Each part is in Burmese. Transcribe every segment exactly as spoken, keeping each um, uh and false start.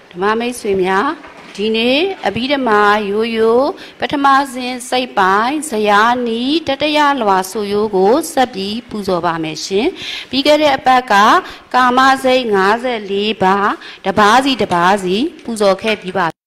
ဓမ္မမိတ်ဆွေများဒီနေ့အဘိဓမ္မာရိုးရိုးပထမစဉ်စိတ်ပိုင်းဇယားနီးတတရလွာဆိုရိုးကိုဆက်ပြီးပူဇော်ပါမယ်ရှင်ပြီးခဲ့တဲ့အပတ်ကကာမစိတ်၅၄ပါးတပါးစီတပါးစီပူဇော်ခဲ့ပြီးပါ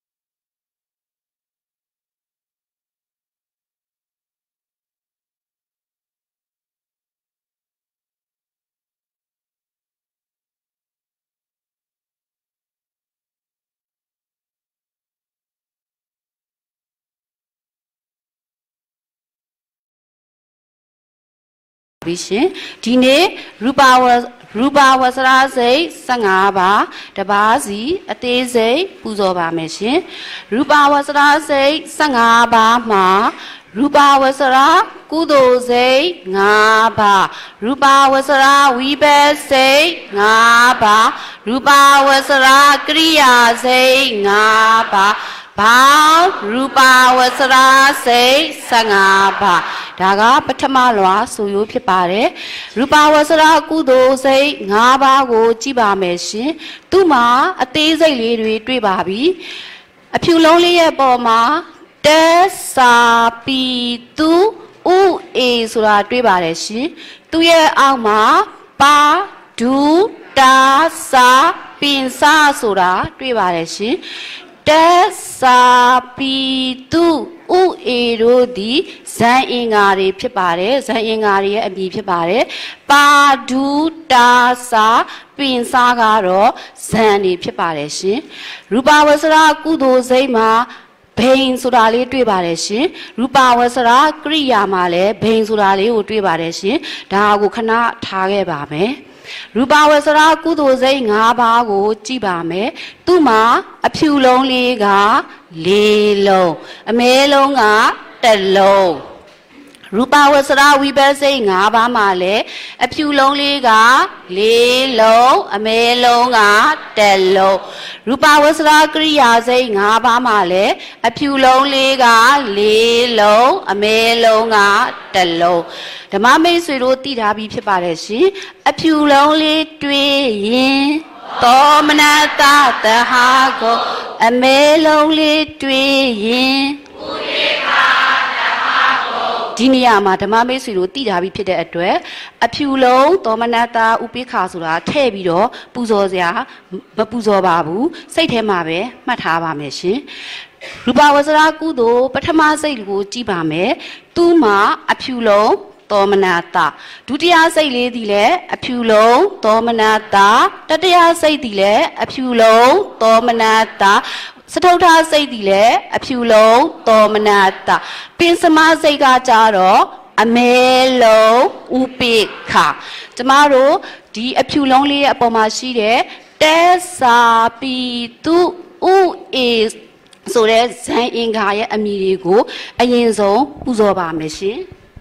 ရှင်ဒီနေ့ရူပဝရူပဝဆရာစိတ်၁၅ပါးတပါးစီအသေးစိတ်ပူဇော်ပါမယ်ရှင်ရူပဝဆရာစိတ်၁၅ပါးမှာရူပဝဆရာကုသိုလ်စိတ်၅ပါးရူပဝဆရာဝိဘတ်စိတ်၅ပါးရူပဝဆရာကရိယာစိတ်၅ပါးဘာရူပဝဆရာစိတ်၁၅ပါးဒါကပထမလွာဆိုရိုးဖြစ်ပါတယ်ရူပဝဆရာကုသိုလ်စိတ်၅ပါးကိုကြည့်ပါမယ်ရှင်သူ့မှာအသေးစိတ်လေးတွေတွေ့ပါပြီအဖြူလုံးလေးရဲ့ပေါ်မှာတက်စာပီသူဥအေဆိုတာတွေ့ပါတယ်ရှင်သူ့ရဲ့အောက်မှာပါဒူတာစာပင်စာဆိုတာတွေ့ပါတယ်ရှင်တက်စာပီသူဥအေတို့သည်ဇန်အင်္ဂါတွေဖြစ်ပါတယ်ဇန်အင်္ဂါတွေရဲ့အမည်ဖြစ်ပါတယ်ပါဒူတာစာပင်စာကတော့ဇန်တွေဖြစ်ပါတယ်ရှင်ရူပဝဆရာကုသိုလ်စိတ်မှာဘိန်ဆိုတာလေးတွေ့ပါတယ်ရှင်ရူပဝဆရာကရိယာမှာလည်းဘိန်ဆိုတာလေးကိုတွေ့ပါတယ်ရှင်ဒါကိုခဏထားခဲ့ပါမယ်ရူပဝဆရာကုသိုလ်စိတ်၅ပါးကိုကြည့်ပါမယ်သူ့မှာအဖြူလုံးလေးက၄လုံးအမဲလုံးကတစ်လုံးရူပဝဆရာဝိဘတ်စိတ်၅ပါးမှာလည်းအဖြူလုံးလေးက၄လုံးအမဲလုံးကတစ်လုံးရူပဝဆရာကရိယာစိတ်၅ပါးမှာလည်းအဖြူလုံးလေးက၄လုံးအမဲလုံးကတစ်လုံးဓမ္မမိတ်ဆွေတို့သိထားပြီးဖြစ်ပါတယ်ရှင်အဖြူလုံးလေးတွေ့ရင်သောမနတသဟာကိုအမဲလုံးလေးတွေ့ရင်ဥပေက္ခဒီနေရာမှာဓမ္မမိတ်ဆွေတို့သိထားပြီးဖြစ်တဲ့အတွက်အဖြူလုံးသောမနတဥပိ္ပခာဆိုတာထည့်ပြီးတော့ပူဇော်စရာမပူဇော်ပါဘူးစိတ်ထဲမှာပဲမှတ်ထားပါမယ်ရှင်ရူပဝဆရာကုသိုလ်ပထမစိတ်ကိုကြည့်ပါမယ်သူ့မှာအဖြူလုံးသောမနတဒုတိယစိတ်လေးသည်လည်းအဖြူလုံးသောမနတတတိယစိတ်သည်လည်းအဖြူလုံးသောမနတစတုထစိတ်သည်လည်းအဖြူလုံးသောမနတပင်စမစိတ်ကကြတော့အမဲလုံးဥပိ္ပခာကျမတို့ဒီအဖြူလုံးလေးရဲ့အပေါ်မှာရှိတဲ့တက်စာပီသူဥအေဆိုတဲ့ဇန်အင်္ဂါရဲ့အမည်တွေကိုအရင်ဆုံးပူဇော်ပါမယ်ရှင်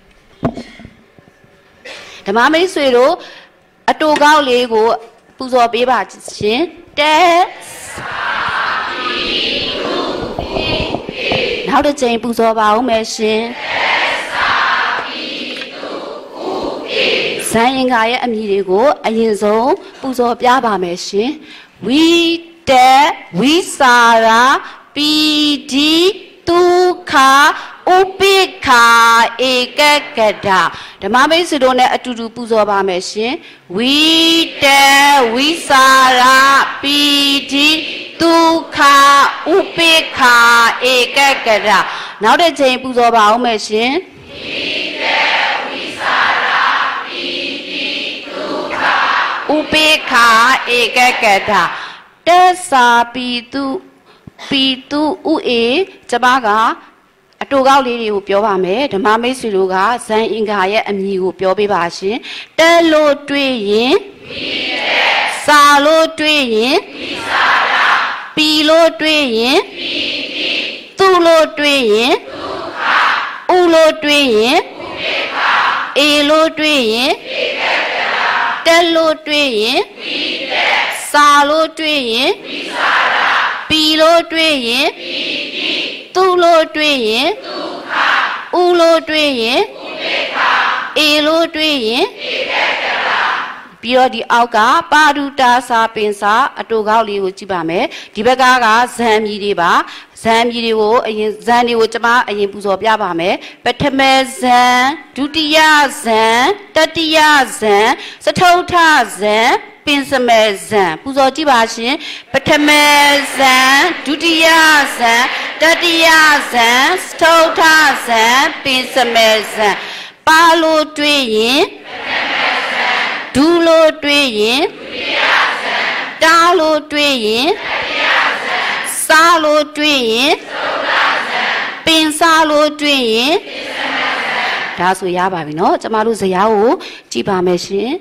ဓမ္မမိတ်ဆွေတို့အတူကောက်လေးကိုပူဇော်ပေးပါရှင်တက်နောက်တစ်ချိန်ပူဇော်ပါဦးမယ်ရှင်ဇန်အင်္ဂါရဲ့အမည်တွေကိုအရင်ဆုံးပူဇော်ပြပါမယ်ရှင်ဝိတက်ဝိစာရာပီတိဒုက္ခဥပိ္ပခာဧကကတဓမ္မမိတ်ဆွေတို့နဲ့အတူတူပူဇော်ပါမယ်ရှင်ဝိတက်ဝိစာရာပီတိဒုက္ခဥပိ္ပခာဧကကတနောက်တစ်ချိန်ပူဇော်ပါဦးမယ်ရှင်ဝိတက်ဝိစာရာပီတိဒုက္ခဥပိ္ပခာဧကကတတက်စာပီတုပီတုဥအေကျမကအတူကောက်လေးတွေကိုပြောပါမယ်ဓမ္မမိတ်ဆွေတို့ကဇန်အင်္ဂါရဲ့အမည်ကိုပြောပေးပါရှင်တက်လို့တွေ့ရင်စာလို့တွေ့ရင်ပီလို့တွေ့ရင်သူလို့တွေ့ရင်ဥလို့တွေ့ရင်အေလို့တွေ့ရင်တက်လို့တွေ့ရင်စာလို့တွေ့ရင်ပီလို့တွေ့ရင်သူလို့တွေ့ရင်ဥလို့တွေ့ရင်အေလို့တွေ့ရင်ပြီးတော့ဒီအောက်ကပါရုတာစာပင်စာအတူကောက်လေးကိုကြည့်ပါမယ်ဒီဘက်ကကဇံမြည်တွေပါဇံမြည်တွေကိုအရင်ဇံတွေကိုကျွန်မအရင်ပူဇော်ပြပါမယ်ပထမဇံဒုတိယဇံတတိယဇံစတုထဇံပင်စမဲဇံပူဇော်ကြည့်ပါရှင်ပထမဇံဒုတိယဇံတတိယဇံစတုထဇံပင်စမဲဇံပါလို့တွေ့ရင်ဒူလို့တွေ့ရင်တာလို့တွေ့ရင်စားလို့တွေ့ရင်ပင်စားလို့တွေ့ရင်ဒါဆိုရပါပြီเนาะကျမတို့ဇယားကိုကြည့်ပါမယ်ရှင်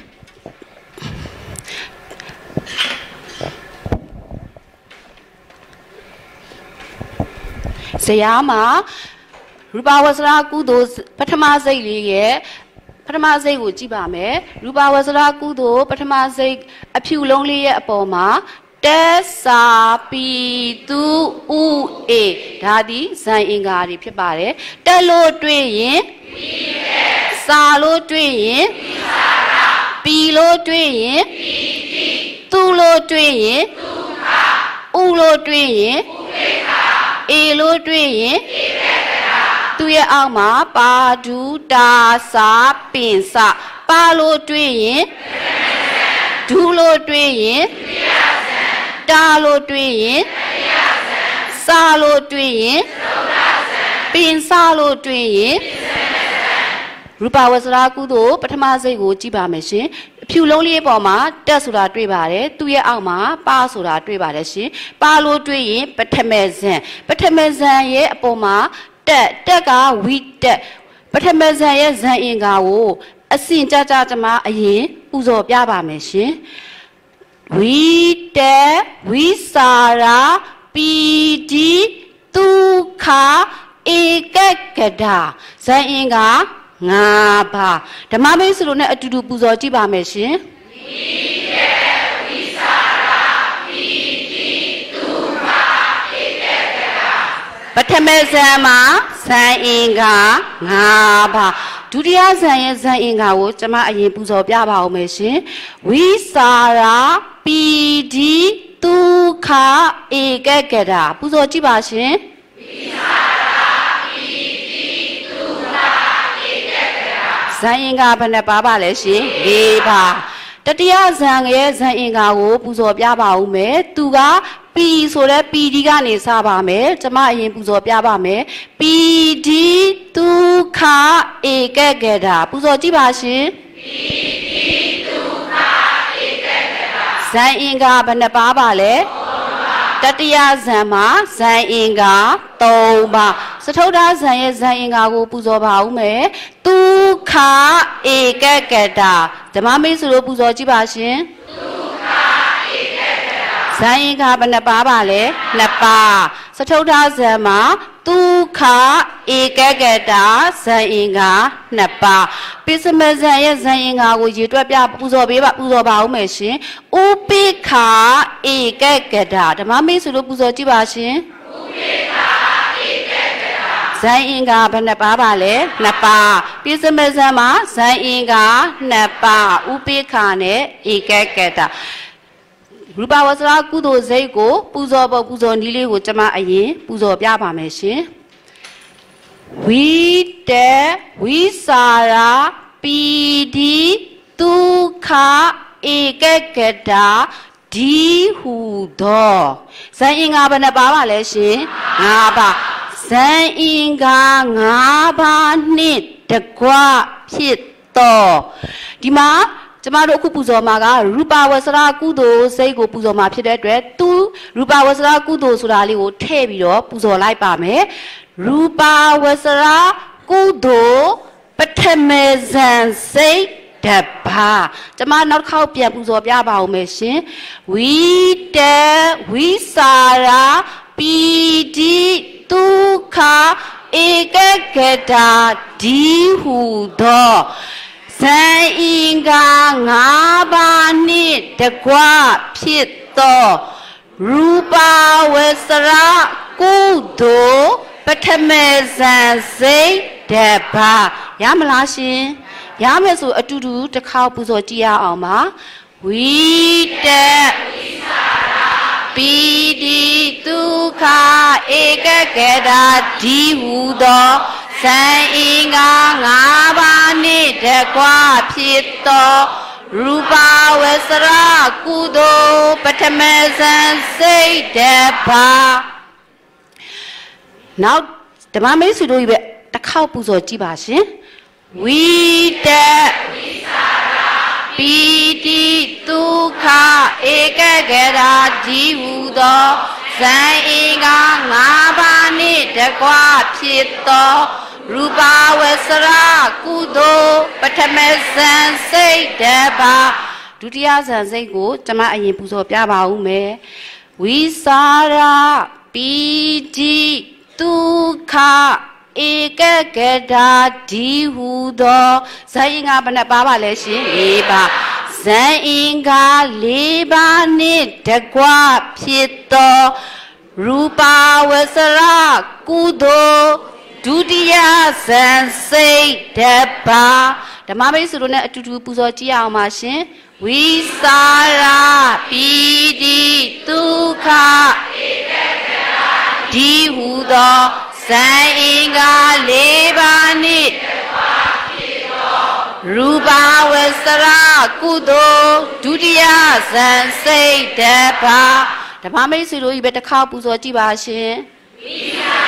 ဇယားမှာရူပဝဆရာကုသိုလ်ပထမစိတ်လေးရဲ့ပထမစိတ်ကိုကြည့်ပါမယ်ရူပဝဆရာကုသိုလ်ပထမစိတ်အဖြူလုံးလေးရဲ့အပေါ်မှာတက်စာပီသူဥအေဒါဒီဇန်အင်္ဂါတွေဖြစ်ပါတယ်တက်လို့တွေ့ရင်စာလို့တွေ့ရင်ပီလို့တွေ့ရင်သူလို့တွေ့ရင်ဥလို့တွေ့ရင်အေလို့တွေ့ရင်သူရဲ့အောက်မှာပါဒူတာစာပင်စပါလို့တွေ့ရင်ဒူလို့တွေ့ရင်တာလို့တွေ့ရင်စာလို့တွေ့ရင်ပင်စလို့တွေ့ရင်ရူပဝဆရာကုသိုလ်ပထမစိတ်ကိုကြည့်ပါမယ်ရှင်အဖြူလုံးလေးပေါ်မှာတက်ဆိုတာတွေ့ပါတယ်သူရဲ့အောက်မှာပါဆိုတာတွေ့ပါတယ်ရှင်ပါလို့တွေ့ရင်ပထမဇန်ပထမဇန်ရဲ့အပေါ်မှာတက်တက်ကဝိတက်ပထမဇန်ရဲ့ဇန်အင်္ဂါကိုအစင်ကြကြကျမအရင်ပူဇော်ပြပါမယ်ရှင်ဝိတက်ဝိစာရာပီတိဒုက္ခဧကကဒါဇန်အင်္ဂါငါးပါးဓမ္မမိတ်ဆွေတို့နဲ့အတူတူပူဇော်ကြည့်ပါမယ်ရှင်ဝိတက်ဝိစာရာပီတိဒုက္ခဧကကဒါပထမဇန်မှာဇန်အင်္ဂါငါးပါးဒုတိယဇန်ရဲ့ဇန်အင်္ဂါကိုကျွန်မအရင်ပူဇော်ပြပါအောင်မယ်ရှင်ဝိစာရာပီတိဒုက္ခဧကကဒါပူဇော်ကြည့်ပါရှင်ဝိစာရာပီတိဒုက္ခဧကကဒါဇန်အင်္ဂါဘယ်နှပါပါလဲရှင်၄ပါးတတိယဇန်ရဲ့ဇန်အင်္ဂါကိုပူဇော်ပြပါဦးမယ်သူကပီဆိုတဲ့ပီဒီကနေစပါမယ်ကျမအရင်ပူဇော်ပြပါမယ်ပီဒီဒုက္ခဧကကဒါပူဇော်ကြည့်ပါရှင်ပီဒီဒုက္ခဧကကဒါဇန်အင်္ဂါဘယ်နှပါပါလဲတတိယဇန်မှာဇန်အင်္ဂါ၃ပါးစတုထဇန်ရဲ့ဇန်အင်္ဂါကိုပူဇော်ပါဦးမယ်ဒုက္ခဧကကဒါဓမ္မမိတ်ဆွေတို့ပူဇော်ကြည့်ပါရှင်ဒုက္ခဧကကဒါဇန်အင်္ဂါဘယ်နှပါပါလဲနှစ်ပါးစတုထဇန်မှာဒုက္ခဧကကဒါဇန်အင်္ဂါနှစ်ပါးပိစမဇန်ရဲ့ဇန်အင်္ဂါကိုရေတွက်ပြပူဇော်ပေးပါပူဇော်ပါဦးမယ်ရှင်ဥပိ္ခာဧကကဒါဓမ္မမိတ်ဆွေတို့ပူဇော်ကြည့်ပါရှင်ဥပိ္ခာဧကကဒါဇန်အင်္ဂါဘယ်နှပါပါလဲနှစ်ပါးပိစမဇန်မှာဇန်အင်္ဂါနှစ်ပါးဥပိ္ခာနဲ့ဧကကဒါရူပဝဆရာကုသိုလ်စိတ်ကိုပူဇော်ဖို့ပူဇော်နည်းလေးကိုကျွန်မအရင်ပူဇော်ပြပါမယ်ရှင်ဝိတက်ဝိစာရာပီတိဒုက္ခဧကကဒါဒီဟုသောဇန်အင်္ဂါဘယ်နှပါပါလဲရှင်၅ပါးဇန်အင်္ဂါ၅ပါးနှင့်တကွဖြစ်သောဒီမှာကျမတို့အခုပူဇော်မှာကရူပဝဆရာကုသိုလ်စိတ်ကိုပူဇော်မှာဖြစ်တဲ့အတွက်သူရူပဝဆရာကုသိုလ်ဆိုတာလေးကိုထည့်ပြီးတော့ပူဇော်လိုက်ပါမယ်ရူပဝဆရာကုသိုလ်ပထမဇန်စိတ်တပါကျမနောက်တစ်ခေါက်ပြန်ပူဇော်ပြပါဦးမယ်ရှင်ဝိတက်ဝိစာရာပီတိဒုက္ခဧကကဒါဒီဟုသောဇန်အင်္ဂါ၅ပါးနှင့်တကွဖြစ်သောရူပဝဆရာကုသိုလ်ပထမဇန်စိတ်တပါရမလားရှင်ရမယ်ဆိုအတူတူတစ်ခေါက်ပူဇော်ကြည့်ရအောင်ပါဝိတက်ပိတိဒုက္ခဧကဂတာဒီဟုသောဇံအင်္ဂါ၅ပါးနှင့်တကွဖြစ်သောရူပဝဆရာကုသိုလ်ပထမဇံစိတ်တပါနောက်ဓမ္မမိတ်ဆွေတို့ကြီးပဲတစ်ခေါက်ပူဇော်ကြည့်ပါရှင်ဝိတက်ပိတိဒုက္ခဧကဂတာဒီဟုသောဇံအင်္ဂါ၅ပါးနှင့်တကွဖြစ်သောရူပဝဆရာကုသိုလ်ပထမဇံစိတ်တပါဒုတိယဇံစိတ်ကိုကျွန်မအရင်ပူဇော်ပြပါဦးမယ်ဝိစာရပိတိဒုက္ခဧကဂတာဒီဟုသောဇံအင်္ဂါဘယ်နှပါပါလဲရှင်၄ပါးဇံအင်္ဂါ၄ပါးနှင့်တကွဖြစ်သောရူပဝဆရာကုသိုလ်ဒုတိယဇံစိတ်တပါဓမ္မမိတ်ဆွေတို့နဲ့အတူတူပူဇော်ကြည့်အောင်ပါရှင်ဝိစာရပိတိဒုက္ခဧကဂတာဒီဟုသောဇံအင်္ဂါ၄ပါးနှင့်တကွဖြစ်သောရူပဝဆရာကုသိုလ်ဒုတိယဇံစိတ်တပါဓမ္မမိတ်ဆွေတို့ဤပဲတစ်ခါပူဇော်ကြည့်ပါရှင်ဝိစာ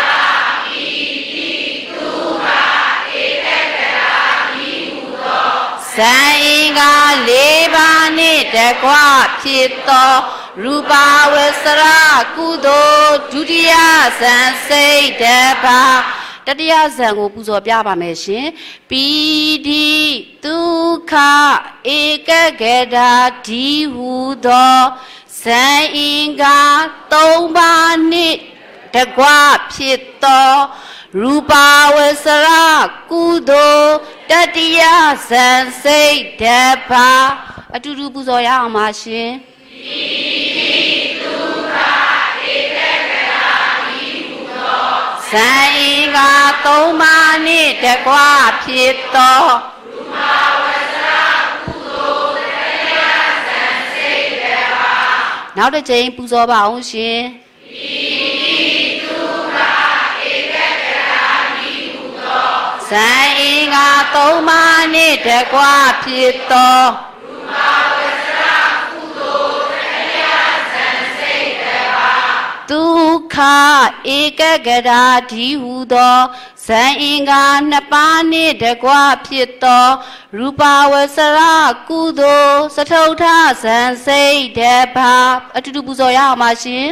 ဇံအင်္ဂါ၄ပါးနှင့်တကွဖြစ်သောရူပဝဆရာကုသိုလ်ဒုတိယဇံစိတ်တပါတတိယဇံကိုပူဇော်ပြပါမယ်ရှင်ပိတိဒုက္ခဧကဂတာဒီဟုသောဇံအင်္ဂါ၃ပါးနှင့်တကွဖြစ်သောရူပဝဆရာကုသိုလ်တတိယဇံစိတ်တပါအတူတူပူဇော်ရအောင်ပါရှင်ပိတိဒုက္ခဧကဂတာဒီဟုသောဇံအင်္ဂါ၃ပါးနှင့်တကွဖြစ်သောရူပဝဆရာကုသိုလ်တတိယဇံစိတ်တပါနောက်တစ်ချိန်ပူဇော်ပါအောင်ရှင်ဇံအင်္ဂါ၃ပါးနှင့်တကွဖြစ်သောရူပဝဆရာကုသိုလ်တတိယဇံစိတ်တပါဒုက္ခဧကဂတာဒီဟုသောဇံအင်္ဂါနှစ်ပါးနှင့်တကွဖြစ်သောရူပဝဆရာကုသိုလ်စထုထဇံစိတ်တပါအတူတူပူဇော်ရအောင်ပါရှင်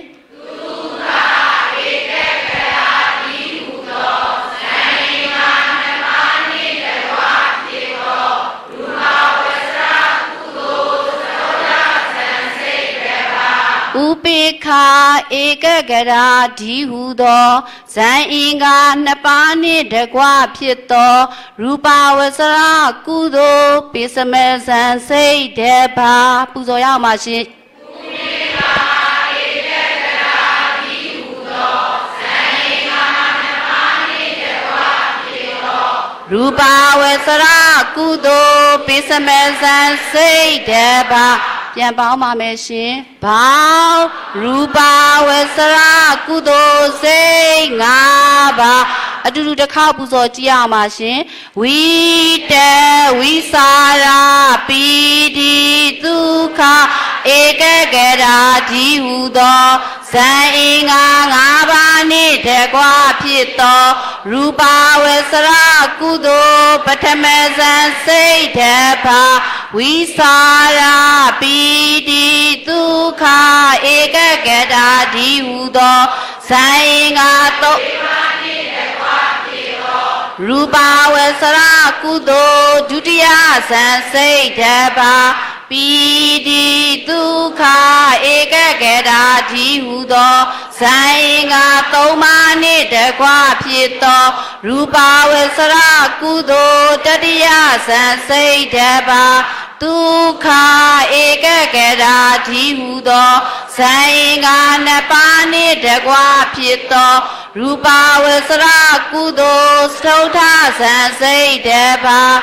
ဥပေက္ခဧကဂတာဒီဟုသောဇံအင်္ဂါနှစ်ပါးနှင့်တကွဖြစ်သောရူပဝဆရာကုသိုလ်ပိစမေဇံစိတ်တပါပူဇော်ရအောင်ပါရှင်ဥပေက္ခဧကဂတာဒီဟုသောဇံအင်္ဂါနှစ်ပါးနှင့်တကွဖြစ်သောရူပဝဆရာကုသိုလ်ပိစမေဇံစိတ်တပါပြန်ပေါင်းပါမယ်ရှင်ဘောင်းရူပဝဆရာကုသိုလ်စိတ်၅ပါးအတူတူတစ်ခေါက်ပူဇော်ကြည့်အောင်ပါရှင်ဝိတဝိစာရပိတိဒုက္ခဧကဂတာဒီဟုသောဇံအင်္ဂါ၅ပါးနှင့်တကွဖြစ်သောရူပဝဆရာကုသိုလ်ပထမဇံစိတ်တပါဝိစာရပိတိဒုက္ခဧကဂတာဒီဟုသောဇံအင်္ဂါ၃ပါးနှင့်တကွဖြစ်သောရူပဝဆရာကုသိုလ်ဒုတိယဇံစိတ်တပါပိတိဒုက္ခဧကဂတာဒီဟုသောဇံအင်္ဂါ၃ပါးနှင့်တကွဖြစ်သောရူပဝဆရာကုသိုလ်တတိယဇံစိတ်တပါဒ tu kha eka kera thi hu do sai ga na pa ni de kwa phit do rupa vasara kudo sthautha san sai de ba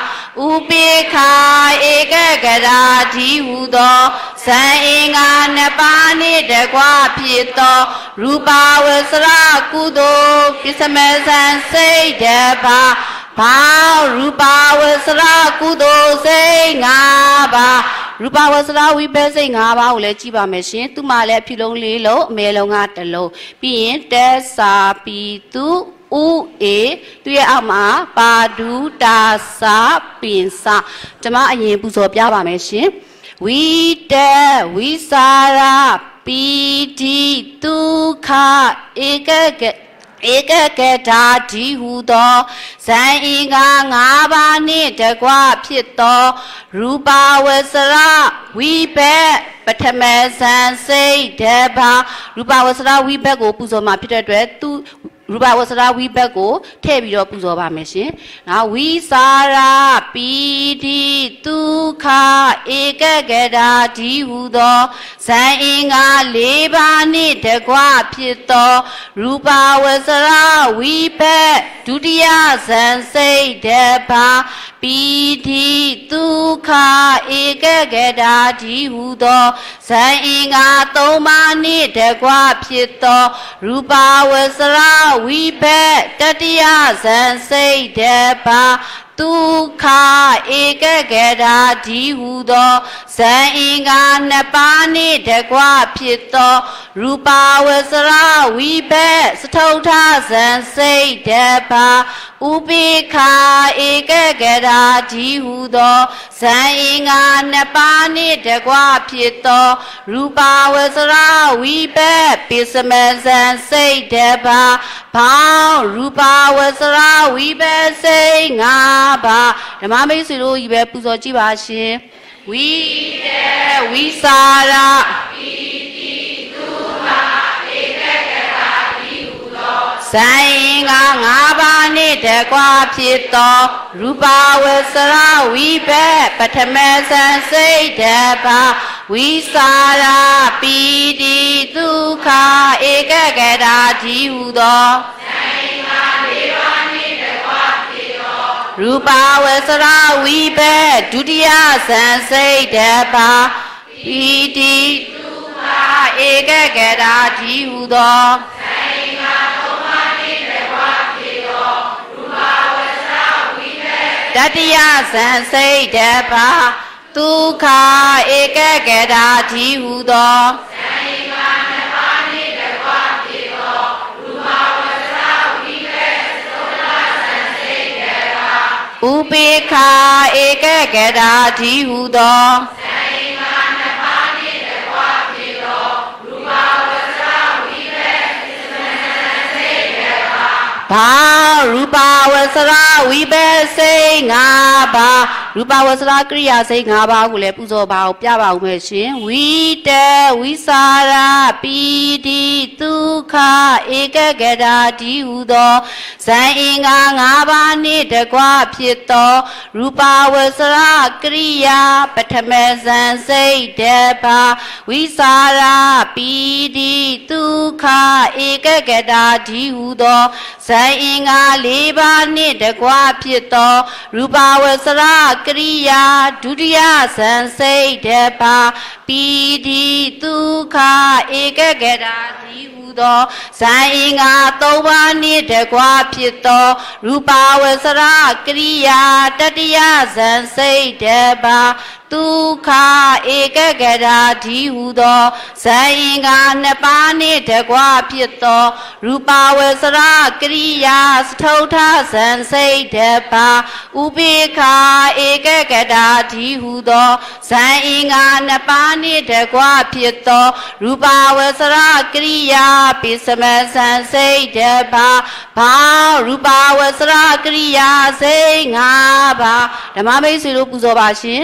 upekha eka kera thi hu do sai ga na pa ni de kwa phit do rupa vasara kudo kisame san sai de ba Bao rupa vasara kudo say nga ba rupa vasara wibe say nga ba ule chiba machine tu ma le philong le lo me lo nga ta lo pi yin te sa pi tu u e tu ye aw ma pa du ta sa pin sa ကျွန်မအရင်ပူဇော်ပြပါမယ်ရှင်ဝိတေဝိစာရပိတိဒုက္ခဧကကဧကကထာတိဟုသောဇံအင်္ဂါ၅ပါးနှင့်တကွဖြစ်သောရူပဝဆရဝိဘက်ပထမဇံစိတ်တပါရူပဝဆရဝိဘက်ကိုပူဇော်မှာဖြစ်တဲ့အတွက်သူရူပဝဆရာဝိဘက်ကိုထည့်ပြီးတော့ပူဇော်ပါမယ်ရှင်။နောက်ဝိစာရာပိတိဒုက္ခဧကကတာဒီဟုသောဇံအင်္ဂါ၄ပါးနှင့်တကွဖြစ်သောရူပဝဆရာဝိဘက်ဒုတိယဇံစိတ်တပါပိတိဒုက္ခဧကကတာဒီဟုသောဇံအင်္ဂါ၃ပါးနှင့်တကွဖြစ်သောရူပဝဆရာဝိဘက်တတိယဇံစိတ်တပါဒုက္ခဧကကတာဒီဟုသောဇံအင်္ဂါနှစ်ပါးနှင့်တကွဖြစ်သောရူပဝဆရာဝိဘက်စထုထဇံစိတ်တပါဥပိ္ခာဧကကတာဒီဟုသောဇံအင်္ဂါနှစ်ပါးနှင့်တကွဖြစ်သောရူပဝဆရာဝိဘက်ပိစမဇံစိတ်တပါဘောင်းရူပဝဆရာဝိဘက်စိတ်၅ပါးဓမ္မမိတ်ဆွေတို့ကြီးပဲပူဇော်ကြည့်ပါရှင်ဝိတေဝိစာရပိတိဒုက္ခဧကကတာဒီဟုသောဇံအင်္ဂါ၅ပါးနှင့်တကွဖြစ်သောရူပဝဆရာဝိဘက်ပထမဇံစိတ်တပါဝိစာရပိတိဒုက္ခဧကကတာဒီဟုသောဇံအင်္ဂါ၄ပါးနှင့်တကွဖြစ်သောရူပဝဆရာဝိဘက်ဒုတိယဇံစိတ်တပါပိတိဒုက္ခဧကကတာဒီဟုသောဇံအင်္ဂါ၃ပါးနှင့်တကွဖြစ်သောရူပဝဆရာဝိဘက်တတိယဇံစိတ်တပါဒုက္ခဧကကတာဒီဟုသောဇံအင်္ဂါနှစ်ပါးနှင့်တကွဖြစ်သောရူပဝဆရာဝိဘက်သုဒ္ဓဇံစိတ်တပါဥပိ္ခာဧကကတာဒီဟုသောဇံအင်္ဂါနှစ်ပါးနှင့်တကွဖြစ်သောရူပဝဆရာဝိဘက်သုဒ္ဓဇံစိတ်တပါဘာရူပဝဆရာဝိဘက်စိတ်၅ပါးရူပဝဆရာကရိယာစိတ်၅ပါးကိုလည်းပူဇော်ပါအောင်ပြပါဦးမယ်ရှင်ဝိတေဝိစာရပိတိဒုက္ခဧကကတာဒီဟုသောဇံအင်္ဂါ၅ပါးနှင့်တကွဖြစ်သောရူပဝဆရာကရိယာပထမဇံစိတ်တပါဝိစာရပိတိဒုက္ခဧကကတာဒီဟုသောဇံအင်္ဂါ၄ပါးနှင့်တကွဖြစ်သောရူပဝဆရာကရိယာဒုတိယဇံစိတ်တပါပိတိဒုက္ခဧကကတာဒီဟုသောဇံအင်္ဂါ၃ပါးနှင့်တကွဖြစ်သောရူပဝဆရာကရိယာတတိယဇံစိတ်တပါဒုက္ခဧကကတာဒီဟုသောဇံအင်္ဂါနှစ်ပါးနှင့်တကွဖြစ်သောရူပဝဆရာကရိယာစထုထဇံစိတ်တပါဥပိ္ခာဧကကတာဒီဟုသောဇံအင်္ဂါနှစ်ပါးနှင့်တကွဖြစ်သောရူပဝဆရာကရိယာပိစမဇံစိတ်တပါဘာရူပဝဆရာကရိယာစိတ်၅ပါးဓမ္မမိတ်ဆွေတို့ပူဇော်ပါရှင်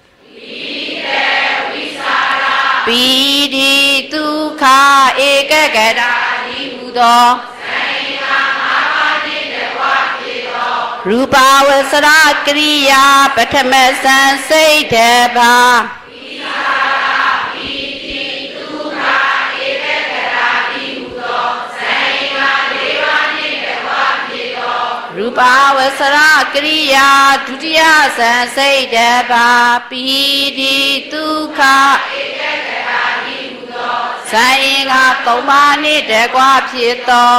ပိတိဒုက္ခဧကကတာဒီဟုသောဇံအင်္ဂါ၅ပါးနှင့်တကွဖြစ်သောရရူပဝဆရာကရိယာပထမဇန်စိတ်တပါရူပဝဆရာကရိယာဒုတိယဇန်စိတ်တပါပီတိဒုက္ခဇန်အင်္ဂါသုံးပါးနှင့်တကွဖြစ်သော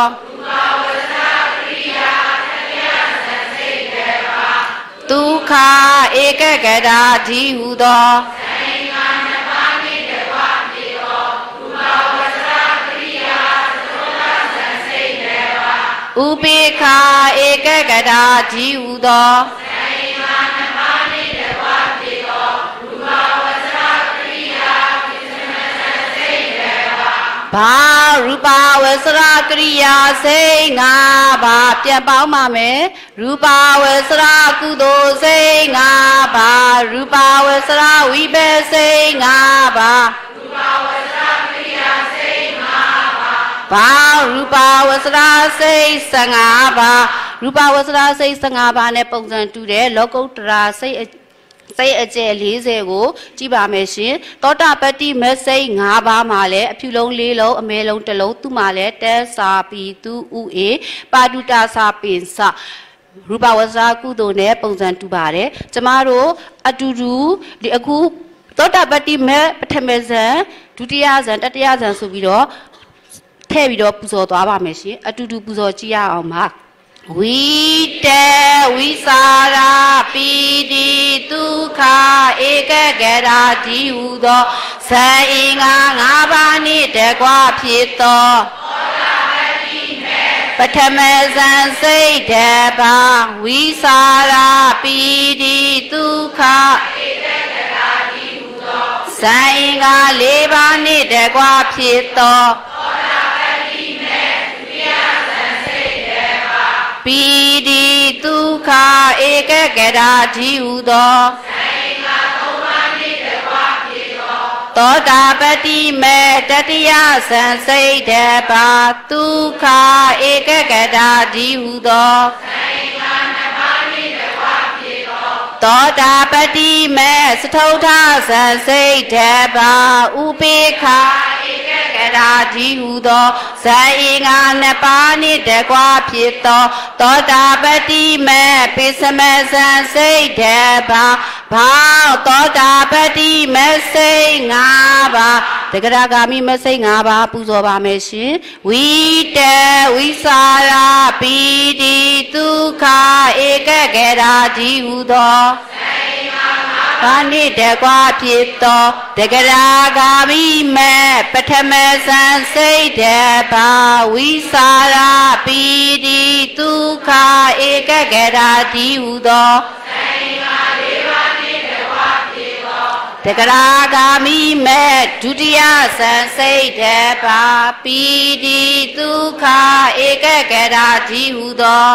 ဒုက္ခဧကဂတာဒီဟုသောဥပေက္ခဧကဂတာဒီဟုသောဘာရူပဝဆရာကရိယာစိတ်ငါးပါးပြန်ပေါင်းပါမယ်ရူပဝဆရာကုသိုလ်စိတ်ငါးပါးရူပဝဆရာဝိပဿစိတ်ငါးပါးရူပဝဆရာကရိယာစိတ်ငါးပါးဘာရူပဝဆရာစိတ်ဆယ်ငါးပါးရူပဝဆရာစိတ်ဆယ်ငါးပါးနဲ့ပုံစံတူတယ်လောကုတ္တရာစိတ်စိတ်အကျယ်လေးဆယ်ကိုကြည့်ပါမယ်ရှင်သောတာပတ္တိမစိတ်၅ပါးမှာလည်းအဖြူလုံး၄လုံးအမဲလုံးတစ်လုံးသူ့မှာလည်းတဲစာပီသူဥအေပါတုတာစာပင်စရူပဝဆရာကုသိုလ်နဲ့ပုံစံတူပါတယ်ကျမတို့အတူတူဒီအခုသောတာပတ္တိမပထမဇန်ဒုတိယဇန်တတိယဇန်ဆိုပြီးတော့ထည့်ပြီးတော့ပူဇော်သွားပါမယ်ရှင်အတူတူပူဇော်ကြည့်ရအောင်ပါဝိတေဝိစာရာပိတိဒုက္ခဧကဂရာတိဟုသောဇန်အင်္ဂါ၅ပါးနှင့်တကွဖြစ်သောပထမဇန်စိတ်တပါဝိစာရာပိတိဒုက္ခဧကဂရာတိဟုသောဇန်အင်္ဂါ၄ပါးနှင့်တကွဖြစ်သောပိတိဒုက္ခဧကဂရာတိဟုသောသောတာပတ္တိမေတတိယဇန်စိတ်တပါဒုက္ခဧကဂရာတိဟုသောသောတာပတ္တိမေစထုထဇန်စိတ်တပါဥပေက္ခကရာတိဟုသောဇန်အင်္ဂါနှစ်ပါးနှင့်တကွဖြစ်သောသောတာပတ္တိမေပိစမဇန်စိတ်တပါဘောင်းသောတာပတ္တိမေစိတ်၅ပါးတဂရဂါမိမစိတ်၅ပါးပူဇော်ပါမယ်ရှင်ဝိတေဝိစာရာပိတိဒုက္ခဧကဂရာတိဟုသောဘာနှင့်တကွဖြစ်သောတဂရာဂါမိမေပထမဇန်စိတ်တပါဝိစာရာပိတိဒုက္ခဧကဂရာတိဟုသောတဂရာဂါမိမေဒုတိယဇန်စိတ်တပါပိတိဒုက္ခဧကဂရာတိဟုသော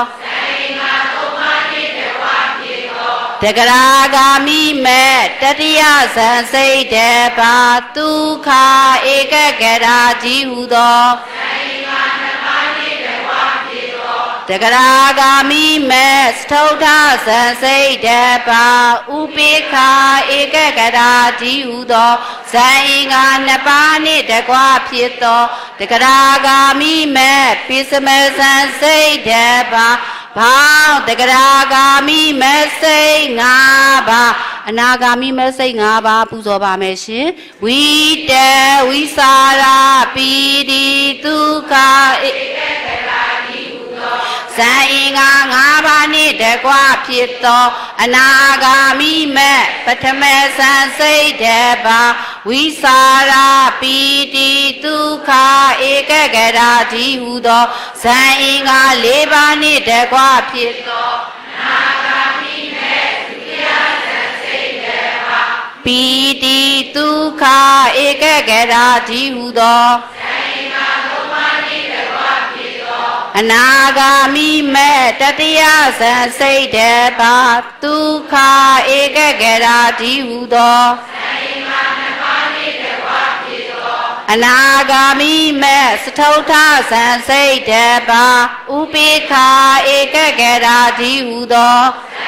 တဂရာဂါမိမေတတိယဇန်စိတ်တပါဒုက္ခဧကဂရာတိဟုသောတဂရာဂါမိမေစထုထဇန်စိတ်တပါဥပေက္ခဧကဂရာတိဟုသောဇန်အင်္ဂါနှစ်ပါးနှင့်တကွဖြစ်သောတဂရာဂါမိမေပိစမဇန်စိတ်တပါဘောင်းတဂရာဂါမိမစိတ်၅ပါးအနာဂါမိမစိတ်၅ပါးပူဇော်ပါမယ်ရှင်ဝိတေဝိစာရာပိတိဒုက္ခဧကဂရာတိဟုသောဇန်အင်္ဂါ၅ပါးနှင့်တကွဖြစ်သောအနာဂါမိမေပထမဇန်စိတ်တပါဝိစာရာပိတိဒုက္ခဧကဂရာတိဟုသောဇန်အင်္ဂါ၄ပါးနှင့်တကွဖြစ်သောအနာဂါမိမေဒုတိယဇန်စိတ်တပါပိတိဒုက္ခဧကဂရာတိဟုသောအနာဂါမိမေတတိယဇန်စိတ်တပါဒုက္ခဧကဂရာတိဟုသောအနာဂါမိမဲ့စထုထဆံစိတ်တပါဥပိခာဧကဂရာတိဟူသော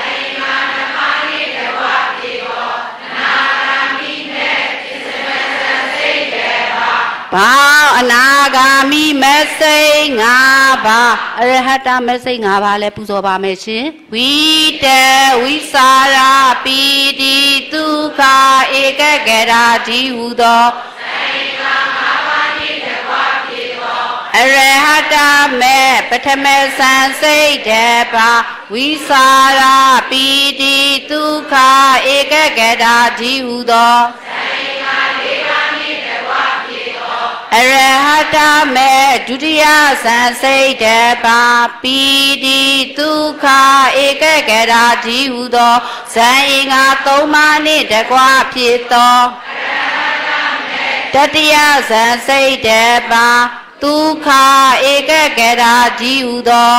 ဘောင်းအနာဂါမိမစိတ်ငါးပါးအရဟတမစိတ်ငါးပါးလည်းပူဇော်ပါမယ်ရှင်ဝိတဝိစာရာပိတိဒုက္ခဧကဂရာတိဟူသောအရဟတမေပထမဆံစိတ်တပါဝိစာရာပိတိဒုက္ခဧကဂရာတိဟူသောအရဟတမေဒုတိယဆံစိတ်တပါပိတိဒုက္ခဧကဂရာတိဟူသောဇံအင်္ဂါသုံးပါးနှင့်တကွဖြစ်သောတတိယဆံစိတ်တပါဒုက္ခဧကဂရာတိဟူသော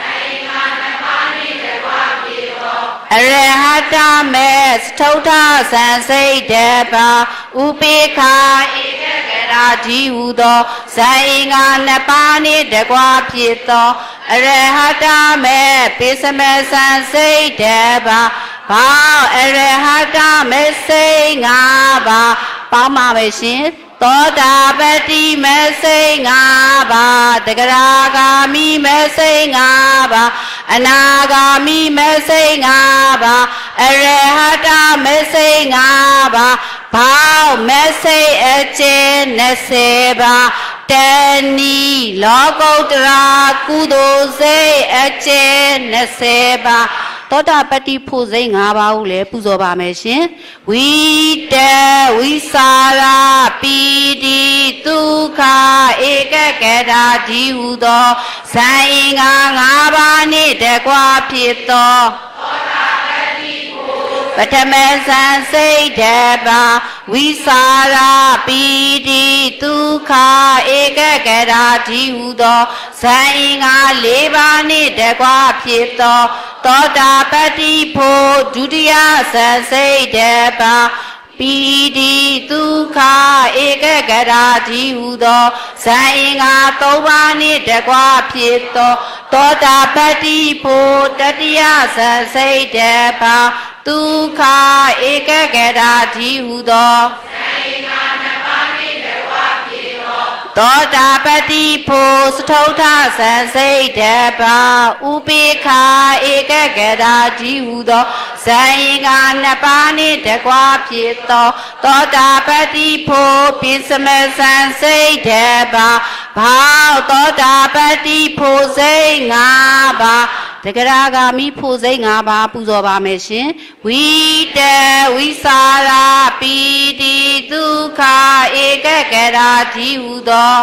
အရဟတမေစထုထဆံစိတ်တပါဥပိခာဧကဂရာတိဟူသောဇံအင်္ဂါနှစ်ပါးနှင့်တကွဖြစ်သောအရဟတမေပိစမဆံစိတ်တပါဘောင်းအရဟတမေစိတ်ငါးပါးပေါင်းပါမယ်ရှင်သောတာပတိမစိတ်ငါးပါးတဂရာဂာမိမစိတ်ငါးပါးအနာဂာမိမစိတ်ငါးပါးအရဟတမစိတ်ငါးပါးဘောင်းမစိတ်အကျဉ်နှစ်ဆယ်ပါးတဏီလောကုတ္တရာကုသိုလ်စိတ်အကျဉ်နှစ်ဆယ်ပါးသောတာပတိဖို့စိတ်၅ပါးကိုလည်းပူဇော်ပါမယ်ရှင်ဝိတဝိစာရာပိတိဒုက္ခဧကဂရာတိဟူသောဇံအင်္ဂါ၅ပါးနှင့်တကွဖြစ်သောသောတာပတိဖို့ပထမဆံစိတ်တပါဝိစာရာပိတိဒုက္ခဧကဂရာတိဟူသောဇံအင်္ဂါ၄ပါးနှင့်တကွဖြစ်သောသောတာပတိဖို့ဒုတိယဆံစိတ်တပါပိတိဒုက္ခဧကဂရာတိဟူသောဇံအင်္ဂါသုံးပါးနှင့်တကွဖြစ်သောသောတာပတိဖို့တတိယဆံစိတ်တပါဒုက္ခဧကဂရာတိဟူသောဇံအင်္ဂါနှစ်ပါးနှင့်တကွဖြစ်သောသောတာပတိဖို့စထုထဆံစိတ်တပါဥပိခာဧကဂရာတိဟူသောဇံအင်္ဂါနှစ်ပါးနှင့်တကွဖြစ်သောသောတာပတိဖို့ပိစမဆံစိတ်တပါဘောင်းသောတာပတိဖို့စိတ်၅ပါးတဂရာဂာမိဖို့စိတ်၅ပါးပူဇော်ပါမယ်ရှင်ဝိတဝိစာရာပိတိဒုက္ခဧကဂရာတိဟူသော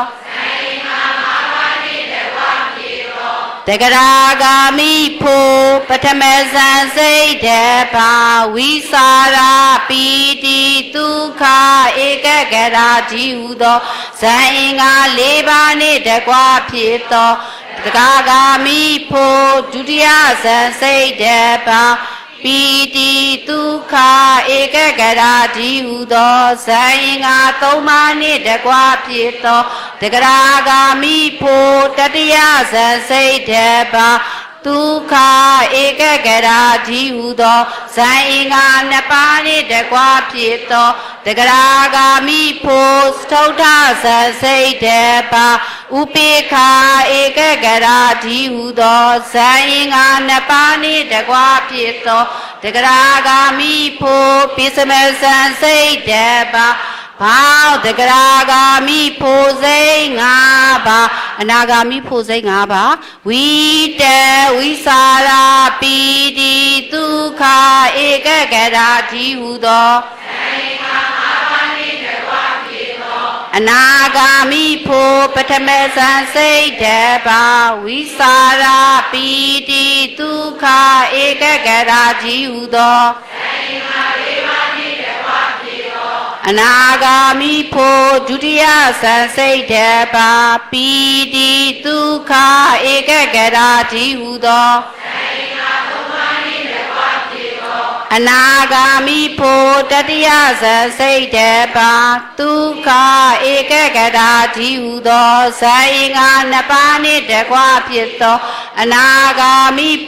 တဂရာဂာမိဖို့ပထမဆံစိတ်တပါဝိစာရာပိတိဒုက္ခဧကဂရာတိဟူသောဇံအင်္ဂါ၄ပါးနှင့်တကွဖြစ်သောတဂရာဂာမိဖို့ဒုတိယဆံစိတ်တပါပိတိဒုက္ခဧကဂရာတိဟူသောဇံအင်္ဂါသုံးပါးနှင့်တကွဖြစ်သောတဂရာဂာမိဖို့တတိယဆံစိတ်တပါဒုက္ခဧကဂရာတိဟူသောဇံအင်္ဂါနှစ်ပါးနှင့်တကွဖြစ်သောတဂရာဂာမိဖို့စထုထဆံစိတ်တပါဥပိခာဧကဂရာတိဟူသောဇံအင်္ဂါနှစ်ပါးနှင့်တကွဖြစ်သောတဂရာဂာမိဖို့ပိစမဆံစိတ်တပါဘောင်းတဂရာဂာမိဖို့စိတ်၅ပါးအနာဂါမိဖို့စိတ်၅ပါးဝိတဝိစာရာပိတိဒုက္ခဧကဂရာတိဟူသောအနာဂါမိဖို့ပထမဆံစိတ်တပါဝိစာရာပိတိဒုက္ခဧကဂရာတိဟူသောအနာဂါမိဖို့ဒုတိယဆံစိတ်တပါပိတိဒုက္ခဧကဂရာတိဟူသောอนาคามิโพตติยสัสสิเดปาทุกขาเอกกตาจิอุโตสัยงานปานิตกวาภิตโตอนาคามิโพ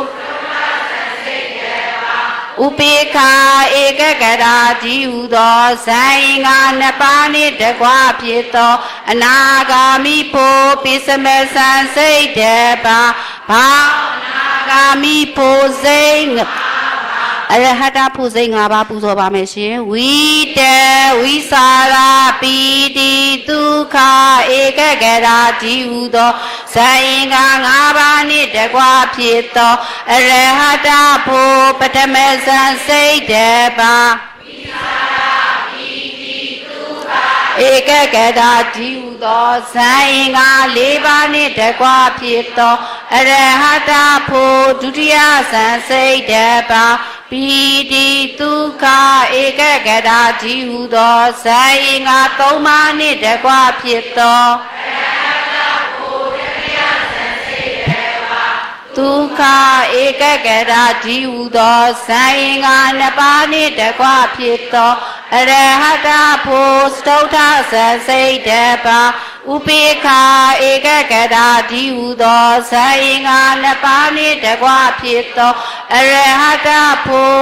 อุเปกขาเอกกตาจิอุโตสัยงานปานิตกวาภิตโตอนาคามิโพปิสเมสันสิเดปาภาอนาคามิโพสิงอรหัตผู้สิงห้าပါးပူဇော်ပါမယ်ရှင်ဝိတဝိสาราပိတိဒုက္ခเอกกตาจิอุโตสัยงาห้าပါးနှင့်တကွာဖြစ်သောအရဟတဖို့ပထမဇန်စိတ်တပါဝိสาราပိတိဒုက္ခเอกกตาจิอุโตสัยงาလေးပါးနှင့်တကွာဖြစ်သောအရဟတဖို့ဒုတိယဇန်စိတ်တပါပိတိဒုက္ခเอกกตาจิอุโตสัยงาသုံးပါးနှင့်တကွာဖြစ်သောဒုက္ခเอกกตาจิอุโตสัยงาနှစ်ပါးနှင့်တကွာဖြစ်သောအရဟတဖို့စတုထသစိတ်တပါဥပေက္ခเอกกตาจิอุโตสัยงาနှစ်ပါးနှင့်တကွာဖြစ်သောအရဟတဖို့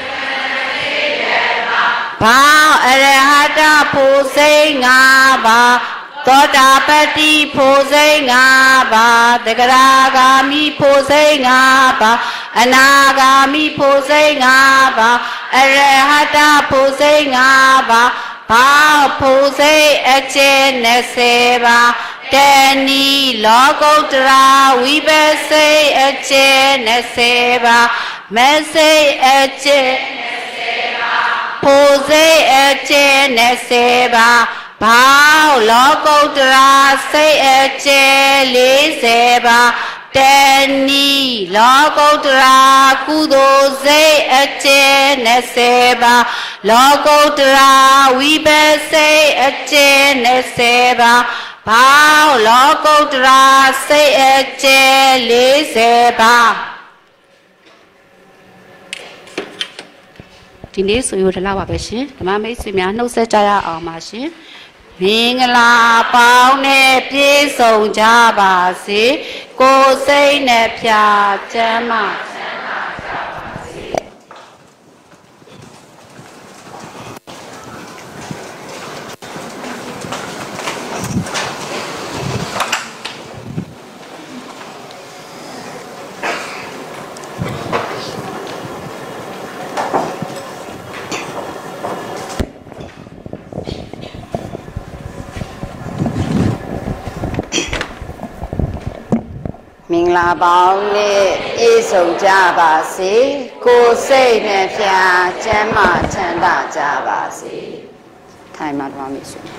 ဘာအရဟတဖို့စိတ်ငါးပါးသောတာပတိဖို့စိတ်ငါးပါးတဂရာဂာမိဖို့စိတ်ငါးပါးအနာဂာမိဖို့စိတ်ငါးပါးအရဟတဖို့စိတ်ငါးပါးဘာဖို့စိတ်အကျဉ်းနှစ်ဆယ်ပါးတဏီလောကုတ္တရာဝိပဿိအကျဉ်းနှစ်ဆယ်ပါးမစိတ်အကျဉ်းနှစ်ဆယ်ပါးဖို့စိတ်အကျဉ်းနှစ်ဆယ်ပါးဘာလောကုတ္တရာစိတ်အကျယ်လေးဆယ်ပါးတဏီလောကုတ္တရာကုသိုလ်စိတ်အကျယ်နှစ်ဆယ်ပါးလောကုတ္တရာဝိပဿိအကျယ်နှစ်ဆယ်ပါးဘာလောကုတ္တရာစိတ်အကျယ်လေးဆယ်ပါးဒီနေ့ဆိုရတဲ့လောက်ပါပဲရှင်ဓမ္မမိတ်ဆွေများနှုတ်ဆက်ကြရအောင်ပါရှင်မင်္ဂလာပေါင်းနဲ့ပြည့်စုံကြပါစေကိုယ်စိတ်နဲ့ဖြာကျမ်းမာချမ်းသာကြပါစေမင်္ဂလာပေါင်းနဲ့ပြည့်စုံကြပါစေကိုယ်စိတ်နဲ့ဖြာကျမ်းမာချမ်းသာကြပါစေထိုင်မှာသွားမိဆွေ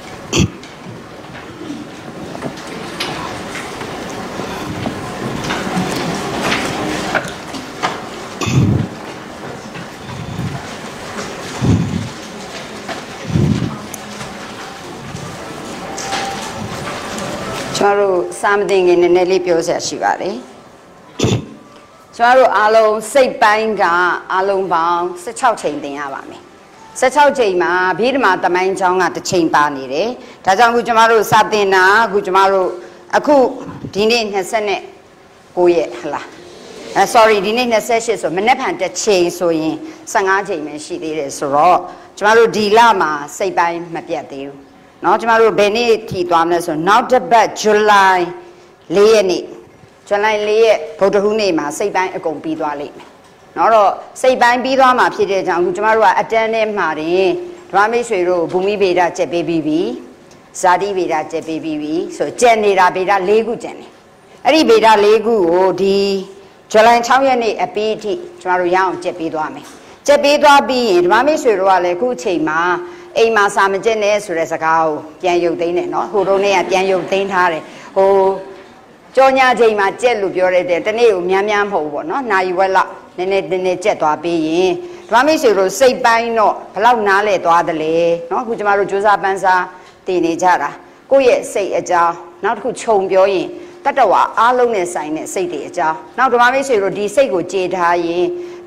ကျွန်တော်တို့စာမတင်ခင်နည်းနည်းလေးပြောစရာရှိပါတယ်ကျွန်တော်တို့အားလုံးစိတ်ပိုင်းကအားလုံးပေါင်း十六ချိန်သင်ရပါမယ်十六ချိန်မှာဘိဓမ္မာသမိုင်းကျောင်းကတစ်ချိန်ပါနေတယ်ဒါကြောင့်ခုကျွန်တော်တို့စာသင်တာအခုကျွန်တော်တို့အခုဒီနေ့二十九ရက်ဟလားအဲ sorry ဒီနေ့二十八ဆိုမနေ့ဖန်တစ်ချိန်ဆိုရင်十五ချိန်ပဲရှိသေးတယ်ဆိုတော့ကျွန်တော်တို့ဒီလမှာစိတ်ပိုင်းမပြတ်သေးဘူးနော်ကျမတို့ဘယ်နေ့ထီသွားမလဲဆိုနောက်တစ်ပတ်ဇူလိုင်လေးရက်နေ့ဇူလိုင်လေးရက်ဗုဒ္ဓဟူးနေ့မှာစိတ်ပိုင်းအကုန်ပြီးသွားလိမ့်မယ်နော်တော့စိတ်ပိုင်းပြီးသွားမှာဖြစ်တဲ့ကြောင့်အခုကျမတို့ကအတန်းနဲ့မှာတင်ဓမ္မမိတ်ဆွေတို့ဘူမိဗေဒကျက်ပေးပြီးပြီဇာတိဗေဒကျက်ပေးပြီးပြီဆိုကျက်နေတာဗေဒ၄ခုကျန်တယ်အဲ့ဒီဗေဒ၄ခုကိုဒီဇူလိုင်၆ရက်နေ့အပြီးအထိကျမတို့ရအောင်ကျက်ပေးသွားမယ်ကျက်ပေးသွားပြီးရင်ဓမ္မမိတ်ဆွေတို့ကလည်းအခုအချိန်မှာအိမ်မှာစာမကျက်နဲ့ဆိုတဲ့စကားကိုပြန်ရုပ်သိမ်းတယ်နော်ဟိုတုန်းကပြန်ရုပ်သိမ်းထားတယ်ဟိုကြောညာချိန်မှာကျက်လို့ပြောရတဲ့တနေ့ကိုများများမဟုတ်ဘူးပေါ့နော်နိုင်ဝက်လောက်နည်းနည်းနည်းနည်းကျက်သွားပြီးရင်ဓမ္မမိတ်ဆွေတို့စိတ်ပိုင်းတော့ဘလောက်နားလဲသွားတယ်လေနော်အခုကျမတို့ကြိုးစားပန်းစားတည်နေကြတာကိုယ့်ရဲ့စိတ်အကြောင်းနောက်တစ်ခုခြုံပြောရင်တတ္တဝါအားလုံးနဲ့ဆိုင်တဲ့စိတ်တွေအကြောင်းနောက်ဓမ္မမိတ်ဆွေတို့ဒီစိတ်ကိုကြေထားရင်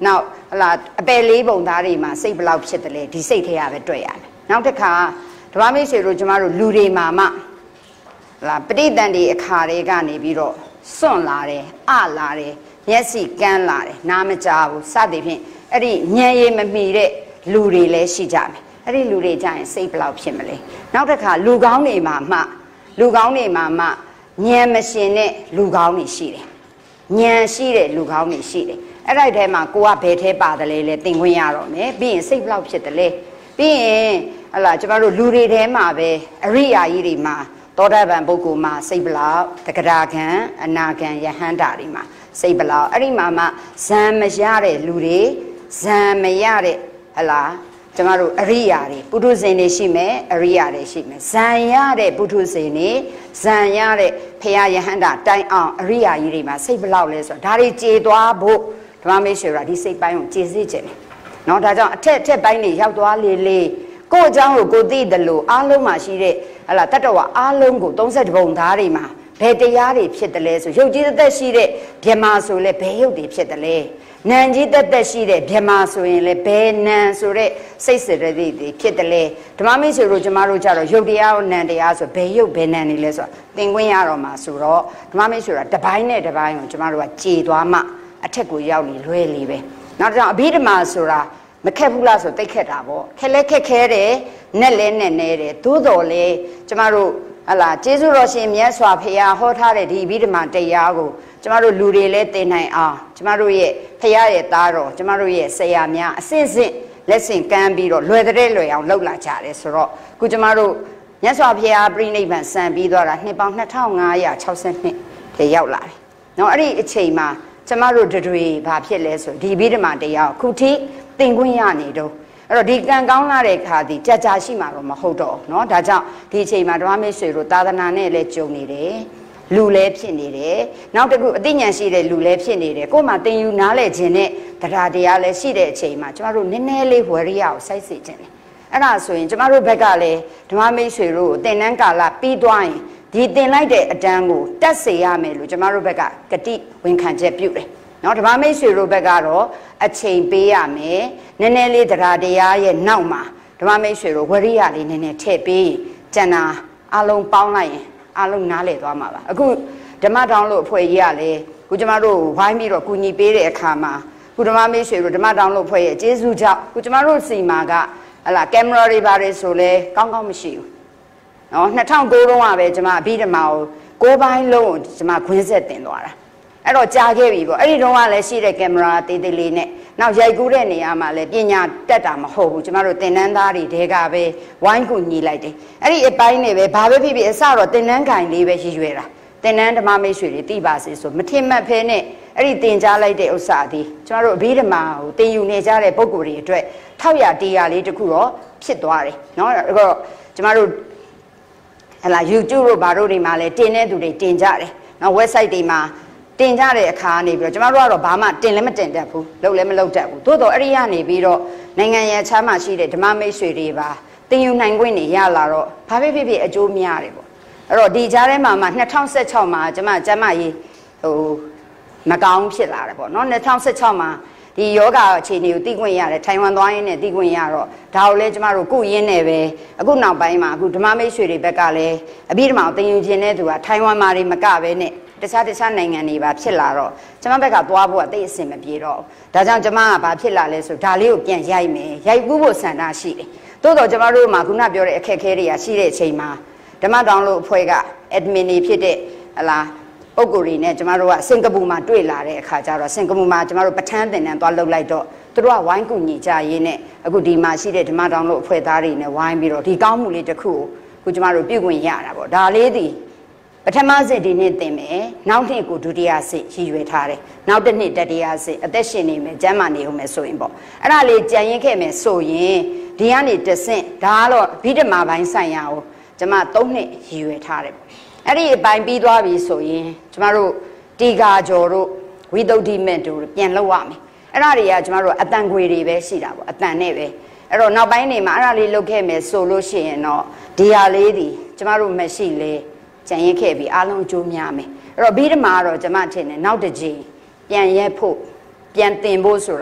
နောက်ဟလာအပယ်လေးပုံသားတွေမှာစိတ်ဘလောက်ဖြစ်တယ်လဲဒီစိတ်ထဲရပဲတွေ့ရတယ်နောက်တစ်ခါဓမ္မမိတ်ဆွေတို့ကျမတို့လူတွေမှာမှဟလာပဋိသန္ဓေအခါတွေကနေပြီးတော့စွန့်လာတယ်အလာတယ်မျက်စိကန်းလာတယ်နားမကြားဘူးစသည်ဖြင့်အဲ့ဒီဉာဏ်ရည်မမီတဲ့လူတွေလည်းရှိကြမယ်အဲ့ဒီလူတွေကြရင်စိတ်ဘလောက်ဖြစ်မလဲနောက်တစ်ခါလူကောင်းတွေမှာမှလူကောင်းတွေမှာမှဉာဏ်မရှင်တဲ့လူကောင်းတွေရှိတယ်ဉာဏ်ရှိတဲ့လူကောင်းတွေရှိတယ်အဲ့ဒါထဲမှာကိုကဘယ်ထဲပါတယ်လဲလဲသင်ခွင့်ရတော့မယ်ပြီးရင်စိတ်ဘလောက်ဖြစ်တယ်လဲပြီးရင်ဟလာကျမတို့လူတွေထဲမှာပဲအရိယာကြီးတွေမှာသောတာပန်ပုဂ္ဂိုလ်မှာစိတ်ဘလောက်တက္ကရာခံအနာခံယဟန္တာတွေမှာစိတ်ဘလောက်အဲ့ဒီမှာမှဇံမရတဲ့လူတွေဇံမရတဲ့ဟလာကျမတို့အရိယာတွေပုထုဇဉ်တွေရှိမယ်အရိယာတွေရှိမယ်ဇံရတဲ့ပုထုဇဉ်တွေဇံရတဲ့ဖရာယဟန္တာတိုင်အောင်အရိယာကြီးတွေမှာစိတ်ဘလောက်လဲဆိုတော့ဒါတွေကြေသွားဖို့ဓမ္မမိတ်ဆွေတို့ဒီစိတ်ပိုင်းကိုကြေစေခြင်းတယ်เนาะဒါကြောင့်အထက်အထက်ပိုင်းတွေရောက်သွားလေလေကိုယ့်အကြောင်းကိုကိုသိတယ်လို့အားလုံးမှာရှိတဲ့ဟလာတတ္တဝါအားလုံးကိုသုံး၁၁ပုံသားတွေမှာဘယ်တရားတွေဖြစ်တယ်လဲဆိုရုပ်ကြီးသက်သက်ရှိတဲ့ဗြဟ္မာဆိုလဲဘယ်ရုပ်တွေဖြစ်တယ်လဲနံကြီးသက်သက်ရှိတဲ့ဗြဟ္မာဆိုရင်လဲဘယ်နံဆိုတဲ့စိတ်စရတိတွေဖြစ်တယ်လဲဓမ္မမိတ်ဆွေတို့ကျမတို့ကြတော့ရုပ်တရားကိုနံတရားဆိုဘယ်ရုပ်ဘယ်နံနေလဲဆိုတော့သင်ခွင့်ရတော့မှာဆိုတော့ဓမ္မမိတ်ဆွေတို့တပိုင်းနဲ့တပိုင်းကိုကျမတို့ကကြေသွားမှအထက်ကိုရောက်လေလွဲလေပဲနောက်ကြောင့်အဘိဓမ္မာဆိုတာမခက်ဘူးလားဆိုတိတ်ခက်တာပေါ့ခက်လဲခက်ခဲတယ်နဲ့လဲနဲ့နဲတယ်သို့တော်လဲကျမတို့ဟလာကျေးဇူးတော်ရှင်မြတ်စွာဘုရားဟောထားတဲ့ဒီအဘိဓမ္မာတရားကိုကျမတို့လူတွေလည်းသင်နိုင်အောင်ကျမတို့ရဲ့ဘုရားရဲ့သားတော်ကျမတို့ရဲ့ဆရာများအစစ်စစ်လက်ဆင့်ကမ်းပြီးတော့လွယ်တဲ့လွယ်အောင်လုပ်လာကြတယ်ဆိုတော့ခုကျမတို့မြတ်စွာဘုရားပြိဋိဘံစံပြီးတော့တာနှစ်ပေါင်းနှစ်ထောင်ငါးရာ၆၂ထဲရောက်လာတယ်။နော်အဲ့ဒီအချိန်မှာကျမတို့တွေဘာဖြစ်လဲဆိုဒီအဘိဓမ္မာတရားကိုခုထိသင်ခွင့်ရနေတော့အဲ့တော့ဒီကံကောင်းလာတဲ့ခါဒီကြာကြာရှိမှာတော့မဟုတ်တော့เนาะဒါကြောင့်ဒီအချိန်မှာဓမ္မမိတ်ဆွေတို့သာသနာနဲ့လည်းကြုံနေတယ်လူလည်းဖြစ်နေတယ်နောက်တစ်ခုအသိဉာဏ်ရှိတဲ့လူလည်းဖြစ်နေတယ်ကိုယ်မှသင်ယူနားလည်ခြင်းနဲ့တရားတရားလည်းရှိတဲ့အချိန်မှာကျမတို့နည်းနည်းလေးဝရိယကိုစိုက်စေခြင်းတယ်အဲ့ဒါဆိုရင်ကျမတို့ဘက်ကလည်းဓမ္မမိတ်ဆွေတို့ကိုသင်တန်းကာလပြီးသွားရင်ဒီသင်လိုက်တဲ့အတန်းကိုတတ်စေရမယ်လို့ကျမတို့ဘက်ကဂတိဝန်ခံချက်ပြုတယ်နော်ဓမ္မမိတ်ဆွေတို့ဘက်ကတော့အချိန်ပေးရမယ်နည်းနည်းလေးတရားတရားရဲ့နောက်မှာဓမ္မမိတ်ဆွေတို့ဝရိယလေးနည်းနည်းထည့်ပေးကျန်တာအလုံးပေါင်းလိုက်ရင်အလုံးနားလည်သွားမှာပါအခုဓမ္မတောင်းလို့အဖွဲ့ကြီးကလည်းခုကျမတို့ဝိုင်းပြီးတော့ကူညီပေးတဲ့အခါမှာခုဓမ္မမိတ်ဆွေတို့ဓမ္မတောင်းလို့အဖွဲ့ရဲ့ကျေးဇူးကြောင့်ခုကျမတို့စီမှာကဟလာကင်မရာတွေပါတယ်ဆိုလဲကောင်းကောင်းမရှိဘူးနော်၂၀၀၉တုန်းကပဲကျမအဘိဓမ္မာကိုကိုးပိုင်းလုံးကိုကျမခွင်းဆက်တင်သွားတာအဲ့တော့ကြာခဲ့ပြီပေါ့အဲ့ဒီတုန်းကလည်းရှိတဲ့ကင်မရာတေးသေးလေးနဲ့နောက်ရိုက်ကူးတဲ့နေရာမှာလည်းပညာတက်တာမဟုတ်ဘူးကျမတို့သင်တန်းသားတွေတဲကပဲဝိုင်းကူညီလိုက်တယ်အဲ့ဒီအပိုင်းနဲ့ပဲဘာပဲဖြစ်ဖြစ်အစတော့သင်တန်းကင်လေးပဲရည်ရွယ်တာသင်တန်းဓမ္မမိတ်ဆွေတွေသိပါစေဆိုမထင်မှတ်ဖဲနဲ့အဲ့ဒီသင်ကြားလိုက်တဲ့ဥစ္စာဒီကျမတို့အဘိဓမ္မာကိုသင်ယူနေကြတဲ့ပုံကိုယ်တွေအတွက်ထောက်ရတရားလေးတခုတော့ဖြစ်သွားတယ်เนาะအဲ့တော့ကျမတို့ဟလာ YouTube တို့ဘာတို့တွေမှာလည်းတင်တဲ့သူတွေတင်ကြတယ်နော် website တွေမှာတင်ကြတဲ့အခါနေပြီးတော့ကျမတို့ကတော့ဘာမှတင်လည်းမတင်တတ်ဘူးလုပ်လည်းမလုပ်တတ်ဘူးသို့တော့အဲ့ဒီကနေပြီးတော့နိုင်ငံရခြားမှာရှိတဲ့ဓမ္မမိတ်ဆွေတွေပါတင်ယူနိုင်ခွင့်နေရလာတော့ဘာဖြစ်ဖြစ်ဖြစ်အကျိုးများတယ်ပေါ့အဲ့တော့ဒီကြားထဲမှာမှ၂၀၁၆မှာကျမကျမကြီးဟိုမကောင်းဖြစ်လာတယ်ပေါ့နော်၂၀၁၆မှာဒီယောဂအခြေအနေကိုသိခွင့်ရတယ်ထိုင်ဝမ်သွားရင်းနဲ့သိခွင့်ရတော့ဒါကိုလည်းကျမတို့ကုရင်းနဲ့ပဲအခုနောက်ပိုင်းမှာအခုဓမ္မမိတ်ဆွေတွေဘက်ကလည်းအဘိဓမ္မာကိုသင်ယူခြင်းတဲ့သူကထိုင်ဝမ်မှာတွေမကပဲနဲ့တခြားတခြားနိုင်ငံတွေပါဖြစ်လာတော့ကျမဘက်ကသွားဖို့အသိအစင်မပြေတော့ဒါကြောင့်ကျမကဘာဖြစ်လာလဲဆိုဒါလေးကိုပြန်ရိုက်မယ်ရိုက်ကူးဖို့ဆန္ဒရှိတယ်တိုးတော့ကျမတို့မှာခုနပြောတဲ့အခက်အခဲတွေကရှိတဲ့အချိန်မှာဓမ္မတောင်းလို့အဖွဲ့က admin တွေဖြစ်တဲ့ဟလာပုဂ္ဂိုလ်တွေနဲ့ကျမတို့ကစင်ကာပူမှာတွေ့လာတဲ့အခါကျတော့စင်ကာပူမှာကျမတို့ပဋ္ဌာန်းသင်တန်းသွားလုပ်လိုက်တော့သူတို့ကဝိုင်းကူညီကြရင်းနဲ့အခုဒီမှာရှိတဲ့ဓမ္မတောင်းလို့အဖွဲ့သားတွေနဲ့ဝိုင်းပြီးတော့ဒီကောင်းမှုလေးတစ်ခုကိုခုကျမတို့ပြုခွင့်ရတာပေါ့ဒါလေးဒီပထမစစ်ဒီနေ့သင်မယ်နောက်နှစ်ကိုဒုတိယစစ်ရည်ရွယ်ထားတယ်နောက်တစ်နှစ်တတိယစစ်အသက်ရှင်နေမယ်ကျမ်းမာနေဦးမယ်ဆိုရင်ပေါ့အဲ့ဒါလေးကြံရင်ခဲ့မယ်ဆိုရင်ဒီကနေတဆင့်ဒါကတော့ဗိဓမာပိုင်းဆိုင်ရာကိုကျမသုံးနှစ်ရည်ရွယ်ထားတယ်ပေါ့အဲ့ဒီအပိုင်းပြီးသွားပြီဆိုရင်ကျမတို့တီဃာကျော်တို့ဝိသုဒ္ဓိမက်တို့ပြန်လောက်ရမယ်အဲ့ဒါတွေကကျမတို့အတန်ခွေတွေပဲရှိတာပေါ့အတန်နဲ့ပဲအဲ့တော့နောက်ပိုင်းနေမှာအဲ့ဒါလေးလုပ်ခဲ့မယ်ဆိုလို့ရှိရင်တော့ဒီဟာလေးဒီကျမတို့မရှိလေကြံရင်ခဲ့ပြီးအားလုံးအကျိုးများမယ်အဲ့တော့ဗိဓမာကတော့ကျမထင်တယ်နောက်တစ်ကြိမ်ပြန်ရက်ဖို့ပြန်သင်ဖို့ဆိုတာ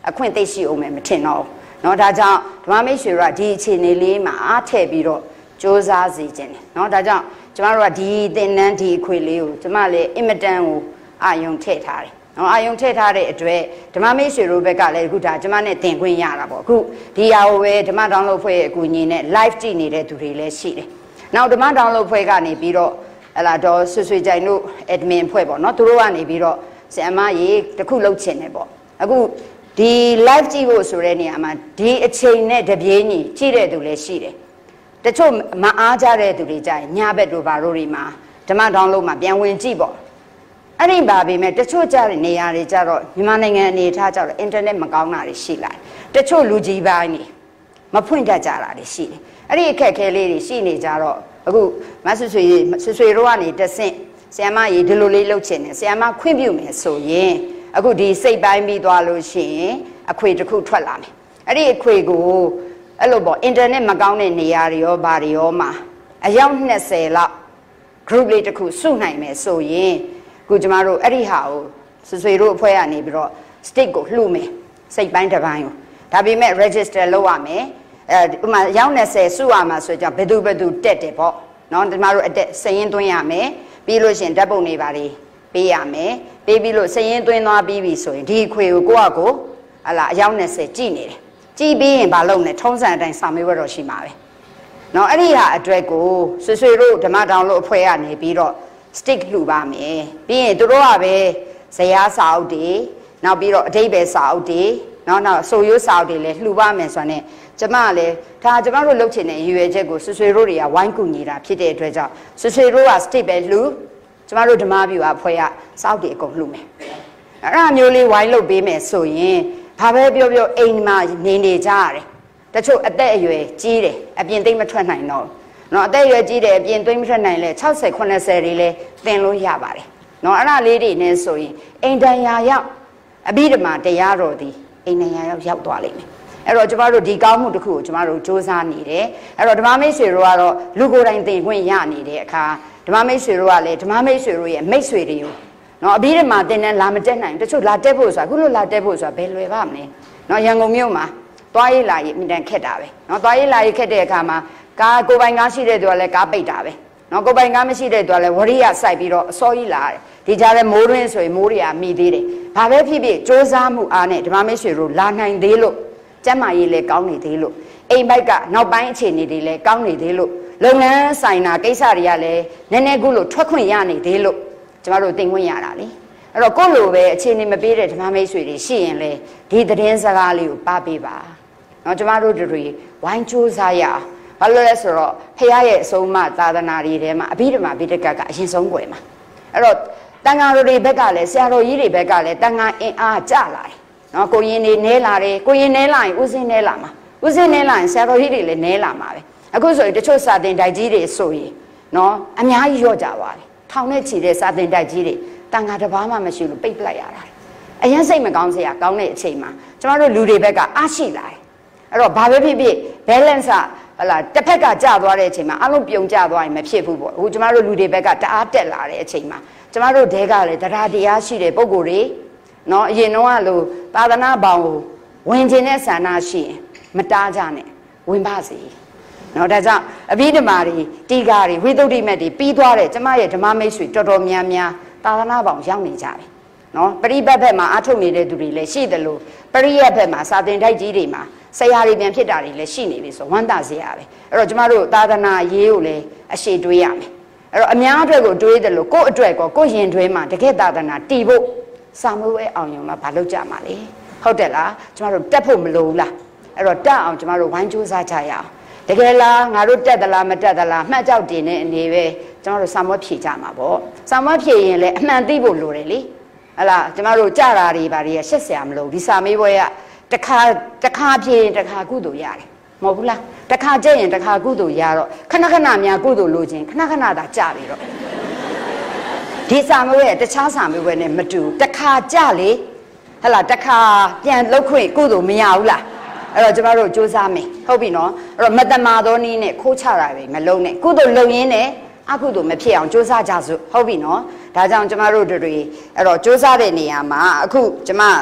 အခွင့်သိရှိအောင်မထင်တော့เนาะဒါကြောင့်ဓမ္မမိတ်ဆွေတို့ကဒီအခြေအနေလေးမှာအားထည့်ပြီးတော့စ조사စေခြင်းတယ်เนาะဒါကြောင့်ကျမတို့ကဒီသင်တန်းဒီအခွင့်လေးကိုကျမလည်းအင်မတန်ကိုအာယုံထည့်ထားတယ်เนาะအာယုံထည့်ထားတဲ့အတွက်ဓမ္မမိတ်ဆွေတို့ဘက်ကလည်းအခုဒါကျမနဲ့သင်ခွင့်ရတာပေါ့အခုဒီဟာကိုပဲဓမ္မ download ဖွဲ့ရဲ့အကူအညီနဲ့ live ကြည့်နေတဲ့သူတွေလည်းရှိတယ်နောက်ဓမ္မ download ဖွဲ့ကနေပြီးတော့ဟလာတော့ဆွဆွေကြိုင်တို့ admin ဖွဲ့ပေါ့เนาะသူတို့ကနေပြီးတော့ဆရာမရေတခုလှုပ်ချင်တယ်ပေါ့အခုဒီ live ကြည့်ဖို့ဆိုတဲ့နေရာမှာဒီအချိန်နဲ့တပြေးညီကြည့်တဲ့သူလည်းရှိတယ်တချို့မအားကြတဲ့သူတွေကြရင်ညဘက်တို့ဘာတို့တွေမှာဓမ္မ download မှာပြန်ဝင်ကြည့်ပေါ့အဲ့ဒီပါပေမဲ့တချို့ကြတဲ့နေရာတွေကြတော့မြန်မာနိုင်ငံအနေထားကြတော့ internet မကောင်းတာတွေရှိလာတယ်တချို့လူကြီးပိုင်းနေမဖွင့်တတ်ကြတာတွေရှိတယ်အဲ့ဒီအခက်ခဲလေးတွေရှိနေကြတော့အခုမဆွဆွေဆွဆွေတို့ကနေတဆင့်ဆရာမရေဒီလိုလေးလှုပ်ချင်တယ်ဆရာမခွင့်ပြုမယ်ဆိုရင်အခုဒီစိတ်ပိုင်းပြီးသွားလို့ရှိရင်အခွေတစ်ခုထွက်လာမယ်အဲ့ဒီအခွေကိုအဲ့လိုပေါ့ internet မကောင်းတဲ့နေရာတွေရောဘာတွေရောမှာအယောက်နှစ်ဆယ်လောက် group လေးတစ်ခုစုနိုင်မယ်ဆိုရင်ခုကျမတို့အဲ့ဒီဟာကိုဆွဆွေတို့အဖွဲ့ကနေပြီးတော့ stick ကိုလှူမယ်စိတ်ပိုင်းတစ်ပိုင်းကိုဒါပေမဲ့ register လုပ်ရမယ်အဲဥမာအယောက်နှစ်ဆယ်စုရမှာဆိုကြဘယ်သူဘယ်သူတက်တယ်ပေါ့နော်ကျမတို့အတက်စရင်သွင်းရမယ်ပြီးလို့ရှိရင်ဓာတ်ပုံတွေပါတွေပေးရမယ်ပေးပြီးလို့စရင်သွင်းသွားပြီးပြီဆိုရင်ဒီအခွေကိုကိုယ့်အကိုဟလာအယောက်နှစ်ဆယ်ကြည့်နေတယ်ကြည့်ပြီးရင်ဘာလုပ်လဲထုံးစံအတိုင်းစာမေးပွဲတော့ရှိမှာပဲเนาะအဲ့ဒီဟာအတွက်ကိုဆွဆွေတို့ဓမ္မတောင်လို့အဖွဲ့ကနေပြီးတော့ stick လှူပါမယ်ပြီးရင်တို့ကပဲဇယားစာအုပ်တွေနောက်ပြီးတော့အဓိပ္ပာယ်စာအုပ်တွေနောက်နောက်ဆိုရိုးစာအုပ်တွေလည်းလှူပါမယ်ဆိုတော့ ਨੇ ကျမလည်းဒါကျမတို့လုပ်ချင်တဲ့ရည်ရွယ်ချက်ကိုဆွဆွေတို့တွေကဝိုင်းကူညီတာဖြစ်တဲ့အတွက်ကြောင့်ဆွဆွေတို့က stick ပဲလှူကျမတို့ဓမ္မပြုအဖွဲ့ကစာအုပ်တွေအကုန်လှူမယ်အဲ့ဒါမျိုးလေးဝိုင်းလုပ်ပေးမယ်ဆိုရင်ဘာပဲပြောပြောအိမ်မှာနေနေကြရတယ်တချို့အသက်အရွယ်ကြီးတယ်အပြင်သိမ့်မထွက်နိုင်တော့เนาะအသက်အရွယ်ကြီးတယ်အပြင်သိမ့်မထွက်နိုင်လဲ၆၀ ၇၀တွေလဲသင်လို့ရပါတယ်เนาะအဲ့ဒါလေးတွေနဲ့ဆိုရင်အိမ်တန်ရာရောက်အဘိဓမ္မာတရားတော်သည်အိမ်တန်ရာရောက်ရောက်သွားလိမ့်မယ်အဲ့တော့ကျမတို့ဒီကောင်းမှုတစ်ခုကိုကျမတို့စ조사နေတယ်အဲ့တော့ဓမ္မမိတ်ဆွေတို့ကတော့လူကိုယ်တိုင်သင်ခွင့်ရနေတဲ့အခါဓမ္မမိတ်ဆွေတို့ကလည်းဓမ္မမိတ်ဆွေတို့ရဲ့မိတ်ဆွေတွေကိုနော်အဘိဓမ္မာသင်တန်းလာမတက်နိုင်တချို့လာတက်ဖို့ဆိုတာအခုလို့လာတက်ဖို့ဆိုတာဘယ်လွယ်ပါမလဲနော်ရန်ကုန်မြို့မှာသွားရေးလာရေးအမြင်ခက်တာပဲနော်သွားရေးလာရေးခက်တဲ့အခါမှာကားကိုပိုင်ကားရှိတဲ့သူကလည်းကားပိတ်တာပဲနော်ကိုပိုင်ကားမရှိတဲ့သူကလည်းဝရိယစိုက်ပြီးတော့အစောကြီးလာတယ်ဒီကြားထဲမိုးရင်းဆိုရင်မိုးတွေကမိသေးတယ်ဘာပဲဖြစ်ဖြစ်စ조사မှုအားနဲ့ဓမ္မမိတ်ဆွေတို့လာနိုင်သေးလို့ကျမ်းမာရေးလည်းကောင်းနေသေးလို့အိမ်ဘက်ကနောက်ပိုင်းအခြေအနေတွေလည်းကောင်းနေသေးလို့လုပ်ငန်းဆိုင်တာကိစ္စတွေကလည်းနည်းနည်းခုလို့ထွက်ခွင့်ရနေသေးလို့ကျမတို့သင်ခွင့်ရတာလေအဲ့တော့ကိုယ့်လိုပဲအခြေအနေမပေးတဲ့ဓမ္မမိတ်ဆွေတွေရှိရင်လေဒီသတင်းစကားလေးကိုပါပေးပါเนาะကျမတို့တွေဝိုင်းစ조사ရအောင်ဘာလို့လဲဆိုတော့ဖခင်ရဲ့အဆုံးအမသာသနာတွေထဲမှာအဘိဓမ္မာဘိဓကကအရင်ဆုံးွယ်မှာအဲ့တော့တန်ဃာတော်တွေဘက်ကလည်းဆရာတော်ကြီးတွေဘက်ကလည်းတန်ဃာအင်အားကျလာတယ်เนาะကိုရင်တွေနဲလာတယ်ကိုရင်နဲလာရင်ဥစဉ်နဲလာမှာဥစဉ်နဲလာရင်ဆရာတော်ကြီးတွေလည်းနဲလာမှာပဲအခုဆိုရင်တချို့စာသင်တိုက်ကြီးတွေဆိုရင်เนาะအများကြီးရော့ကြသွားတယ်ထောင်နဲ့ချီတဲ့စာသင်တိုက်ကြီးတွေတန်ဃာတစ်ပါးမှမရှိလို့ပိတ်ပလိုက်ရတာအရင်စိတ်မကောင်းစရာကောင်းတဲ့အချိန်မှာကျမတို့လူတွေဘက်ကအားရှိလာတယ်အဲ့တော့ဘာပဲဖြစ်ဖြစ် balance ဟလာတစ်ဖက်ကကျသွားတဲ့အချိန်မှာအလုံးပြုံကျသွားရင်မဖြစ်ဘူးပေါ့အခုကျမတို့လူတွေဘက်ကတအားတက်လာတဲ့အချိန်မှာကျမတို့ဒဲကလည်းတရားတရားရှိတဲ့ပုံကိုယ်တွေเนาะအရင်တော့ကလို့သာသနာပေါင်းကိုဝင်ခြင်းတဲ့ဆန္ဒရှိရင်မတားကြနဲ့ဝင်ပါစေเนาะဒါကြောင့်အဘိဓမ္မာတွေတီဃာတွေဝိသုဒ္ဓိမတ်တွေပြီးသွားတဲ့ကျမရဲ့ဓမ္မမိတ်ဆွေတော်တော်များများသာသနာပေါင်းရောက်နေကြတယ်เนาะပရိပတ်ဘက်မှာအထုတ်နေတဲ့သူတွေလည်းရှိတယ်လို့ပရိယတ်ဘက်မှာစာသင်တိုက်ကြီးတွေမှာဆရာတွေပြန်ဖြစ်တာတွေလည်းရှိနေပြီဆိုဝမ်းသာစရာပဲအဲ့တော့ကျမတို့သာသနာရေးကိုလည်းအရှိတွေးရမယ်အဲ့တော့အများအတွက်ကိုတွေးတယ်လို့ကိုယ့်အတွက်ကောကိုယ့်ရင်တွဲမှာတကယ့်သာသနာတည်ဖို့စာမိုးဝဲအောင်ရုံမှာဘာလုပ်ကြမှာလဲဟုတ်တယ်လားကျမတို့တက်ဖို့မလိုဘူးလားအဲ့တော့တက်အောင်ကျမတို့ဝိုင်းကြိုးစားကြရအောင်တကယ်လားငါတို့တက်သလားမတက်သလားမှတ်ကြောက်တင်တဲ့အနေပဲကျမတို့စာမေးဖြေကြမှာပေါ့စာမေးဖြေရင်လည်းအမှန်သိဖို့လိုတယ်လေဟလာကျမတို့ကြတာတွေဘာတွေရှက်စရာမလိုဒီစာမေးပွဲကတခါတခါဖြေရင်တခါကုသိုလ်ရတယ်မဟုတ်ဘူးလားတခါကြက်ရင်တခါကုသိုလ်ရတော့ခဏခဏများကုသိုလ်လိုချင်ခဏခဏသာကြပြီတော့ဒီစာမေးပွဲတခြားစာမေးပွဲနဲ့မတူတခါကြလေဟလာတခါပြန်လှုပ်ခွင့်ကုသိုလ်မရဘူးလားအဲ့တော့ကျမတို့စ조사မယ်ဟုတ်ပြီနော်အဲ့တော့မတမာသောနည်းနဲ့ခိုးချတာပဲမလုံးနဲ့ကုသိုလ်လုံရင်းနဲ့အကုသိုလ်မဖြစ်အောင်စ조사ကြစို့ဟုတ်ပြီနော်ဒါကြောင့်ကျမတို့တို့တွေအဲ့တော့စ조사တဲ့နေရာမှာအခုကျမ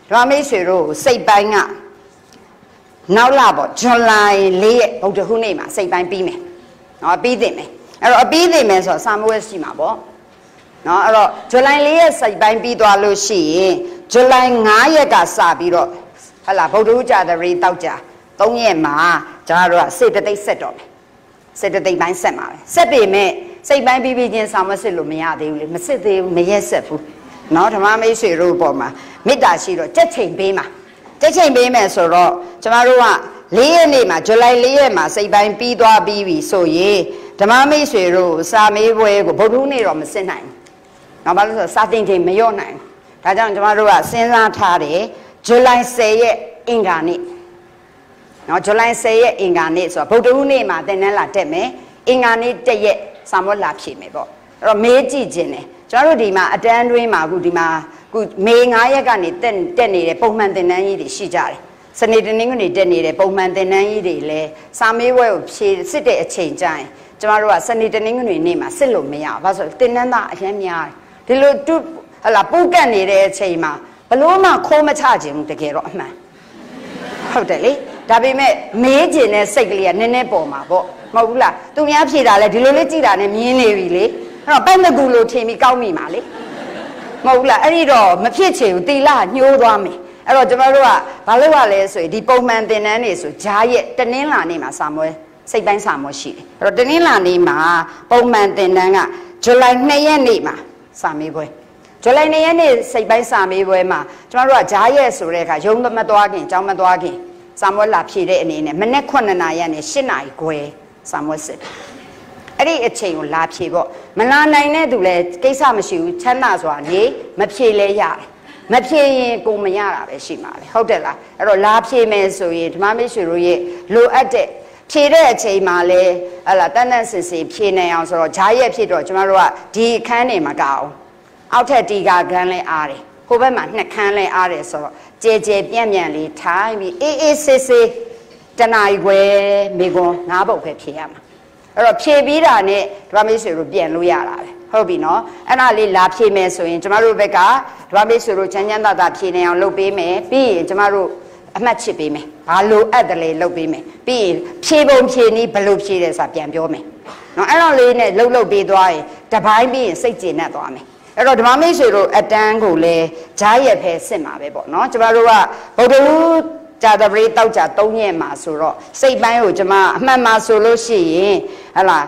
ဓမ္မမိတ်ဆွေတို့စိတ်ပိုင်းကနောက်လာပေါ့ဇွန်လလေးရက်ဗုဒ္ဓဟူးနေ့မှာစိတ်ပိုင်းပြီးမယ်နော်အပြီးသိမယ်အဲ့တော့အပြီးသိမယ်ဆိုတော့စာမွေးရှိမှာပေါ့နော်အဲ့တော့ဇူလိုင်လေးရက်စိတ်ပိုင်းပြီးသွားလို့ရှိရင်ဇူလိုင်ငါးရက်ကစပြီးတော့ဟလာဗုဒ္ဓဟူးကြာသပတေးတောက်ကြသုံးရက်မှာကျွန်တော်တို့ကစေတသိက်ဆက်တော့မယ်စေတသိက်ပိုင်းဆက်မှာပဲဆက်ပေမဲ့စိတ်ပိုင်းပြီးပြီးချင်းစာမစစ်လို့မရသေးဘူးလေမစစ်သေးဘူးမရက်ဆက်ဘူးနော်ဓမ္မမိတ်ဆွေတို့ပေါ်မှာမေတ္တာရှိတော့ကြက်ချိန်ပေးမှာကြက်ချိန်ပေးမယ်ဆိုတော့ကျမတို့ကလေးရက်နေ့မှာဇူလိုင်လေးရက်မှာစိတ်ပိုင်းပြီးသွားပြီးပြီဆိုရင်ဓမ္မမိတ်ဆွေတို့စာမေးပွဲကိုဗုဒ္ဓဟူးနေ့တော့မစစ်နိုင်ဘူးနော်ဘာလို့ဆိုစာသင်ချိန်မလျော့နိုင်ဘူးဒါကြောင့်ကျမတို့ကစဉ်းစားထားတယ်ဇူလိုင်ဆယ်ရက်အင်္ဂါနေ့နော်ဇူလိုင်ဆယ်ရက်အင်္ဂါနေ့ဆိုတော့ဗုဒ္ဓဟူးနေ့မှာသင်တန်းလာတက်မယ်အင်္ဂါနေ့တစ်ရက်စာမွတ်လာဖြည့်မယ်ပေါ့အဲ့တော့မေးကြည့်ခြင်းတယ်ကျွန်တော်တို့ဒီမှာအတန်းတွင်းမှာအခုဒီမှာအခုမေငါးရက်ကနေတက်တက်နေတဲ့ပုံမှန်သင်တန်းကြီးတွေရှိကြတယ်စနေတနင်္ဂနွေတက်နေတဲ့ပုံမှန်သင်တန်းကြီးတွေလည်းစာမေးပွဲကိုဖြည့်စစ်တဲ့အချိန်ကျရင်ကျမတို့ကစနေတနင်္ဂနွေနေ့မှာစစ်လို့မရဘူးဘာလို့ဆိုသင်တန်းသားအရင်များတယ်ဒီလိုတူဟလာပူကတ်နေတဲ့အချိန်မှာဘလို့မှခိုးမချခြင်းဘူးတကယ်တော့အမှန်ဟုတ်တယ်လေဒါပေမဲ့မေးခြင်းနဲ့စိတ်ကလေးကနည်းနည်းပေါ်မှာပေါ့မဟုတ်ဘူးလားသူများဖြေတာလဲဒီလိုလေးကြည့်တာနဲ့မြင်နေပြီလေအဲ့တော့ပတ်မကူလို့ထင်ပြီးကောက်မိမှာလေမဟုတ်ဘူးလားအဲ့ဒီတော့မဖြစ်ချင်ဘူးတီလာညှိုးသွားမယ်အဲ့တော့ကျမတို့ကဘာလို့ရလဲဆိုရင်ဒီပုံမှန်သင်တန်းတွေဆိုဂျားရက်တနင်္လာနေ့မှာစာမွေးစိတ်ပိုင်းစာမွေးရှိတယ်အဲ့တော့တနင်္လာနေ့မှာပုံမှန်သင်တန်းကဇူလိုင်နှစ်ရက်နေ့မှာစာမေးပွဲဇူလိုင်နှစ်ရက်နေ့စိတ်ပိုင်းစာမေးပွဲမှာကျမတို့ကဂျားရက်ဆိုတဲ့အခါရုံးမသွားခင်ကြောင်းမသွားခင်စာမွေးလာဖြည့်တဲ့အနေနဲ့မနေ့ခုနှစ်နာရီနဲ့ရှစ်နာရီခွဲစာမွေးစစ်အဲ့ဒီအချိန်ကိုလာဖြေပေါ့မလာနိုင်တဲ့သူလည်းကိစ္စမရှိဘူးချမ်းသာစွာနေမဖြေလဲရတယ်မဖြေရင်ကိုမရတာပဲရှိမှာလေဟုတ်တယ်လားအဲ့တော့လာဖြေမယ်ဆိုရင်ဓမ္မမိတ်ဆွေတို့ရဲ့လိုအပ်တဲ့ဖြေတဲ့အချိန်မှာလဲဟလာတန်တန်စင်စင်ဖြေနိုင်အောင်ဆိုတော့ဂျားရက်ဖြစ်တော့ကျမတို့ကဒီအခန်းနေမှာကအောင်အောက်ထက်တီကာခန်းလဲအားတယ်ဟိုဘက်မှာနှစ်ခန်းလဲအားတယ်ဆိုတော့ကြဲကြဲပြန့်ပြန့်လေးထိုင်ပြီးအေးအေးဆေးဆေးတနာရီခွဲမိကွန်ငါးပုတ်ပဲဖြေရမှာအဲ့တော့ဖြေပြီးတာနဲ့ဓမ္မမိတ်ဆွေတို့ပြန်လို့ရတာပဲဟုတ်ပြီနော်အဲ့ဒါလေးလာဖြေမယ်ဆိုရင်ကျမတို့ဘက်ကဓမ္မမိတ်ဆွေတို့ချမ်းချမ်းသာသာဖြေနေအောင်လုပ်ပေးမယ်ပြီးရင်ကျမတို့အမှတ်ချစ်ပေးမယ်ဘာလို့အပ်တယ်လေလုပ်ပေးမယ်ပြီးရင်ဖြေပုံဖြေနည်းဘလို့ဖြေတယ်ဆိုတာပြန်ပြောမယ်နော်အဲ့တော့လေးနဲ့လှုပ်လှုပ်ပေးသွားရင်တပိုင်းပြီးရင်စိတ်ကျေနပ်သွားမယ်အဲ့တော့ဓမ္မမိတ်ဆွေတို့အတန်းကိုလည်းဂျားရက်ဖဲစစ်မှာပဲပေါ့နော်ကျမတို့ကဗုဒ္ဓဟူးကြာသပတေးတောက်ကြသုံးရက်မှာဆိုတော့စိတ်ပိုင်းကိုကျမအမှန်မှာဆိုလို့ရှိရင်ဟလာ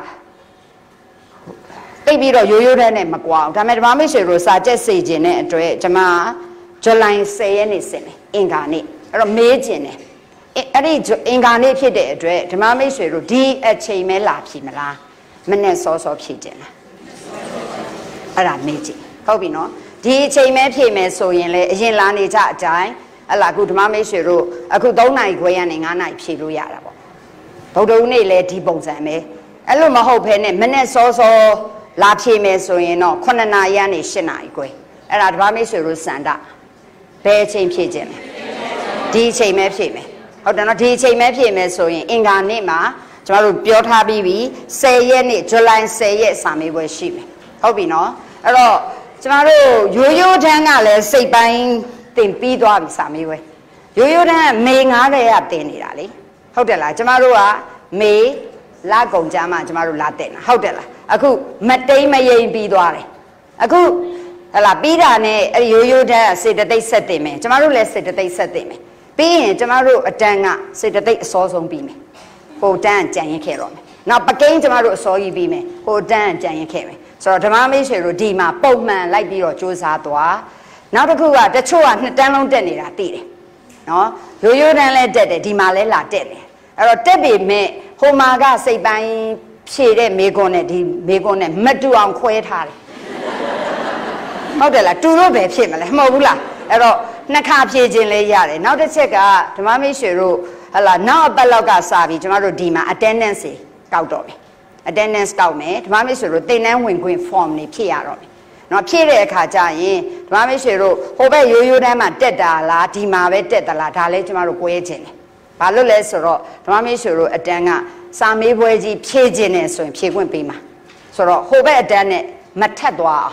တိတ်ပြီးတော့ရိုးရိုးတန်းနဲ့မကွာအောင်ဒါပေမဲ့ဓမ္မမိတ်ဆွေတို့စာကြက်စေခြင်းတဲ့အတွက်ကျမဇူလိုင်ဆယ်ရက်နေ့စစ်တယ်အင်္ဂါနေ့အဲ့တော့မေးခြင်းတယ်အဲ့ဒီအင်္ဂါနေ့ဖြစ်တဲ့အတွက်ဓမ္မမိတ်ဆွေတို့ဒီအချိန်မဲလာဖြေမလားမနဲ့စောစောဖြေခြင်းလားအဲ့ဒါမေးကြည့်ဟုတ်ပြီနော်ဒီအချိန်မဲဖြေမယ်ဆိုရင်လေအရင်လာနေကြအတိုင်းအလားအခုဓမ္မမိတ်ဆွေတို့အခုသုံးနာရီခွဲရနေငါးနာရီဖြေလို့ရတာပေါ့ဗုဒ္ဓဟူးနေ့လည်းဒီပုံစံပဲအဲ့လိုမဟုတ်ဘဲနဲ့မနဲ့စောစောလာဖြေမယ်ဆိုရင်တော့ခုနှစ်နာရီကနေရှစ်နာရီခွဲအဲ့ဒါဓမ္မမိတ်ဆွေတို့စန္ဒဘယ်အချိန်ဖြေခြင်းလဲဒီအချိန်မဲဖြေမယ်ဟုတ်တယ်နော်ဒီအချိန်မဲဖြေမယ်ဆိုရင်အင်္ဂါနေ့မှာကျမတို့ပြောထားပြီးပြီဆယ်ရက်နေ့ဇူလိုင်ဆယ်ရက်စာမေးပွဲရှိမယ်ဟုတ်ပြီနော်အဲ့တော့ကျမတို့ရိုးရိုးတန်းကလည်းစိတ်ပိုင်းတင်ပြီးသွားပြီစာမေးပွဲရိုးရိုးတန်းကမေငါးတဲ့ကတင်နေတာလေဟုတ်တယ်လားကျမတို့ကမေလာကုန်ကြမှာကျမတို့လာတင်တာဟုတ်တယ်လားအခုမတိမ်မယိမ်ပြီးသွားတယ်အခုဟလာပြီးတာနဲ့အဲ့ဒီရိုးရိုးတန်းစေတသိက်ဆက်တင်မယ်ကျမတို့လည်းစေတသိက်ဆက်တင်မယ်ပြီးရင်ကျမတို့အတန်းကစေတသိက်အစောဆုံးပြီးမယ်ဟိုတန်းကြံရင်ခဲ့တော့မယ်နောက်ပကိန်းကျမတို့အစောကြီးပြီးမယ်ဟိုတန်းကြံရင်ခဲ့မယ်ဆိုတော့ဓမ္မမိတ်ဆွေတို့ဒီမှာပုံမှန်လိုက်ပြီးတော့စူးစမ်းသွားနောက်တစ်ခုကတချို့ကနှစ်တန်းလုံးတက်နေတာသိတယ်နော်ရိုးရိုးတန်းလဲတက်တယ်ဒီမှာလဲလာတက်တယ်အဲ့တော့တက်ပေမဲ့ဟိုမှာကစိတ်ပိုင်းဖြည့်တဲ့မေကွန်းနဲ့ဒီမေကွန်းနဲ့မတူအောင်ခွဲထားတယ်ဟုတ်တယ်လားတူတော့ပဲဖြစ်မလဲမဟုတ်ဘူးလားအဲ့တော့နှစ်ခါဖြည့်ခြင်းလဲရတယ်နောက်တစ်ချက်ကဓမ္မမိတ်ဆွေတို့ဟလာနောက်အပတ်လောက်ကစပြီးကျွန်တော်တို့ဒီမှာ attendance ကောက်တော့မယ် attendance ကောက်မယ်ဓမ္မမိတ်ဆွေတို့သင်တန်းဝင်ခွင့် form တွေဖြည့်ရတော့မယ်နော်ဖြည့်တဲ့အခါကျရင်ဓမ္မမိတ်ဆွေတို့ဟိုဘက်ရိုးရိုးတန်းမှာတက်တာလားဒီမှာပဲတက်တာလားဒါလည်းကျွန်တော်တို့꿰ခြင်းတယ်ဘာလို့လဲဆိုတော့ဓမ္မမိတ်ဆွေတို့အတန်းကစာမေးပွဲကြီးဖြည့်ခြင်းနဲ့ဆိုရင်ဖြည့်ခွင့်ပေးမှာဆိုတော့ဟိုဘက်အတန်းနဲ့မထက်သွားအောင်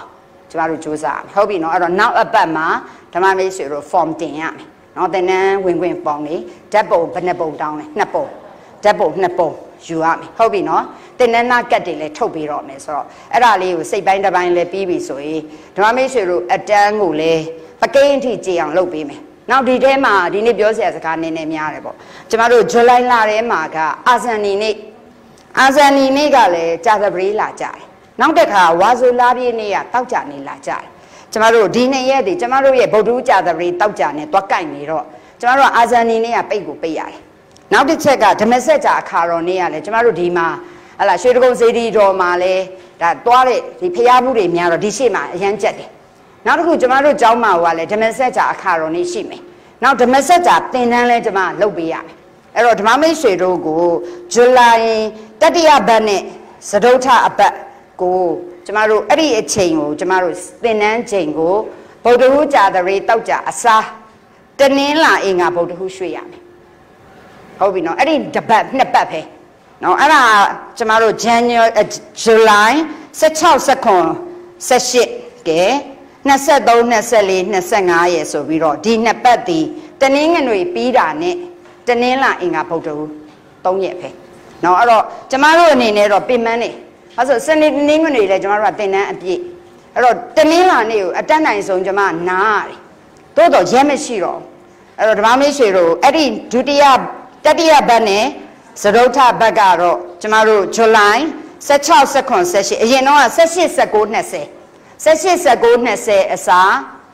ကျမတို့စူးစမ်းဟုတ်ပြီနော်အဲ့တော့နောက်အပတ်မှာဓမ္မမိတ်ဆွေတို့ form တင်ရမယ်နော်သင်တန်းဝင်ခွင့်ပေါင်းနေဓာတ်ပုံဘယ်နှပုံတောင်းလဲနှစ်ပုံဓာတ်ပုံနှစ်ပုံယူရမယ်ဟုတ်ပြီနော်သင်တန်းနာကတ်တွေလည်းထုတ်ပြီးတော့မယ်ဆိုတော့အဲ့ဒါလေးကိုစိတ်ပိုင်းတစ်ပိုင်းလည်းပြီးပြီဆိုရင်ဓမ္မမိတ်ဆွေတို့အတန်းကိုလည်းပကိန်းအထိကြည်အောင်လုပ်ပေးမယ်နောက်ဒီထဲမှာဒီနေ့ပြောစရာစကားနည်းနည်းများတယ်ပေါ့ကျမတို့ဇူလိုင်လထဲမှာကအာဇန်နီနေ့အာဇန်နီနေ့ကလည်းကြာသပတေးလာကြတယ်နောက်တစ်ခါဝါဆိုလာပြည့်နေ့ကတောက်ကြနေလာကြတယ်ကျမတို့ဒီနေ့ရက်ဒီကျမတို့ရဲ့ဗုဒ္ဓဦးကြာသပတေးတောက်ကြနေတွားကိုက်နေတော့ကျမတို့အာဇန်နီနေ့ကပိတ်ကိုပိတ်ရတယ်နောက်တစ်ချက်ကဓမ္မစကြာအခါတော်နေ့ကလည်းကျမတို့ဒီမှာဟလာရွှေတကုံစေတီတော်မှာလည်းဒါတွားတဲ့ဒီဖျားမှုတွေများတော့ဒီရှေ့မှာအရန်ကျက်တယ်နောက်တစ်ခုကျမတို့ကျောင်းမှာကလည်းဓမ္မစကြာအခါတော်နေ့ရှိမယ်နောက်ဓမ္မစကြာသင်တန်းလဲကျမလုပ်ပေးရမယ်အဲ့တော့ဓမ္မမိတ်ဆွေတို့ကိုဇူလိုင်တတိယပတ်နဲ့စတုထအပတ်ကိုကျမတို့အဲ့ဒီအချိန်ကိုကျမတို့သင်တန်းချိန်ကိုဗုဒ္ဓဟူးကြာသပတေးတောက်ကြအစားတနင်္လာအင်္ဂါဗုဒ္ဓဟူးရွှေ့ရမယ်ဟုတ်ပြီနော်အဲ့ဒီတပတ်နှစ်ပတ်ပဲနော်အဲ့ဒါကျမတို့ January July 16 19 18ကဲ23 24 25ရယ်ဆိုပြီးတော့ဒီနှစ်ပတ်ဒီတနင်္ဂနွေပြီးတာနဲ့တနင်္လာအင်္ဂါဗုဒ္ဓဟူးသုံးရက်ပဲနော်အဲ့တော့ကျမတို့အနေနဲ့တော့ပြင်ပန်းနေအဲဆိုစနေတနင်္ဂနွေလည်းကျမတို့ကသင်တန်းအပြည့်အဲ့တော့တနင်္လာနေ့ကိုအတက်နိုင်ဆုံးကျမနားရတယ်တိုးတော့ရဲမရှိတော့အဲ့တော့ဓမ္မမိတ်ဆွေတို့အဲ့ဒီဒုတိယတတိယဘတ်နဲ့စတုထဘတ်ကတော့ကျမတို့ဇူလိုင်16 19 18အရင်တော့18 19 20 18 19 20အစား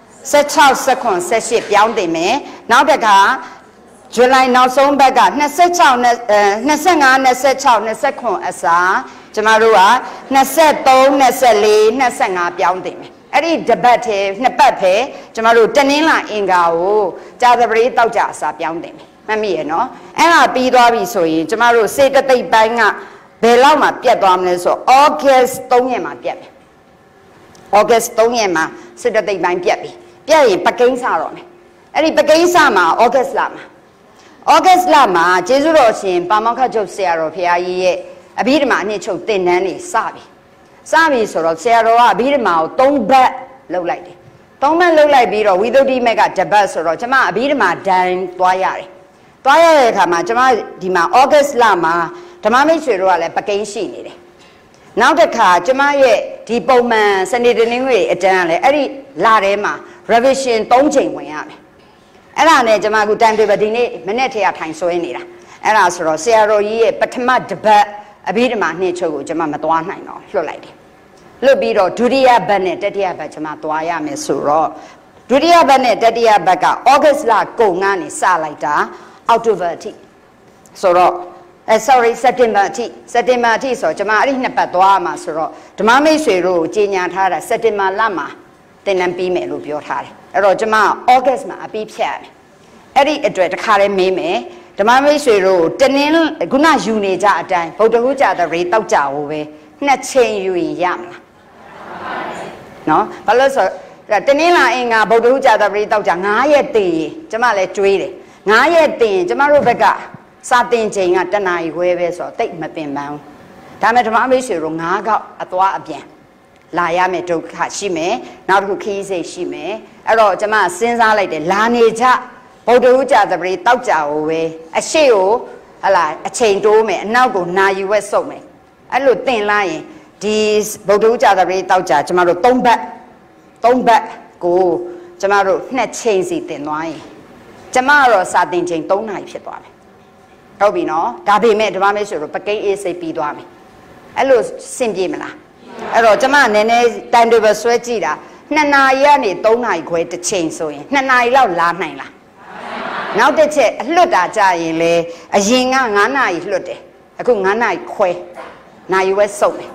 16 19 18ပြောင်းတင်မယ်နောက်တစ်ခါဇူလိုင်နောက်ဆုံးဘက်က26 25 26 29အစားကျမတို့က23 24 25ပြောင်းတင်မယ်အဲ့ဒီတပတ်ထဲနှစ်ပတ်ပဲကျမတို့တနင်္လာအင်္ဂါကိုကြာသပတေးတောက်ကြအစားပြောင်းတင်မယ်မှတ်မိရဲ့နော်အဲ့ဒါပြီးသွားပြီဆိုရင်ကျမတို့စေတသိက်ပိုင်းကဘယ်လောက်မှပြတ်သွားမလဲဆိုတော့ August 3ရက်မှာပြတ်မယ် August 3ရက်မှာစေတသိက်ပိုင်းပြတ်ပြီပြတ်ရင်ပကိန်းစတော့မယ်အဲ့ဒီပကိန်းစမှာ August လမှာ August လမှာကျေးဇူးတော်ရှင်ပါမောက္ခချုပ်ဆရာတော်ဖရာကြီးရဲ့အဘိဓမ္မာအနှစ်ချုပ်သင်တန်းနေစပြီစပြီဆိုတော့ဆရာတော်ကအဘိဓမ္မာကို၃ဘတ်လုပ်လိုက်တယ်၃ဘတ်လုပ်လိုက်ပြီးတော့ဝိသုဒ္ဓိမက်ကတစ်ဘတ်ဆိုတော့ကျမအဘိဓမ္မာဒိုင်းသွားရတယ်သွားရတဲ့အခါမှာကျမဒီမှာ August လမှာဓမ္မမိတ်ဆွေတို့ကလည်းပကိန်းရှိနေတယ်နောက်တစ်ခါကျမရဲ့ဒီပုံမှန်စနေတနင်္ဂနွေအတန်းကလည်းအဲ့ဒီလထဲမှာ revision ၃ချိန်ဝင်ရမယ်အဲ့ဒါနဲ့ကျမက time table ဒီနေ့မနေ့ထဲကထိုင်ဆွဲနေတာအဲ့ဒါဆိုတော့ဆရာတော်ကြီးရဲ့ပထမတပတ်အဘိဓမ္မာနှစ်ချုပ်ကိုကျမမသွားနိုင်တော့လွတ်လိုက်တယ်လွတ်ပြီးတော့ဒုတိယဘတ်နဲ့တတိယဘတ်ကျမသွားရမယ်ဆိုတော့ဒုတိယဘတ်နဲ့တတိယဘတ်က August လကုန်ကနေစလိုက်တာ October အထိဆိုတော့အဲ sorry September အထိ September အထိဆိုတော့ကျမအဲ့ဒီနှစ်ပတ်သွားမှာဆိုတော့ဓမ္မမိတ်ဆွေတို့ကိုကြီးညာထားတာ September လမှာသင်တန်းပြီးမယ်လို့ပြောထားတယ်အဲ့တော့ကျမ August မှာအပြီးဖြတ်ရတယ်အဲ့ဒီအတွက်တခါတည်းမေးမယ်ဓမ္မမိတ်ဆွေတို့တနင်္ခုနယူနေကြအတိုင်းဗုဒ္ဓဟူးကြာသပတေးတောက်ကြဖို့ပဲနှစ်ချိန်ယူရင်ရမလားနော်ဘာလို့ဆိုတနင်္လာအင်္ဂါဗုဒ္ဓဟူးကြာသပတေးတောက်ကြ၅ရက်တည်ကျမလည်းတွေးတယ်၅ရက်တည်ကျမတို့ဘက်ကစာတင်ချိန်ကတနာရီခွဲပဲဆိုတော့တိတ်မပင်ပန်းဘူးဒါမဲ့ဓမ္မမိတ်ဆွေတို့၅ခေါက်အသွားအပြန်လာရမယ်ဒုက္ခရှိမယ်နောက်တစ်ခုခီးစိတ်ရှိမယ်အဲ့တော့ကျမစဉ်းစားလိုက်တယ်လာနေကြဗုဒ္ဓဟူးကြာသပတေးတောက်ကြကိုပဲအရှိကိုဟလာအချိန်တိုးမယ်အနောက်ကိုနာယူဝက်ဆုပ်မယ်အဲ့လိုတင်လိုက်ရင်ဒီဗုဒ္ဓဟူးကြာသပတေးတောက်ကြကျမတို့၃ဘတ်၃ဘတ်ကိုကျမတို့နှစ်ချိန်စီတင်သွားရင်ကျမကတော့စာတင်ချိန်၃နာရီဖြစ်သွားမယ်ဟုတ်ပြီနော်ဒါပေမဲ့ဓမ္မမိတ်ဆွေတို့ပကိန်းအေးစိတ်ပြီးသွားမယ်အဲ့လိုစင်ပြေမလားအဲ့တော့ကျမနည်းနည်း time table ဆွဲကြည့်တာနှစ်နာရီကနေ၃နာရီခွဲတစ်ချိန်ဆိုရင်နှစ်နာရီလောက်လာနိုင်လားနောက်တစ်ချက်အလွတ်တာကြရင်လေအရင်က၅နာရီလွတ်တယ်အခု၅နာရီခွဲနာရီဝဲစုပ်တယ်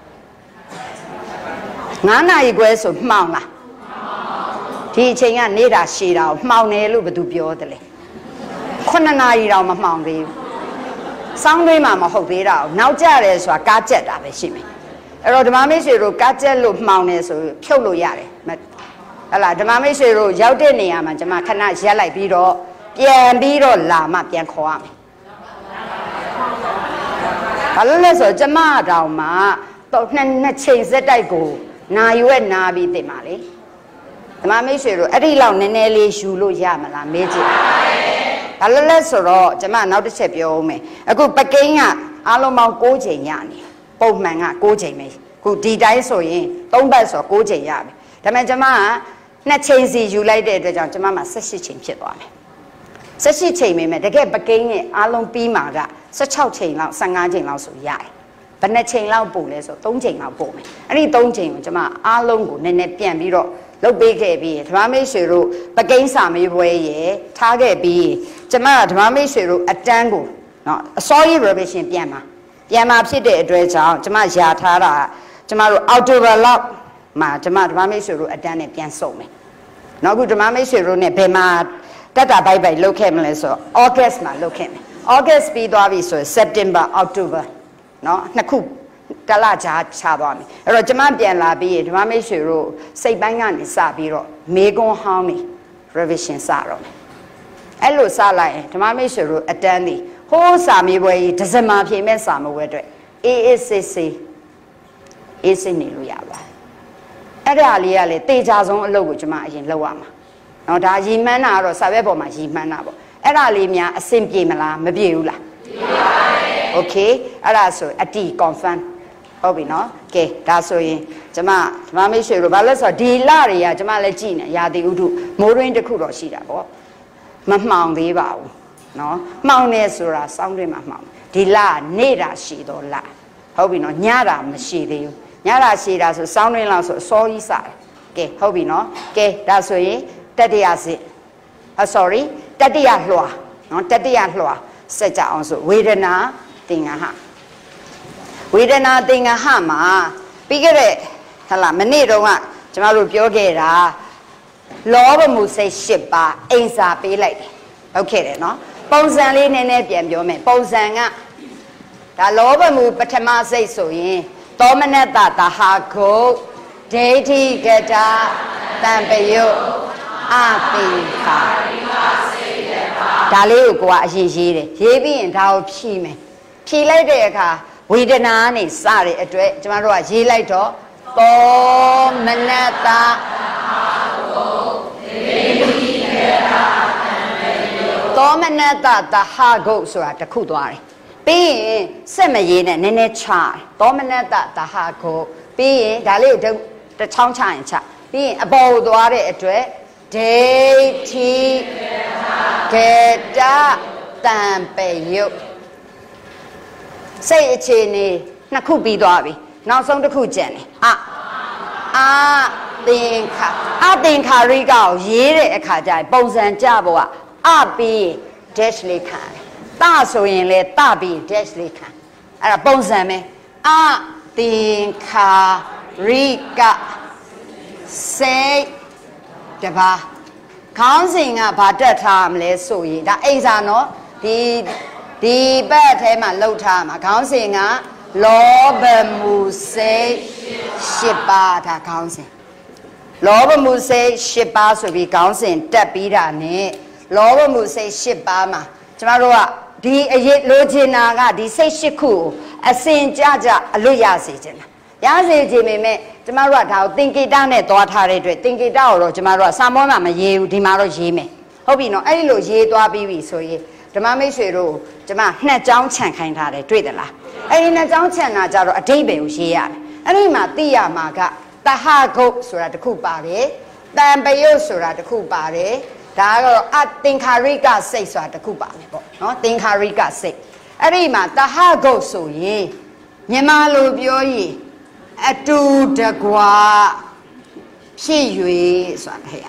၅နာရီခွဲဆိုမှောင်လားဒီအချိန်ကနေတာရှည်တာကိုမှောင်တယ်လို့ဘယ်သူပြောတယ်လဲခုနှစ်နာရီတောင်မမှောင်သေးဘူးစောင်းသွေးမှမဟုတ်သေးတာကိုနောက်ကျတယ်ဆိုတာကားကျက်တာပဲရှိမယ်အဲ့တော့ဓမ္မမိတ်ဆွေတို့ကားကျက်လို့မှောင်တယ်ဆိုဖြုတ်လို့ရတယ်ဟဲ့လားဓမ္မမိတ်ဆွေတို့ရောက်တဲ့နေရာမှာကျွန်မခဏရက်လိုက်ပြီးတော့ပြန်ပြီးတော့လာမှပြန်ခေါ်ရမယ်ဘာလို့လဲဆိုတော့ကျမတောင်မှတော့နှစ်နှစ်ချိန်စက်တိုက်ကိုနာယူရဲ့နာပြီးတင်ပါလေဓမ္မမိတ်ဆွေတို့အဲ့ဒီလောက်နည်းနည်းလေးယူလို့ရမလားမေးကြည့်ဘာလို့လဲဆိုတော့ကျမနောက်တစ်ချက်ပြောဦးမယ်အခုပကိန်းကအားလုံးပေါင်း၉ချိန်ရနေပုံမှန်က၉ချိန်ပဲခုဒီတိုင်းဆိုရင်၃ဘတ်ဆို၉ချိန်ရပြီဒါပေမဲ့ကျမကနှစ်ချိန်စီယူလိုက်တဲ့အတွက်ကြောင့်ကျမမှာ၁၈ချိန်ဖြစ်သွားမယ်၁၈ချိန်ပဲမဲ့တကယ်ပကိန်းရဲ့အားလုံးပြီးမှာက၁၆ချိန်လောက်၁၅ချိန်လောက်ဆိုရတယ်ဘယ်နှချိန်လောက်ပို့လဲဆို၃ချိန်လောက်ပို့မယ်အဲ့ဒီ၃ချိန်ကိုကျမအားလုံးကိုနည်းနည်းပြန်ပြီးတော့လုပ်ပေးခဲ့ပြီးဓမ္မမိတ်ဆွေတို့ပကိန်းစာမေးပွဲရေထားခဲ့ပြီးကျမကဓမ္မမိတ်ဆွေတို့အတန်းကိုနော်အစောကြီး revision ပြန်မှာပြန်မှာဖြစ်တဲ့အတွက်ကြောင့်ကျမယာထားတာကျမတို့ October လောက်မှာကျမဓမ္မမိတ်ဆွေတို့အတန်းနဲ့ပြန်စုံမယ်နောက်ခုဓမ္မမိတ်ဆွေတို့နဲ့ဘယ်မှာတက်တာဘိုက်ဘိုက်လုပ်ခဲ့မလဲဆိုတော့ August မှာလုပ်ခဲ့မယ် August ပြီးသွားပြီဆိုရင် September October နော်နှစ်ခုတလကြာချသွားပြီအဲ့တော့ကျမပြန်လာပြီးဓမ္မမိတ်ဆွေတို့စိတ်ပိုင်းကနေစပြီးတော့မေကွန်ဟောင်းနေ revision စတော့မယ်အဲ့လိုစလိုက်ရင်ဓမ္မမိတ်ဆွေတို့အတန်းနေဟိုးစာမေးပွဲကြီးဒီဇင်ဘာဖြေမဲ့စာမေးပွဲအတွက် A A C C A C နေလို့ရပါအဲ့ဒါလေးကလေတေချာဆုံးအလုပ်ကိုကျမအရင်လုပ်ရမှာနော်ဒါရီမှန်းတာကတော့စာရွက်ပေါ်မှာရီမှန်းတာပေါ့အဲ့ဒါလေးများအဆင်ပြေမလားမပြေဘူးလားပြေပါပါတယ် Okay အဲ့ဒါဆိုအတီ confirm ဟုတ်ပြီနော်ကဲဒါဆိုရင်ကျမဓမ္မမိတ်ဆွေတို့ဘာလဲဆိုတော့ဒီလတွေကကျမလည်းကြည်နေရာသီဥတုမိုးရင်းတစ်ခုတော့ရှိတာပေါ့မမှောင်သေးပါဘူးနော်မှောင်နေဆိုတာစောင်းတွင်းမှာမှောင်ဒီလနေတာရှိတော့လဟုတ်ပြီနော်ညတာမရှိသေးဘူးညတာရှိတာဆိုစောင်းတွင်းလောက်ဆိုအစောကြီးစားတယ်ကဲဟုတ်ပြီနော်ကဲဒါဆိုရင်တတိယစစ်ဟာ sorry တတိယလွှာနော်တတိယလွှာစက်ကြအောင်ဆိုဝေဒနာသင်္ဃဟဝေဒနာသင်္ဃဟမှာပြီးခဲ့တဲ့ဟလာမနေ့တုန်းကကျမတို့ပြောခဲ့တာလောဘမှုစိတ်၈ပါးအိမ်စာပေးလိုက်တယ်ဟုတ်ခဲ့တယ်နော်ပုံစံလေးနည်းနည်းပြန်ပြောမယ်ပုံစံကဒါလောဘမှုပထမစိတ်ဆိုရင်သောမနတသဟာကုတ်ဒိဋ္ဌိကတာတံပယုတ်အပိခာဒါလေးကိုကိုကအရင်ရေးတယ်ရေးပြီးရင်ဒါကိုဖြည့်မယ်ဖြည့်လိုက်တဲ့အခါဝေဒနာနဲ့စတဲ့အတွက်ကျမတို့ကရေးလိုက်တော့သောမနတသောမနတသဟာဂုတ်ဆိုတာတစ်ခုသွားတယ်ပြီးရင်စက်မရေးနဲ့နည်းနည်းချတယ်သောမနတသဟာဂုတ်ပြီးရင်ဒါလေးကိုတစ်ချောင်းချရင်ချပြီးရင်အပေါ်ကိုသွားတဲ့အတွက်ဒိဋ္ဌိကေတတံပယုတ်စိတ်အခြေအနေနှစ်ခုပြီးသွားပြီနောက်ဆုံးတစ်ခုကျန်တယ်အအာသင်္ခါအသင်္ခါရိကကိုရေးတဲ့အခါကျရင်ပုံစံကြဖို့ကအပြီး dash လေးခံတယ်တဆိုရင်လေတပြီး dash လေးခံအဲ့ဒါပုံစံပဲအသင်္ခါရိကစိတ်တပါခေါင်းစဉ်ကဘာတက်ထားမလဲဆိုရင်ဒါအိမ်စာနော်ဒီဒီဘက်ထဲမှာလှုပ်ထားမှာခေါင်းစဉ်ကလောဘမှုစိတ်၈ပါးဒါခေါင်းစဉ်လောဘမှုစိတ်၈ပါးဆိုပြီးခေါင်းစဉ်တက်ပြီးတာနဲ့လောဘမှုစိတ်၈ပါးမှာကျမတို့ကဒီအရေးလိုချင်တာကဒီစိတ်၈ခုကိုအစဉ်ကြကြအလွတ်ရစေချင်တာရစေချင်ပေမဲ့ကျမတို့ကဒါကိုသင်္ကေတနဲ့သွားထားတဲ့အတွက်သင်္ကေတကိုတော့ကျမတို့ကစာမောမှာမရေးဘူးဒီမှာတော့ရေးမယ်ဟုတ်ပြီနော်အဲ့ဒီလိုရေးသွားပြီးပြီဆိုရင်ဓမ္မမိတ်ဆွေတို့ကျမနှစ်ကြောင်းခြံခိုင်းထားတယ်တွေ့သလားအဲ့ဒီနှစ်ကြောင်းခြံတာကြတော့အတိတ်ပဲကိုရေးရတယ်အဲ့ဒီမှာသိရမှာကတဟဂုတ်ဆိုတာတစ်ခုပါတယ်တံပယုတ်ဆိုတာတစ်ခုပါတယ်ဒါကတော့အသင်္ခါရိကစိတ်ဆိုတာတစ်ခုပါမယ်ပေါ့နော်သင်္ခါရိကစိတ်အဲ့ဒီမှာတဟဂုတ်ဆိုရင်မြန်မာလိုပြောရင်အတူတကွာဖြစ်၍ဆိုတာဟဲ့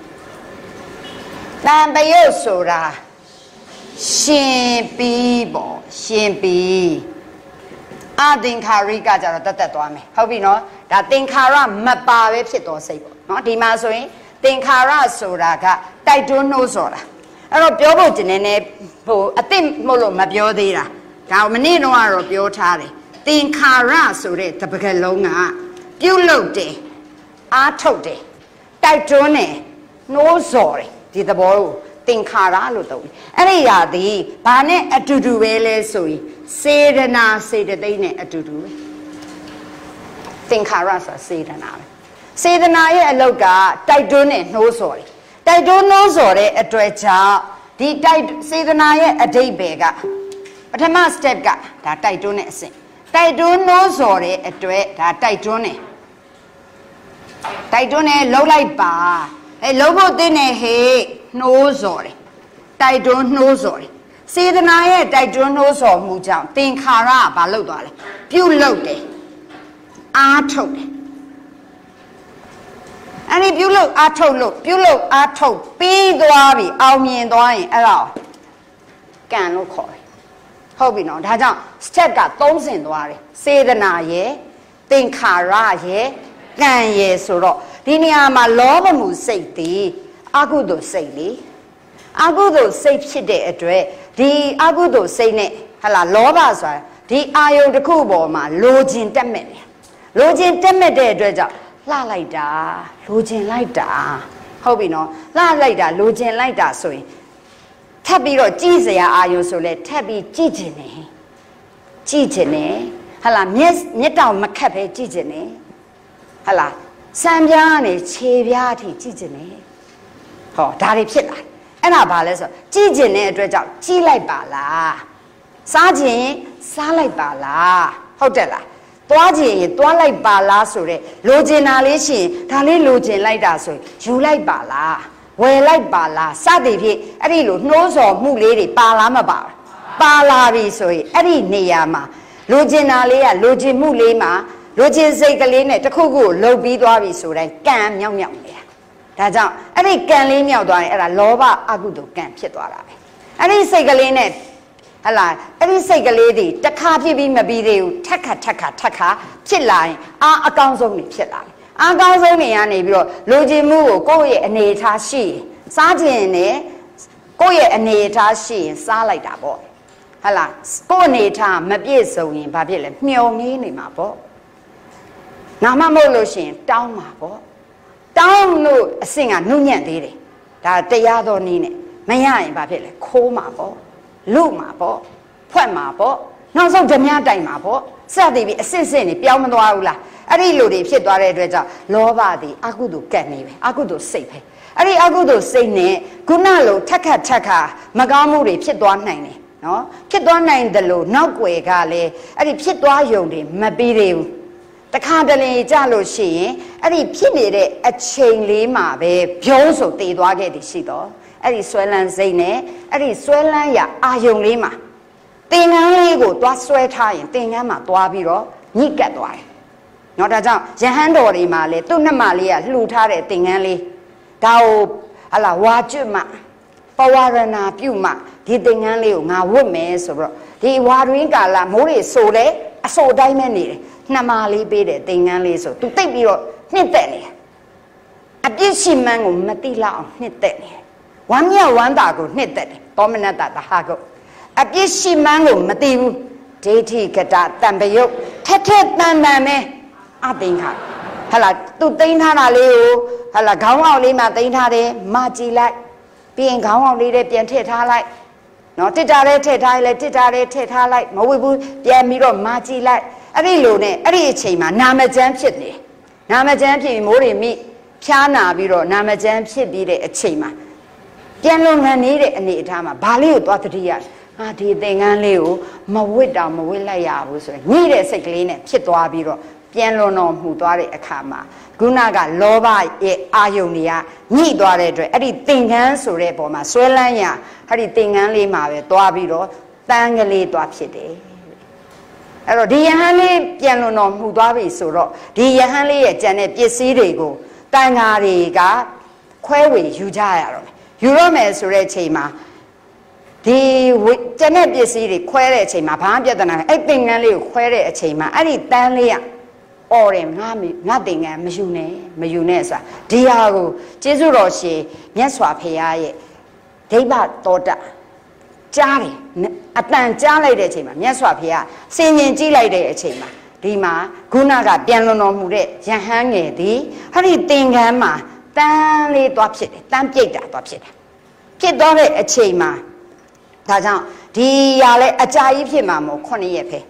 တံပယုတ်ဆိုတာရှင်ပြီးပေါ့ရှင်ပြီးအသင်္ခါရိကကြတော့တတ်တတ်သွားမယ်ဟုတ်ပြီနော်ဒါသင်္ခါရမပါပဲဖြစ်တော်စိတ်ပေါ့နော်ဒီမှာဆိုရင်သင်္ခါရဆိုတာကတိုက်တွန်းနှိုးဆိုတာအဲ့တော့ပြောဖို့ကျင်နေဟိုအသိမဟုတ်လို့မပြောသေးတာဒါမနေ့တော့ကတော့ပြောထားတယ်သင်္ခါရဆိုတဲ့တပကလုံးကပြုတ်လုတယ်အားထုတ်တယ်တိုက်တွန်းတယ်နှိုးဆော်တယ်ဒီသဘောကိုသင်္ခါရလို့သုံးတယ်အဲ့ဒီရာသည်ဘာနဲ့အတူတူပဲလဲဆိုရင်စေတနာစေတသိက်နဲ့အတူတူပဲသင်္ခါရဆိုတာစေတနာပဲစေတနာရဲ့အလောက်ကတိုက်တွန်းနဲ့နှိုးဆော်တယ်တိုက်တွန်းနှိုးဆော်တဲ့အတွက်ကြောင့်ဒီတိုက်စေတနာရဲ့အဓိပ္ပာယ်ကပထမ step ကဒါတိုက်တွန်းတဲ့အဆင့်တိုက်တွန်းနှိုးဆော်တဲ့အတွက်ဒါတိုက်တွန်းတယ်တိုက်တွန်းနဲ့လှုပ်လိုက်ပါအဲလှုပ်ဖို့သိနေဟေးနှိုးဆော်တယ်တိုက်တွန်းနှိုးဆော်တယ်စေတနာရဲ့တိုက်တွန်းနှိုးဆော်မှုကြောင့်သင်္ခါရကဘာလုပ်သွားလဲပြုတ်လုပ်တယ်အားထုတ်တယ်အဲ့ဒီပြုတ်လုပ်အားထုတ်လို့ပြုတ်လုပ်အားထုတ်ပြီးသွားပြီအောင်မြင်သွားရင်အဲ့ဒါကံလို့ခေါ်တယ်ဟုတ်ပြီနော်ဒါကြောင့် step ကသုံးဆင့်သွားတယ်စေတနာရဲ့သင်္ခါရရဲ့ကံရဲ့ဆိုတော့ဒီနေရာမှာလောဘမှုစိတ်တည်အကုသိုလ်စိတ်လေအကုသိုလ်စိတ်ဖြစ်တဲ့အတွက်ဒီအကုသိုလ်စိတ်နဲ့ဟလာလောဘဆိုတာဒီအာယုန်တစ်ခုပေါ်မှာလိုချင်တက်မဲ့တယ်လိုချင်တက်မဲ့တဲ့အတွက်ကြောင့်လှလိုက်တာလိုချင်လိုက်တာဟုတ်ပြီနော်လှလိုက်တာလိုချင်လိုက်တာဆိုရင်ထပ်ပြီးတော့ကြည်စရာအာယုန်ဆိုလဲထပ်ပြီးကြည်ကျင်တယ်ကြည်ကျင်တယ်ဟလာမျက်မျက်တောင်မခတ်ပဲကြည်ကျင်တယ်ဟလာစံပြားကနေခြေပြားအထိကြည်ကျင်တယ်ဟောဒါတွေဖြစ်လာအဲ့ဒါဘာလဲဆိုကြည်ကျင်တဲ့အတွက်ကြောင့်ကြည်လိုက်ပါလားစားခြင်းစားလိုက်ပါလားဟုတ်တယ်လားသွားခြင်းရင်သွားလိုက်ပါလားဆိုတဲ့လိုချင်တာလေးရှိရင်ဒါလေးလိုချင်လိုက်တာဆိုရင်ယူလိုက်ပါလားဝယ်လိုက်ပါလားစသည်ဖြင့်အဲ့ဒီလိုနှိုးဆော်မှုလေးတွေပါလားမပါပါလာပြီဆိုရင်အဲ့ဒီနေရာမှာလိုချင်တာလေးကလိုချင်မှုလေးမှာလိုချင်စိတ်ကလေးနဲ့တစ်ခုခုလှုပ်ပြီးသွားပြီဆိုတိုင်းကံမြောက်မြောက်နေတာဒါကြောင့်အဲ့ဒီကံလေးမြောက်သွားရင်အဲ့ဒါလောဘအကုသိုလ်ကံဖြစ်သွားတာပဲအဲ့ဒီစိတ်ကလေးနဲ့ဟလာအဲ့ဒီစိတ်ကလေးတွေတစ်ခါဖြစ်ပြီးမပြီးသေးဘူးထက်ခါထက်ခါထက်ခါဖြစ်လာရင်အာအကောင်းဆုံးနေဖြစ်လာတယ်အာကောင်းဆုံးနေရနေပြီးတော့လိုချင်မှုကိုကိုယ့်ရဲ့အနေထားရှိစားခြင်းနဲ့ကိုယ့်ရဲ့အနေထားရှိရင်စားလိုက်တာပေါ့ဟလာကိုယ့်အနေထားမပြည့်စုံရင်ဘာဖြစ်လဲမျောငေးနေမှာပေါ့နာမမဟုတ်လို့ရှိရင်တောင်းမှာပေါ့တောင်းလို့အဆင့်ကနှုတ်ညံ့သေးတယ်ဒါတရားတော်နည်းနဲ့မရရင်ဘာဖြစ်လဲခိုးမှာပေါ့လူမှာပေါ့ဖွက်မှာပေါ့နောက်ဆုံးဓမြတိုင်မှာပေါ့စသည်ပြီးအစစ်စစ်နေပြောင်းမသွားဘူးလားအဲ့ဒီလိုတွေဖြစ်သွားတဲ့အတွက်ကြောင့်လောဘသည်အကုသိုလ်ကံနေပဲအကုသိုလ်စိတ်ပဲအဲ့ဒီအကုသိုလ်စိတ်နဲ့ခုနလိုထက်ခါထက်ခါမကောင်းမှုတွေဖြစ်သွားနိုင်တယ်နော်ဖြစ်သွားနိုင်တယ်လို့နောက်ွယ်ကလည်းအဲ့ဒီဖြစ်သွားယုံတွေမပြီးသေးဘူးတခါတလေကြလို့ရှိရင်အဲ့ဒီဖြစ်နေတဲ့အချိန်လေးမှာပဲဖြုံးဆိုတည်သွားခဲ့တယ်ရှိတော့အဲ့ဒီဆွဲလန်းစိတ်နဲ့အဲ့ဒီဆွဲလန်းရအာယုံလေးမှာသင်္ကန်းလေးကိုသွားဆွဲထားရင်သင်္ကန်းမှာသွားပြီးတော့ညှိကပ်သွားတယ်။နော်ဒါကြောင့်ယဟန်တော်တွေမှာလေသူ့နှမလေးကလှူထားတဲ့သင်္ကန်းလေးဒါကိုဟလာဝါကျွတ်မှပဝရဏပြုမှဒီသင်္ကန်းလေးကိုငါဝတ်မယ်ဆိုတော့ဒီဝါရင်းကာလမိုးတွေဆိုလဲအဆိုတိုင်းပဲနေတယ်နှမလေးပေးတဲ့သင်္ကန်းလေးဆိုသူတိတ်ပြီးတော့နှစ်သက်နေတယ်အပြစ်ရှိမှန်းကိုမသိလောက်အောင်နှစ်သက်နေတယ်ဝမ်းမြောက်ဝမ်းသာကိုနှစ်သက်တယ်တောမနတတဟာကိုအပြစ်ရှိမှန်းကိုမသိဘူးဒိဋ္ဌိကတတံပယုတ်ထက်ထက်တန်တန်ပဲအသိခါဟလာသူသိမ်းထားတာလေးကိုဟလာခေါင်းအောင်လေးမှသိမ်းထားတယ်မကြည့်လိုက်ပြီးရင်ခေါင်းအောင်လေးတွေပြန်ထည့်ထားလိုက်နော်တစ်တာလေးထည့်ထားလိုက်တစ်တာလေးထည့်ထားလိုက်မဝိဘူးပြန်ပြီးတော့မကြည့်လိုက်အဲ့ဒီလိုနဲ့အဲ့ဒီအချိန်မှာနာမကျန်းဖြစ်နေနာမကျန်းဖြစ်ပြီးမိုးတွေမိဖြားနာပြီးတော့နာမကျန်းဖြစ်ပြီးတဲ့အချိန်မှာပြန်လုံငန်းနေတဲ့အနေအထားမှာဘာလေးကိုသွားတတိယငါဒီသင်္ကန်းလေးကိုမဝစ်တောင်မဝစ်လိုက်ရဘူးဆိုရင်ညှိတဲ့စိတ်ကလေးနဲ့ဖြစ်သွားပြီးတော့ပြန်လွန်တော်မူသွားတဲ့အခါမှာခုနကလောဘရဲ့အာယုန်တွေကညှိသွားတဲ့အတွက်အဲ့ဒီသင်္ကန်းဆိုတဲ့ပုံမှာဆွဲလန်းရအဲ့ဒီသင်္ကန်းလေးမှာပဲသွားပြီးတော့တန်းကလေးသွားဖြစ်တယ်အဲ့တော့ဒီယဟန်လေးပြန်လွန်တော်မူသွားပြီဆိုတော့ဒီယဟန်လေးရဲ့ကြံတဲ့ပစ္စည်းတွေကိုတန်ဃာတွေကခွဲဝေယူကြရတော့မယ်ယူရမယ်ဆိုတဲ့အချိန်မှာဒီကျန်တဲ့ပစ္စည်းတွေခွဲတဲ့အချိန်မှာဘာမှပြဿနာမရှိအဲ့သင်္ကန်းလေးကိုခွဲတဲ့အချိန်မှာအဲ့ဒီတန်းလေးကအော်တယ်ငါငါသင်္ကန်းမယူနဲ့မယူနဲ့ဆိုတာဒီဟာကိုကျေးဇူးတော်ရှင်မြတ်စွာဘုရားရဲ့ဒိဗ္ဗတောတကြားတယ်အတန်ကြားလိုက်တဲ့အချိန်မှာမြတ်စွာဘုရားဆင်ញင်ကြည့်လိုက်တဲ့အချိန်မှာဒီမှာခုနကပြန်လွန်တော်မူတဲ့ယဟန်ငယ်သည်အဲ့ဒီသင်္ကန်းမှာတန်းလေးသွားဖြစ်တယ်တန်းပြိတ်တာသွားဖြစ်တယ်ဖြစ်သွားတဲ့အချိန်မှာဒါကြောင့်ဒီຢာလဲအကြာကြီးဖြစ်မှာမဟုတ်ခုနှစ်ရက်ပဲ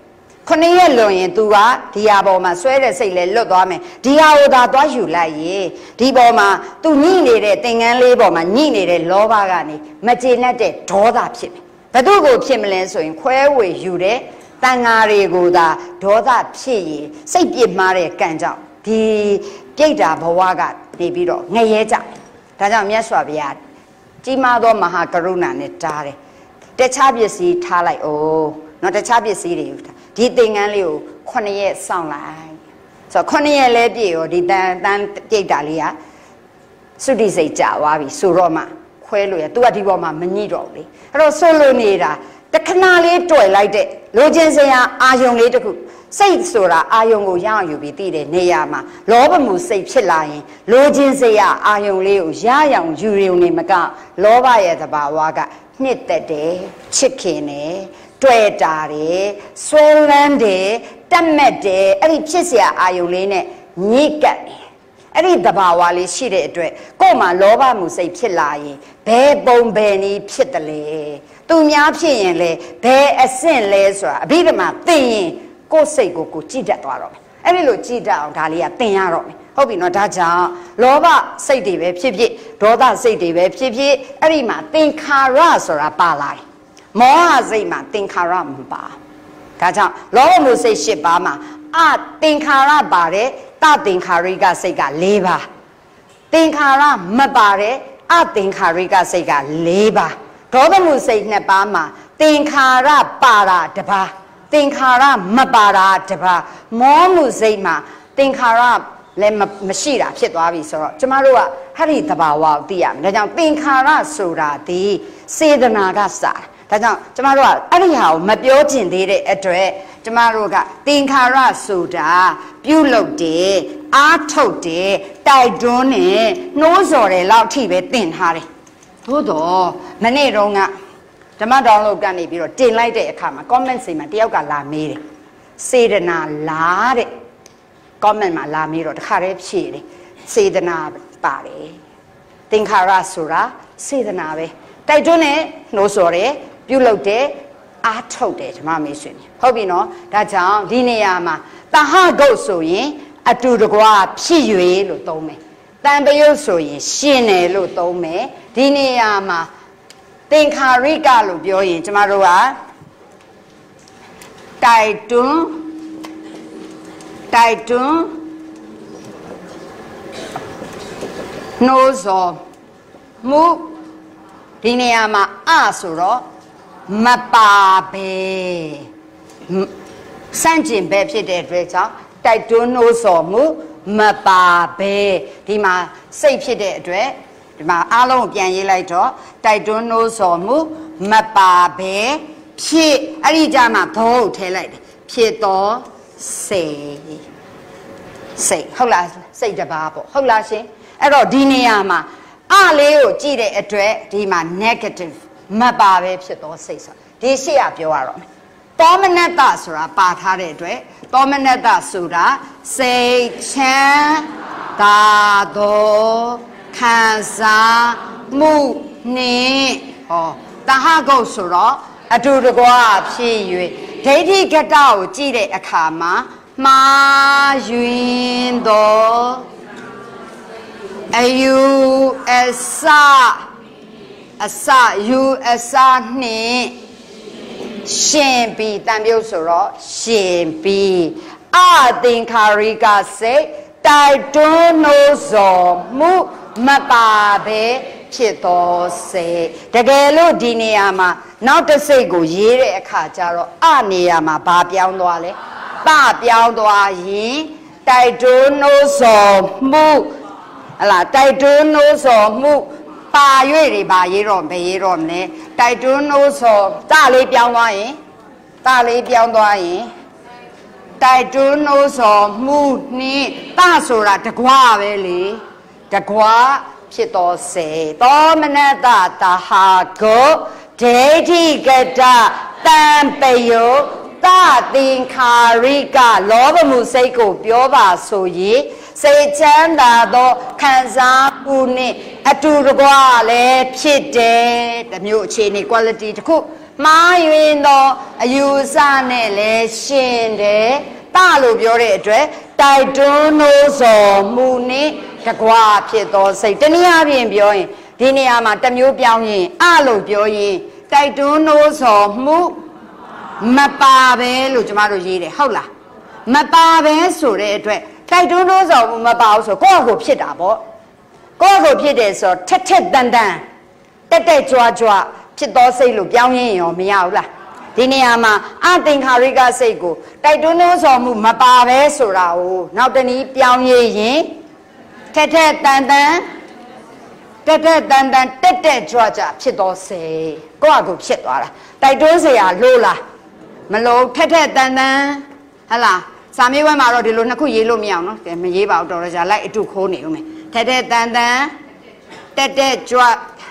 ခொနည်းလွန်ရင် तू ကဒီဟာပေါ်မှာဆွဲတဲ့စိတ်လဲလွတ်သွားမယ်ဒီဟာကိုသာသွားယူလိုက်ရင်ဒီပေါ်မှာ तू ညှိနေတဲ့သင်္ကန်းလေးပေါ်မှာညှိနေတဲ့လောဘကနေမကျေနပ်တဲ့ဒေါသဖြစ်မယ်ဘယ်သူ့ကိုဖြစ်မလဲဆိုရင်ခွဲဝေယူတဲ့တန်ဃာတွေကိုသာဒေါသဖြစ်ရင်စိတ်ပြစ်မှားတဲ့ကံကြောင့်ဒီပြိတ္တာဘဝကနေပြီးတော့ငရဲကြဒါကြောင့်မြတ်စွာဘုရားကြီးမားသောမဟာကရုဏာနဲ့တားတယ်တခြားပစ္စည်းထားလိုက်အောင်နော်တခြားပစ္စည်းတွေဒီသင်္ကန်းလေးကိုခုနှစ်ရက်စောင့်လိုက်ဆိုတော့ခုနှစ်ရက်လဲပြည့်ရောဒီတန်တန်ပြိတ္တာလေးကသုတိစိတ်ကြသွားပြီဆိုတော့မှခွဲလို့ရ तू ကဒီပေါ်မှာမညှိတော့ဘူးလေအဲ့တော့ဆိုလို့နေတာတခဏလေးတွေ့လိုက်တဲ့လိုချင်စရာအာယုံလေးတစ်ခုစိတ်ဆိုတာအာယုံကိုရအောင်ယူပြီးတည်တဲ့နေရာမှာလောဘမှုစိတ်ဖြစ်လာရင်လိုချင်စရာအာယုံလေးကိုရအောင်ယူရုံနဲ့မကလောဘရဲ့သဘာဝကနှစ်သက်တယ်ချစ်ခင်တယ်တွေ့တာတယ်ဆွဲလန်းတယ်တတ်မဲ့တယ်အဲ့ဒီဖြစ်စရာအာယုံလေးနဲ့ညှိကပ်တယ်အဲ့ဒီသဘာဝလေးရှိတဲ့အတွက်ကိုယ်မှာလောဘမှုစိတ်ဖြစ်လာရင်ဘယ်ပုံဘယ်နည်းဖြစ်တယ်လေသူများဖြစ်ရင်လေဘယ်အဆင့်လဲဆိုတာအဘိဓမ္မာသိရင်ကိုယ်စိတ်ကိုကိုကြည်တတ်သွားတော့မယ်အဲ့ဒီလိုကြည်တတ်အောင်ဒါလေးကသင်ရတော့မယ်ဟုတ်ပြီနော်ဒါကြောင့်လောဘစိတ်တွေပဲဖြစ်ဖြစ်ဒေါသစိတ်တွေပဲဖြစ်ဖြစ်အဲ့ဒီမှာသင်္ခါရဆိုတာပါလာတယ်မောဟစိတ်မှာသင်္ခါရမပါဒါကြောင့်လောဘမှုစိတ်၈ပါးမှာအသင်္ခါရပါတယ်တသင်္ခါရိကစိတ်က၄ပါးသင်္ခါရမပါတယ်အသင်္ခါရိကစိတ်က၄ပါးဒေါသမှုစိတ်၂ပါးမှာသင်္ခါရပါတာတစ်ပါးသင်္ခါရမပါတာတစ်ပါးမောမှုစိတ်မှာသင်္ခါရလည်းမရှိတာဖြစ်သွားပြီဆိုတော့ကျမတို့ကဟဲ့ဒီသဘာဝကိုသိရမယ်ဒါကြောင့်သင်္ခါရဆိုတာဒီစေတနာကစာဒါကြောင့်ကျမတို့ကအဲ့ဒီဟာကိုမပြောကျင်သေးတဲ့အတွက်ကျမတို့ကသင်္ခါရဆိုတာပြုလုပ်တယ်အားထုတ်တယ်တိုက်တွန်းတယ်နှိုးဆော်တယ်လောက်အထိပဲသင်ထားတယ်သို့တော့မနေ့တုန်းကဓမ္မဒေါင်းလုတ်ကနေပြီးတော့တင်လိုက်တဲ့အခါမှာ comment စီမှာတယောက်ကလာမေးတယ်စေတနာလားတဲ့ comment မှာလာမေးတော့တခါတည်းဖြေတယ်စေတနာပါတယ်သင်္ခါရဆိုတာစေတနာပဲတိုက်တွန်းတယ်နှိုးဆော်တယ်ပြုလုပ်တယ်အားထုတ်တယ်ဓမ္မမေးဆွေဟုတ်ပြီနော်ဒါကြောင့်ဒီနေရာမှာတဟဂုတ်ဆိုရင်အတူတကွဖြစ်၍လို့သုံးမယ်တန်ပယုတ်ဆိုရင်ရှင်တယ်လို့သုံးမယ်ဒီနေရာမှာသင်္ခါရိကလို့ပြောရင်ကျမတို့ကတိုက်တွန်းတိုက်တွန်းနှိုးဆော်မှုဒီနေရာမှာအဆိုတော့မပါပဲစန့်ကျင်ပဲဖြစ်တဲ့အတွက်ကြောင့်တိုက်တွန်းနှိုးဆော်မှုမပါပဲဒီမှာစိတ်ဖြစ်တဲ့အတွက်ဒီမှာအားလုံးကိုပြန်ရေးလိုက်တော့တိုက်တွန်းနှိုးဆော်မှုမပါပဲဖြစ်အဲ့ဒီကြမှာဘောကိုထည့်လိုက်တယ်ဖြစ်တော့စိတ်စိတ်ဟုတ်လားစိတ်တစ်ပါးပေါ့ဟုတ်လားရှင်အဲ့တော့ဒီနေရာမှာအလေးကိုကြည့်တဲ့အတွက်ဒီမှာ negative မပါပဲဖြစ်တော့စိတ်ဆိုဒီရှေ့ကပြောရတော့မယ်တောမနတဆိုတာပါထားတဲ့အတွက်တောမနတဆိုတာစိတ်ချမ်းသာသောခံစားမှုနှင့်ဟောတဟဂုတ်ဆိုတော့အတူတကွဖြစ်၍ဒိဋ္ဌိကတ္တကိုကြည့်တဲ့အခါမှာမှားယွင်းသောအယူအစအစယူအစနှင့်ရှင်ပြီးတန်ပြုတ်ဆိုတော့ရှင်ပြီးအသင်္ခါရိကစိတ်တိုက်တွန်းနှိုးဆော်မှုမပါပဲဖြစ်သောစိတ်တကယ်လို့ဒီနေရာမှာနောက်တစ်စိတ်ကိုရေးတဲ့အခါကျတော့အနေရာမှာဘာပြောင်းသွားလဲပပြောင်းသွားရင်တိုက်တွန်းနှိုးဆော်မှုဟလာတိုက်တွန်းနှိုးဆော်မှုပါ၍တွေပါရေးတော့မရေးတော့မလဲတိုက်တွန်းနှိုးဆော်တလေးပြောင်းသွားရင်တလေးပြောင်းသွားရင်တိုက်တွန်းနှိုးဆော်မှုနှင့်တဆိုတာတကွာပဲလေတကွာဖြစ်တော်စေသောမနတတဟာကိုဒိဋ္ဌိကတတံပယုတသင်္ခါရိကလောဘမှုစိတ်ကိုပြောပါဆိုရင်စိတ်ချမ်းသာသောခံစားမှုနဲ့အတူတကွလည်းဖြစ်တယ်တမျိုးအခြေအနေ quality တစ်ခုမာယွင်သောအယူဆနဲ့လည်းရှင်တယ်တလို့ပြောတဲ့အတွက်တိုက်တွန်းလို့ဆိုမှုနဲ့တကွာဖြစ်သောစိတ်တနည်းအားဖြင့်ပြောရင်ဒီနေရာမှာတစ်မျိုးပြောင်းရင်အလို့ပြောရင်တိုက်တွန်းလို့ဆိုမှုမပါပဲလို့ကျမတို့ရေးတယ်ဟုတ်လားမပါပဲဆိုတဲ့အတွက်တိုက်တွန်းလို့ဆိုမှုမပါဘူးဆိုကိုယ့်အကိုဖြစ်တာပေါ့ကိုယ့်အကိုဖြစ်တယ်ဆိုထက်ထက်တန်တန်တက်တက်ကြွားကြွားဖြစ်သောစိတ်လို့ပြောင်းရင်ရောမရဘူးလားဒီနေရာမှာအသင်္ခါရိကစိတ်ကိုတိုက်တွန်းလို့ဆိုမှုမပါပဲဆိုတာကိုနောက်တနည်းပြောင်းရင်ထက်ထက်တန်တန်တက်တက်တန်တန်တက်တက်ကြွကြဖြစ်သောစိတ်ကိုယ့်အကိုဖြစ်သွားတာတိုက်တွန်းเสียလို့လားမလို့ထက်ထက်တန်တန်ဟလားစာမေးပွဲမှာတော့ဒီလိုနှစ်ခုရေးလို့မရအောင်နော်မရေးပါဘူးတော်တော်ကြာလိုက်အတူခိုးနေဦးမယ်ထက်ထက်တန်တန်တက်တက်ကြွ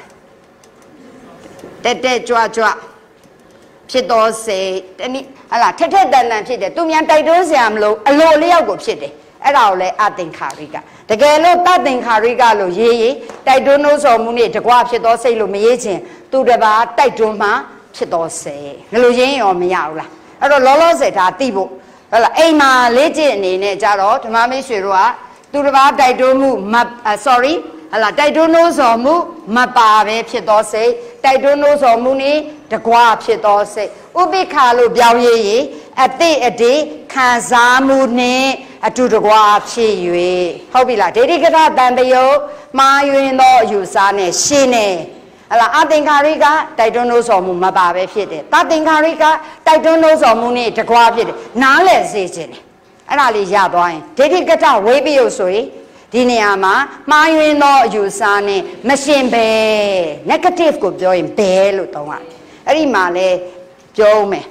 တက်တက်ကြွကြွဖြစ်သောစိတ်တနည်းဟလားထက်ထက်တန်တန်ဖြစ်တယ်သူများတိုက်တွန်းเสียမလို့အလိုလျောက်ကိုဖြစ်တယ်အဲ့ဒါကိုလည်းအသင်္ခါရိကတကယ်လို့တသင်္ခါရိကလို့ရေးရေးတိုက်တွန်းလို့ဆိုမှုနဲ့တကွဖြစ်သောစိတ်လို့မရေးချင်သူတပါတိုက်တွန်းမှဖြစ်သောစိတ်ဘယ်လိုရင်းရောမရဘူးလားအဲ့တော့လောလောဆယ်ဒါသိဖို့ဟုတ်လားအိမ်မှာလေ့ကျင့်အနေနဲ့ကြတော့ဓမ္မမိတ်ဆွေတို့ကသူတပါတိုက်တွန်းမှုမ sorry ဟလာတိုက်တွန်းလို့ဆိုမှုမပါပဲဖြစ်သောစိတ်တိုက်တွန်းလို့ဆိုမှုနဲ့တကွဖြစ်သောစိတ်ဥပိ္ပခာလို့ပြောင်းရေးရေးအတိအတိခံစားမှုနဲ့အတူတကွဖြစ်၍ဟုတ်ပြီလားဒိဋ္ဌိကထတန်တယုတ်မှားယွင်းသောအယူဆနဲ့ရှင်းနေဟလာအသင်္ခါရိကတိုက်တွန်းလို့ဆိုမှုမပါပဲဖြစ်တယ်တသင်္ခါရိကတိုက်တွန်းလို့ဆိုမှုနဲ့တကွဖြစ်တယ်နားလည်စေခြင်းတယ်အဲ့ဒါလေးရသွားရင်ဒိဋ္ဌိကထဝိပယုတ်ဆိုရင်ဒီနေရာမှာမှားယွင်းသောအယူဆနဲ့မရှင်းပဲ negative ကိုပြောရင်ဘဲလို့သုံးရတယ်အဲ့ဒီမှာလဲပြောမယ်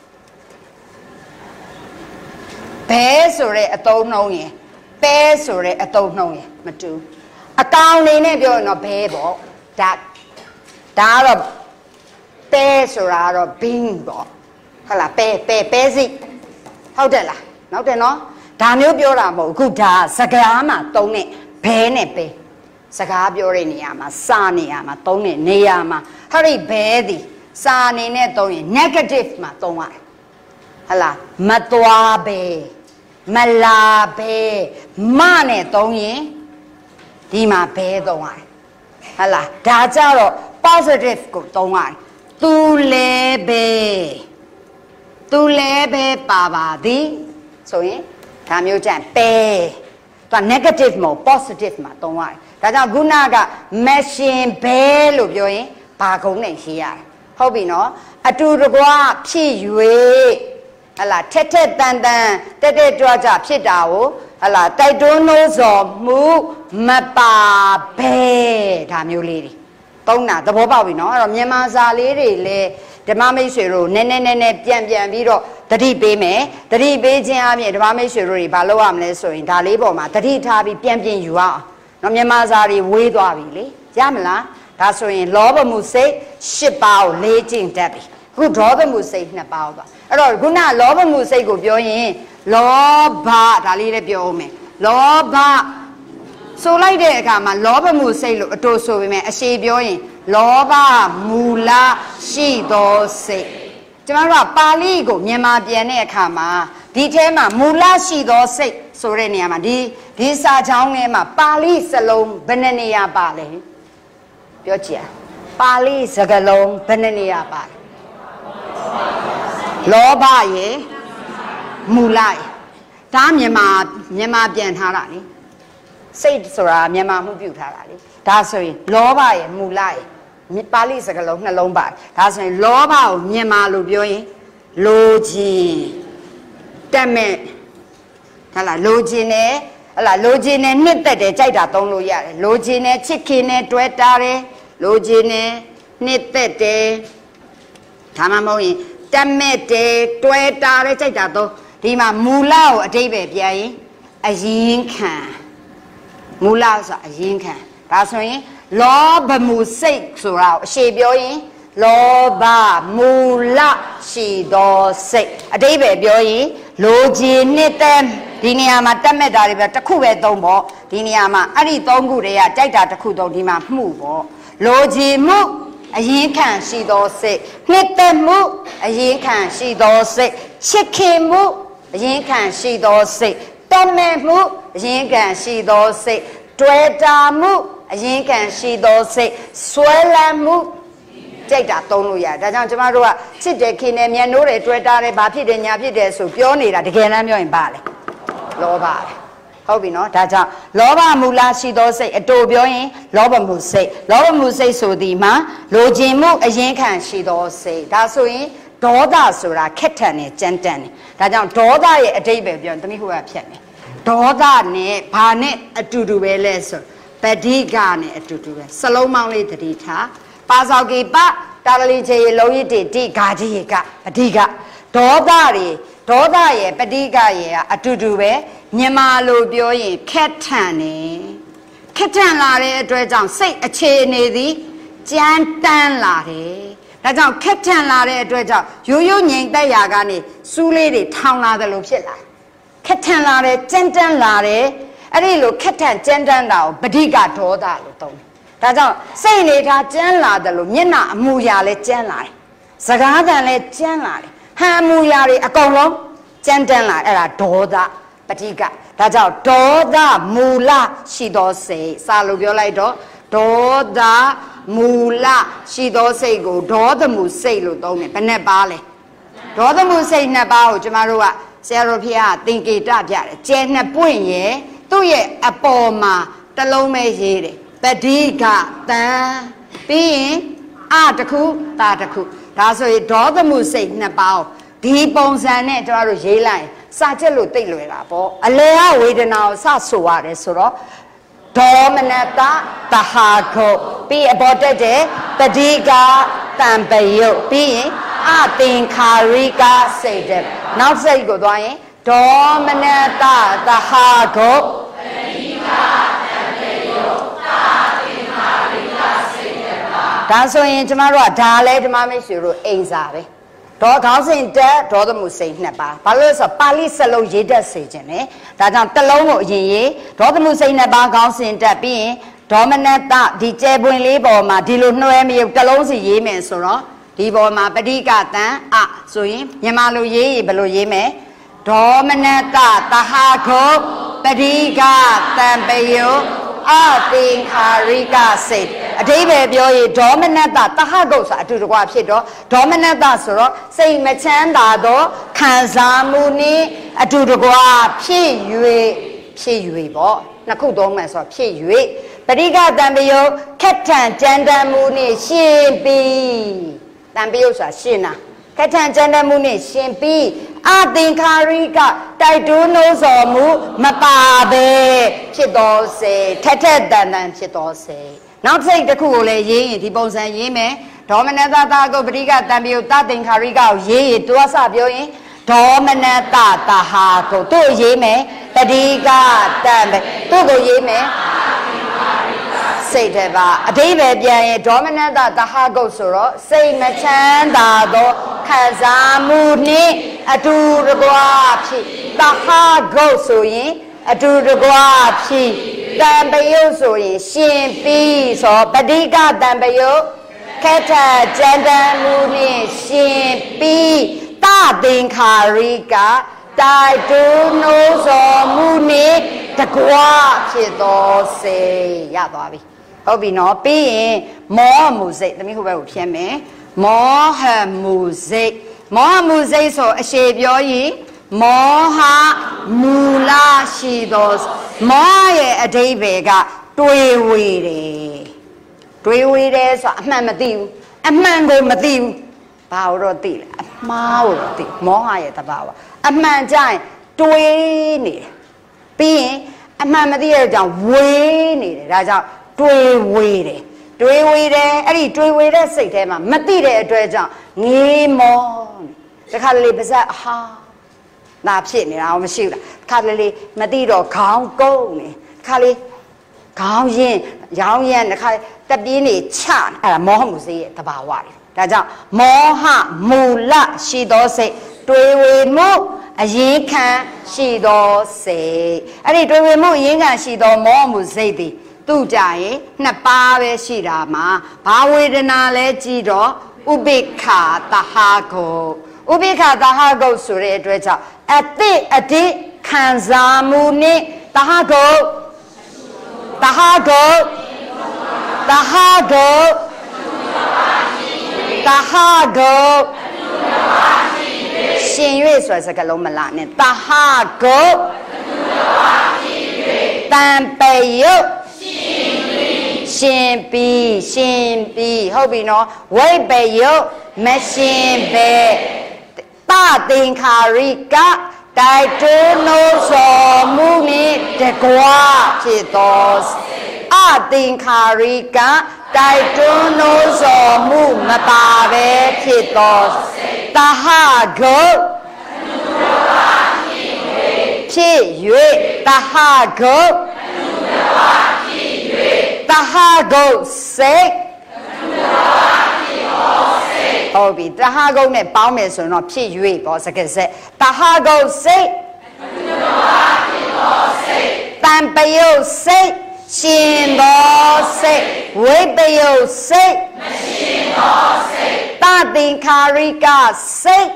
ဘဲဆိုတဲ့အသုံးနှုံးရင်ပဲဆိုတဲ့အသုံးနှုံးရင်မတူအကောင်လေးနဲ့ပြောရင်တော့ဘဲပေါ့ဒါဒါတော့ပဲဆိုတာတော့ being ပေါ့ဟုတ်လားပဲပဲပဲစိဟုတ်တယ်လားနောက်တယ်နော်ဒါမျိုးပြောတာမဟုတ်အခုဒါစကားမှာသုံးတဲ့ဘဲနဲ့ပဲစကားပြောတဲ့နေရာမှာစာနေရာမှာသုံးတဲ့နေရာမှာဟာဒီဘဲသည်စာအနေနဲ့သုံးရင် negative မှာသုံးရတယ်ဟလားမသွားပဲမလာပဲမနဲ့သုံးရင်ဒီမှာဘဲသုံးရတယ်ဟလားဒါကြတော့ positive ကိုသုံးရတယ်သူလည်းပဲသူလည်းပဲပါပါသည်ဆိုရင်ဒါမျိုးကြံပဲသူက negative မဟုတ် positive မှာသုံးရတယ်ဒါကြောင့်ခုနက machine ဘဲလို့ပြောရင်ဘာကုန်းနဲ့ရေးရတယ်ဟုတ်ပြီနော်အတူတကွဖြစ်၍ဟလာထက်ထက်တန်တန်တက်တက်ကြွကြဖြစ်တာကိုဟလာတိုက်တွန်းလို့ဆိုမှုမပါဘဲဒါမျိုးလေးတွေသုံးတာသဘောပေါက်ပြီနော်အဲ့တော့မြန်မာစာလေးတွေလည်းဓမ္မမိတ်ဆွေတို့နည်းနည်းနည်းနည်းပြန်ပြန်ပြီးတော့တတိပေးမယ်တတိပေးခြင်းအပြင်ဓမ္မမိတ်ဆွေတို့တွေဘာလုပ်ရမလဲဆိုရင်ဒါလေးပေါ်မှာတတိထားပြီးပြန်ပြန်ယူအောင်နော်မြန်မာစာတွေဝေးသွားပြီလေရမလားဒါဆိုရင်လောဘမှုစိတ်ရှစ်ပါးကိုလေးကျင့်တတ်ပြီအခုဒေါသမှုစိတ်နှစ်ပါးသွားအဲ့တော့ခုနလောဘမှုစိတ်ကိုပြောရင်လောဘဒါလေးလည်းပြောအောင်မယ်လောဘဆိုလိုက်တဲ့အခါမှာလောဘမှုစိတ်လို့အတူဆိုပေမဲ့အရှိပြောရင်လောဘမူလရှိသောစိတ်ကျွန်တော်တို့ကပါဠိကိုမြန်မာပြန်တဲ့အခါမှာဒီထဲမှာမူလရှိသောစိတ်ဆိုတဲ့နေရာမှာဒီဒီစာချောင်းထဲမှာပါဠိစလုံးဘယ်နှနေရာပါလဲပြောကြည့်ပါဠိစကားလုံးဘယ်နှနေရာပါလဲလောဘရေမူလရေဒါမြန်မာမြန်မာပြန်ထားတာလေစိတ်ဆိုတာမြန်မာမှုပြုထားတာလေဒါဆိုရင်လောဘရေမူလရေပါဠိစကားလုံးနှလုံးပါတယ်ဒါဆိုရင်လောဘကိုမြန်မာလို့ပြောရင်လိုချင်တက်မဲ့ဟလာလိုချင်နဲ့ဟလာလိုချင်နဲ့နှစ်သက်တယ်ကြိုက်တာသုံးလို့ရတယ်လိုချင်နဲ့ချစ်ခင်နဲ့တွဲတာတယ်လိုချင်နဲ့နှစ်သက်တယ်ဒါမှမဟုတ်ရင်တက်မဲ့တယ်တွဲတာတယ်ကြိုက်တာသုံးဒီမှာမူလကိုအဓိပ္ပာယ်ပြန်ရင်အရင်ခံမူလဆိုတာအရင်ခံဒါဆိုရင်လောဘမှုစိတ်ဆိုတာအရှိပြောရင်လောဘမူလရှိသောစိတ်အဓိပ္ပာယ်ပြောရင်လိုချင်နှစ်သက်ဒီနေရာမှာတက်မဲ့တာတွေပဲတစ်ခုပဲသုံးပေါ့ဒီနေရာမှာအဲ့ဒီသုံးခုတည်းကကြိုက်တာတစ်ခုသုံးဒီမှာမှုပေါ့လိုချင်မှုအရင်ခံရှိသောစိတ်နှစ်သက်မှုအရင်ခံရှိသောစိတ်ချစ်ခင်မှုအရင်ခံရှိသောစိတ်တမဲ့မှုအရင်ခံရှိသောစိတ်တွေ့တာမှုအရင်ခံရှိသောစိတ်ဆွဲလန်းမှုကြိတ်တာသုံးလို့ရတယ်ဒါကြောင့်ကျမတို့ကချစ်တယ်ခင်တယ်မြန်နိုးတယ်တွေ့တာတယ်ဘာဖြစ်တယ်ညာဖြစ်တယ်ဆိုပြောနေတာတကယ်တမ်းပြောရင်ပါလေလောဘပဲဟုတ်ပြီနော်ဒါကြောင့်လောဘမူလရှိသောစိတ်အတူပြောရင်လောဘမှုစိတ်လောဘမှုစိတ်ဆိုသည်မှာလိုချင်မှုအရင်ခံရှိသောစိတ်ဒါဆိုရင်ဒေါသဆိုတာခက်ထန်နေကြမ်းတမ်းနေဒါကြောင့်ဒေါသရဲ့အတိတ်ပဲပြောရင်သမီးဟိုကဖြတ်နေဒေါသနဲ့ဘာနဲ့အတူတူပဲလဲဆိုပဋိကနဲ့အတူတူပဲစလုံးမောင်းလေးတတိထားပါစောက်ကေပတာလီချေလုံးရစ်တိတိဂါကြီးကပဋိကဒေါသတွေဒေါသရဲ့ပဋိကရဲ့အတူတူပဲမြန်မာလိုပြောရင်ခက်ထန်နေခက်ထန်လာတဲ့အတွက်ကြောင့်စိတ်အခြေအနေသည်ကြမ်းတမ်းလာတယ်ဒါကြောင့်ခက်ထန်လာတဲ့အတွက်ကြောင့်ရိုးရိုးငြိမ်သက်ရာကနေစူးလေးတွေထောင်လာတယ်လို့ဖြစ်လာခက်ထန်လာတယ်ကြမ်းတမ်းလာတယ်အဲ့ဒီလိုခက်ထန်ကြမ်းတမ်းတာကိုပဋိကဒေါသလို့သုံးတယ်ဒါကြောင့်စိတ်အနေထားကြမ်းလာတယ်လို့မျက်နှာအမူအရာလည်းကြမ်းလာတယ်စကားသံလည်းကြမ်းလာတယ်ဟန်အမူအရာတွေအကုန်လုံးကြမ်းတမ်းလာအဲ့ဒါဒေါသပဋိကဒါကြောင့်ဒေါသမူလရှိသောစိတ်စာလို့ပြောလိုက်တော့ဒေါသမူလရှိသောစိတ်ကိုဒေါသမူစိတ်လို့သုံးတယ်ဘယ်နဲ့ပါလဲဒေါသမူစိတ်နှစ်ပါးကိုကျမတို့ကဆရာတော်ဖျားသင်္ကေတပြတယ်ကျဲနှစ်ပွင့်ရဲ့သူ့ရဲ့အပေါ်မှာတစ်လုံးပဲရေးတယ်ပဋိကတံပြီးရင်အတစ်ခုတာတစ်ခုဒါဆိုရင်ဒေါသမူစိတ်နှစ်ပါးကိုဒီပုံစံနဲ့ကျမတို့ရေးလိုက်စာချက်လို့သိလွယ်တာပေါ့အလယ်ကဝေဒနာကိုစဆိုရတယ်ဆိုတော့ဒေါမနတတဟာခုပြီးအပေါ်တက်တဲ့ပဋိကတံပယုတ်ပြီးရင်အသင်္ခါရိကစိတ်တဲ့နောက်စိတ်ကိုသွားရင်ဒေါမနတတဟာခုပဋိကတံပယုတ်အသင်္ခါရိကစိတ်တဲ့ဒါဆိုရင်ကျမတို့ကဒါလဲဓမ္မမိတ်ဆွေတို့အိမ်စာပဲဒေါခေါင်းစဉ်တက်ဒေါသမှုစိတ်နှစ်ပါးဘာလို့လဲဆိုတော့ပါဠိစလုံးရေးတတ်စေခြင်းနဲ့ဒါကြောင့်တစ်လုံးကိုအရင်ရေးဒေါသမှုစိတ်နှစ်ပါးခေါင်းစဉ်တက်ပြီးရင်ဒေါမနတဒီကျဲပွင့်လေးပေါ်မှာဒီလိုနှွဲမရုပ်တစ်လုံးစီရေးမယ်ဆိုတော့ဒီပေါ်မှာပဋိကတံအဆိုရင်မြန်မာလိုရေးရင်ဘယ်လိုရေးမလဲဒေါမနတတဟာခုပဋိကတံပယုအသင်္ခါရိကစိတ်အဓိပ္ပာယ်ပြောရင်ဒေါမနတတဟဂုတ်ဆိုအတူတကွဖြစ်တော့ဒေါမနတဆိုတော့စိတ်မချမ်းသာသောခံစားမှုနည်းအတူတကွဖြစ်၍ဖြစ်၍ပေါ့နှစ်ခုသုံးမယ်ဆိုတော့ဖြစ်၍ပဋိကတံပယုခက်ထန်ကြမ်းတမ်းမှုနည်းရှင်ပြီးတံပယုဆိုတာရှင်နာခက်ထန်ကြမ်းတမ်းမှုနည်းရှင်ပြီးအသင်္ခါရိကတိုက်တွန်းလို့ဆိုမှုမပါပဲဖြစ်တော်စေထက်ထက်တန်တန်ဖြစ်တော်စေနောက်စိတ်တစ်ခုကိုလည်းရေးရင်ဒီပုံစံရေးမယ်ဒေါမနတတာကိုပဋိကတံပယုတသင်္ခါရိကကိုရေးရင်သူကစပြောရင်ဒေါမနတတဟာကိုသူ့ရေးမယ်ပဋိကတံပဲသူ့ကိုရေးမယ်စိတ်တပါအဓိပ္ပာယ်ပြန်ရင်ဒေါမနတတဟဂုတ်ဆိုတော့စိတ်မချမ်းသာသောခံစားမှုနှင့်အတူတကွဖြစ်တဟဂုတ်ဆိုရင်အတူတကွဖြစ်တံပယုတ်ဆိုရင်ရှင်ပြီးဆိုပဋိကတံပယုတ်ခက်ထကြမ်းတမ်းမှုနှင့်ရှင်ပြီးတသင်္ခါရိကတိုက်တွန်းလို့ဆိုမှုနှင့်တကွဖြစ်သောစေရသွားပြီဟုတ်ပြီနော်ပြီးရင်မောဟမှုစိတ်သမီးဟိုဘက်ကိုဖြတ်မယ်မောဟမှုစိတ်မောဟမှုစိတ်ဆိုအရှေပြောရင်မောဟမူလရှိသောမောဟရဲ့အဓိပ္ပာယ်ကတွေးဝေတယ်တွေးဝေတယ်ဆိုအမှန်မသိဘူးအမှန်ကိုမသိဘူးဘာလို့တော့သိလဲအမှားကိုတော့သိမောဟရဲ့တဘာဝအမှန်ကြရင်တွေးနေတယ်ပြီးရင်အမှန်မသိတဲ့ကြောင့်ဝေးနေတယ်ဒါကြောင့်တွေးဝေတယ်တွေးဝေတယ်အဲ့ဒီတွေးဝေတဲ့စိတ်ထဲမှာမသိတဲ့အတွက်ကြောင့်ငေးမောတခါလေပါဇက်ဟာနာဖြစ်နေတာမရှိဘူးလားတခါလေလေမသိတော့ခေါင်းကုန်းနေတခါလေခေါင်းရင်းရောင်းရင်းတခါတပြင်းနေချအဲ့ဒါမောဟမှုစိတ်ရဲ့တဘာဝတွေဒါကြောင့်မောဟမူလရှိသောစိတ်တွေးဝေမှုအရင်ခံရှိသောစိတ်အဲ့ဒီတွေးဝေမှုအရင်ခံရှိသောမောဟမှုစိတ်သည် tu jai na pa ve shi ra ma ba vedana le ji do ubekha tahago ubekha tahago ဆိုတဲ့အတွက်ကြောင့်အတိအတိခံစားမှုနဲ့tahago tahago tahago tahago ရှင်၍ဆိုတဲ့စကားလုံးမလားနဲ့ tahago တန်ပေယုရှင်ပြီးရှင်ပြီးဟုတ်ပြီနော်ဝိပေယုမရှင်ပဲတသင်္ခါရိကတိုက်တွန်းလို့ဆိုမှုနဲ့တကွာဖြစ်သောအသင်္ခါရိကတိုက်တွန်းလို့ဆိုမှုမပါပဲဖြစ်သောတဟဂုဖြစ်၍တဟဂုတဟဂုစိတ်ဟုတ်ပြီတဟဂုနဲ့ပေါင်းမယ်ဆိုရင်တော့ဖြစ်၍ပေါ့စကားဆက်တဟဂုစိတ်တံပယုစိတ်ရှင်သောစိတ်ဝိပယုစိတ်မရှင်သောစိတ်တသင်္ခါရိကစိတ်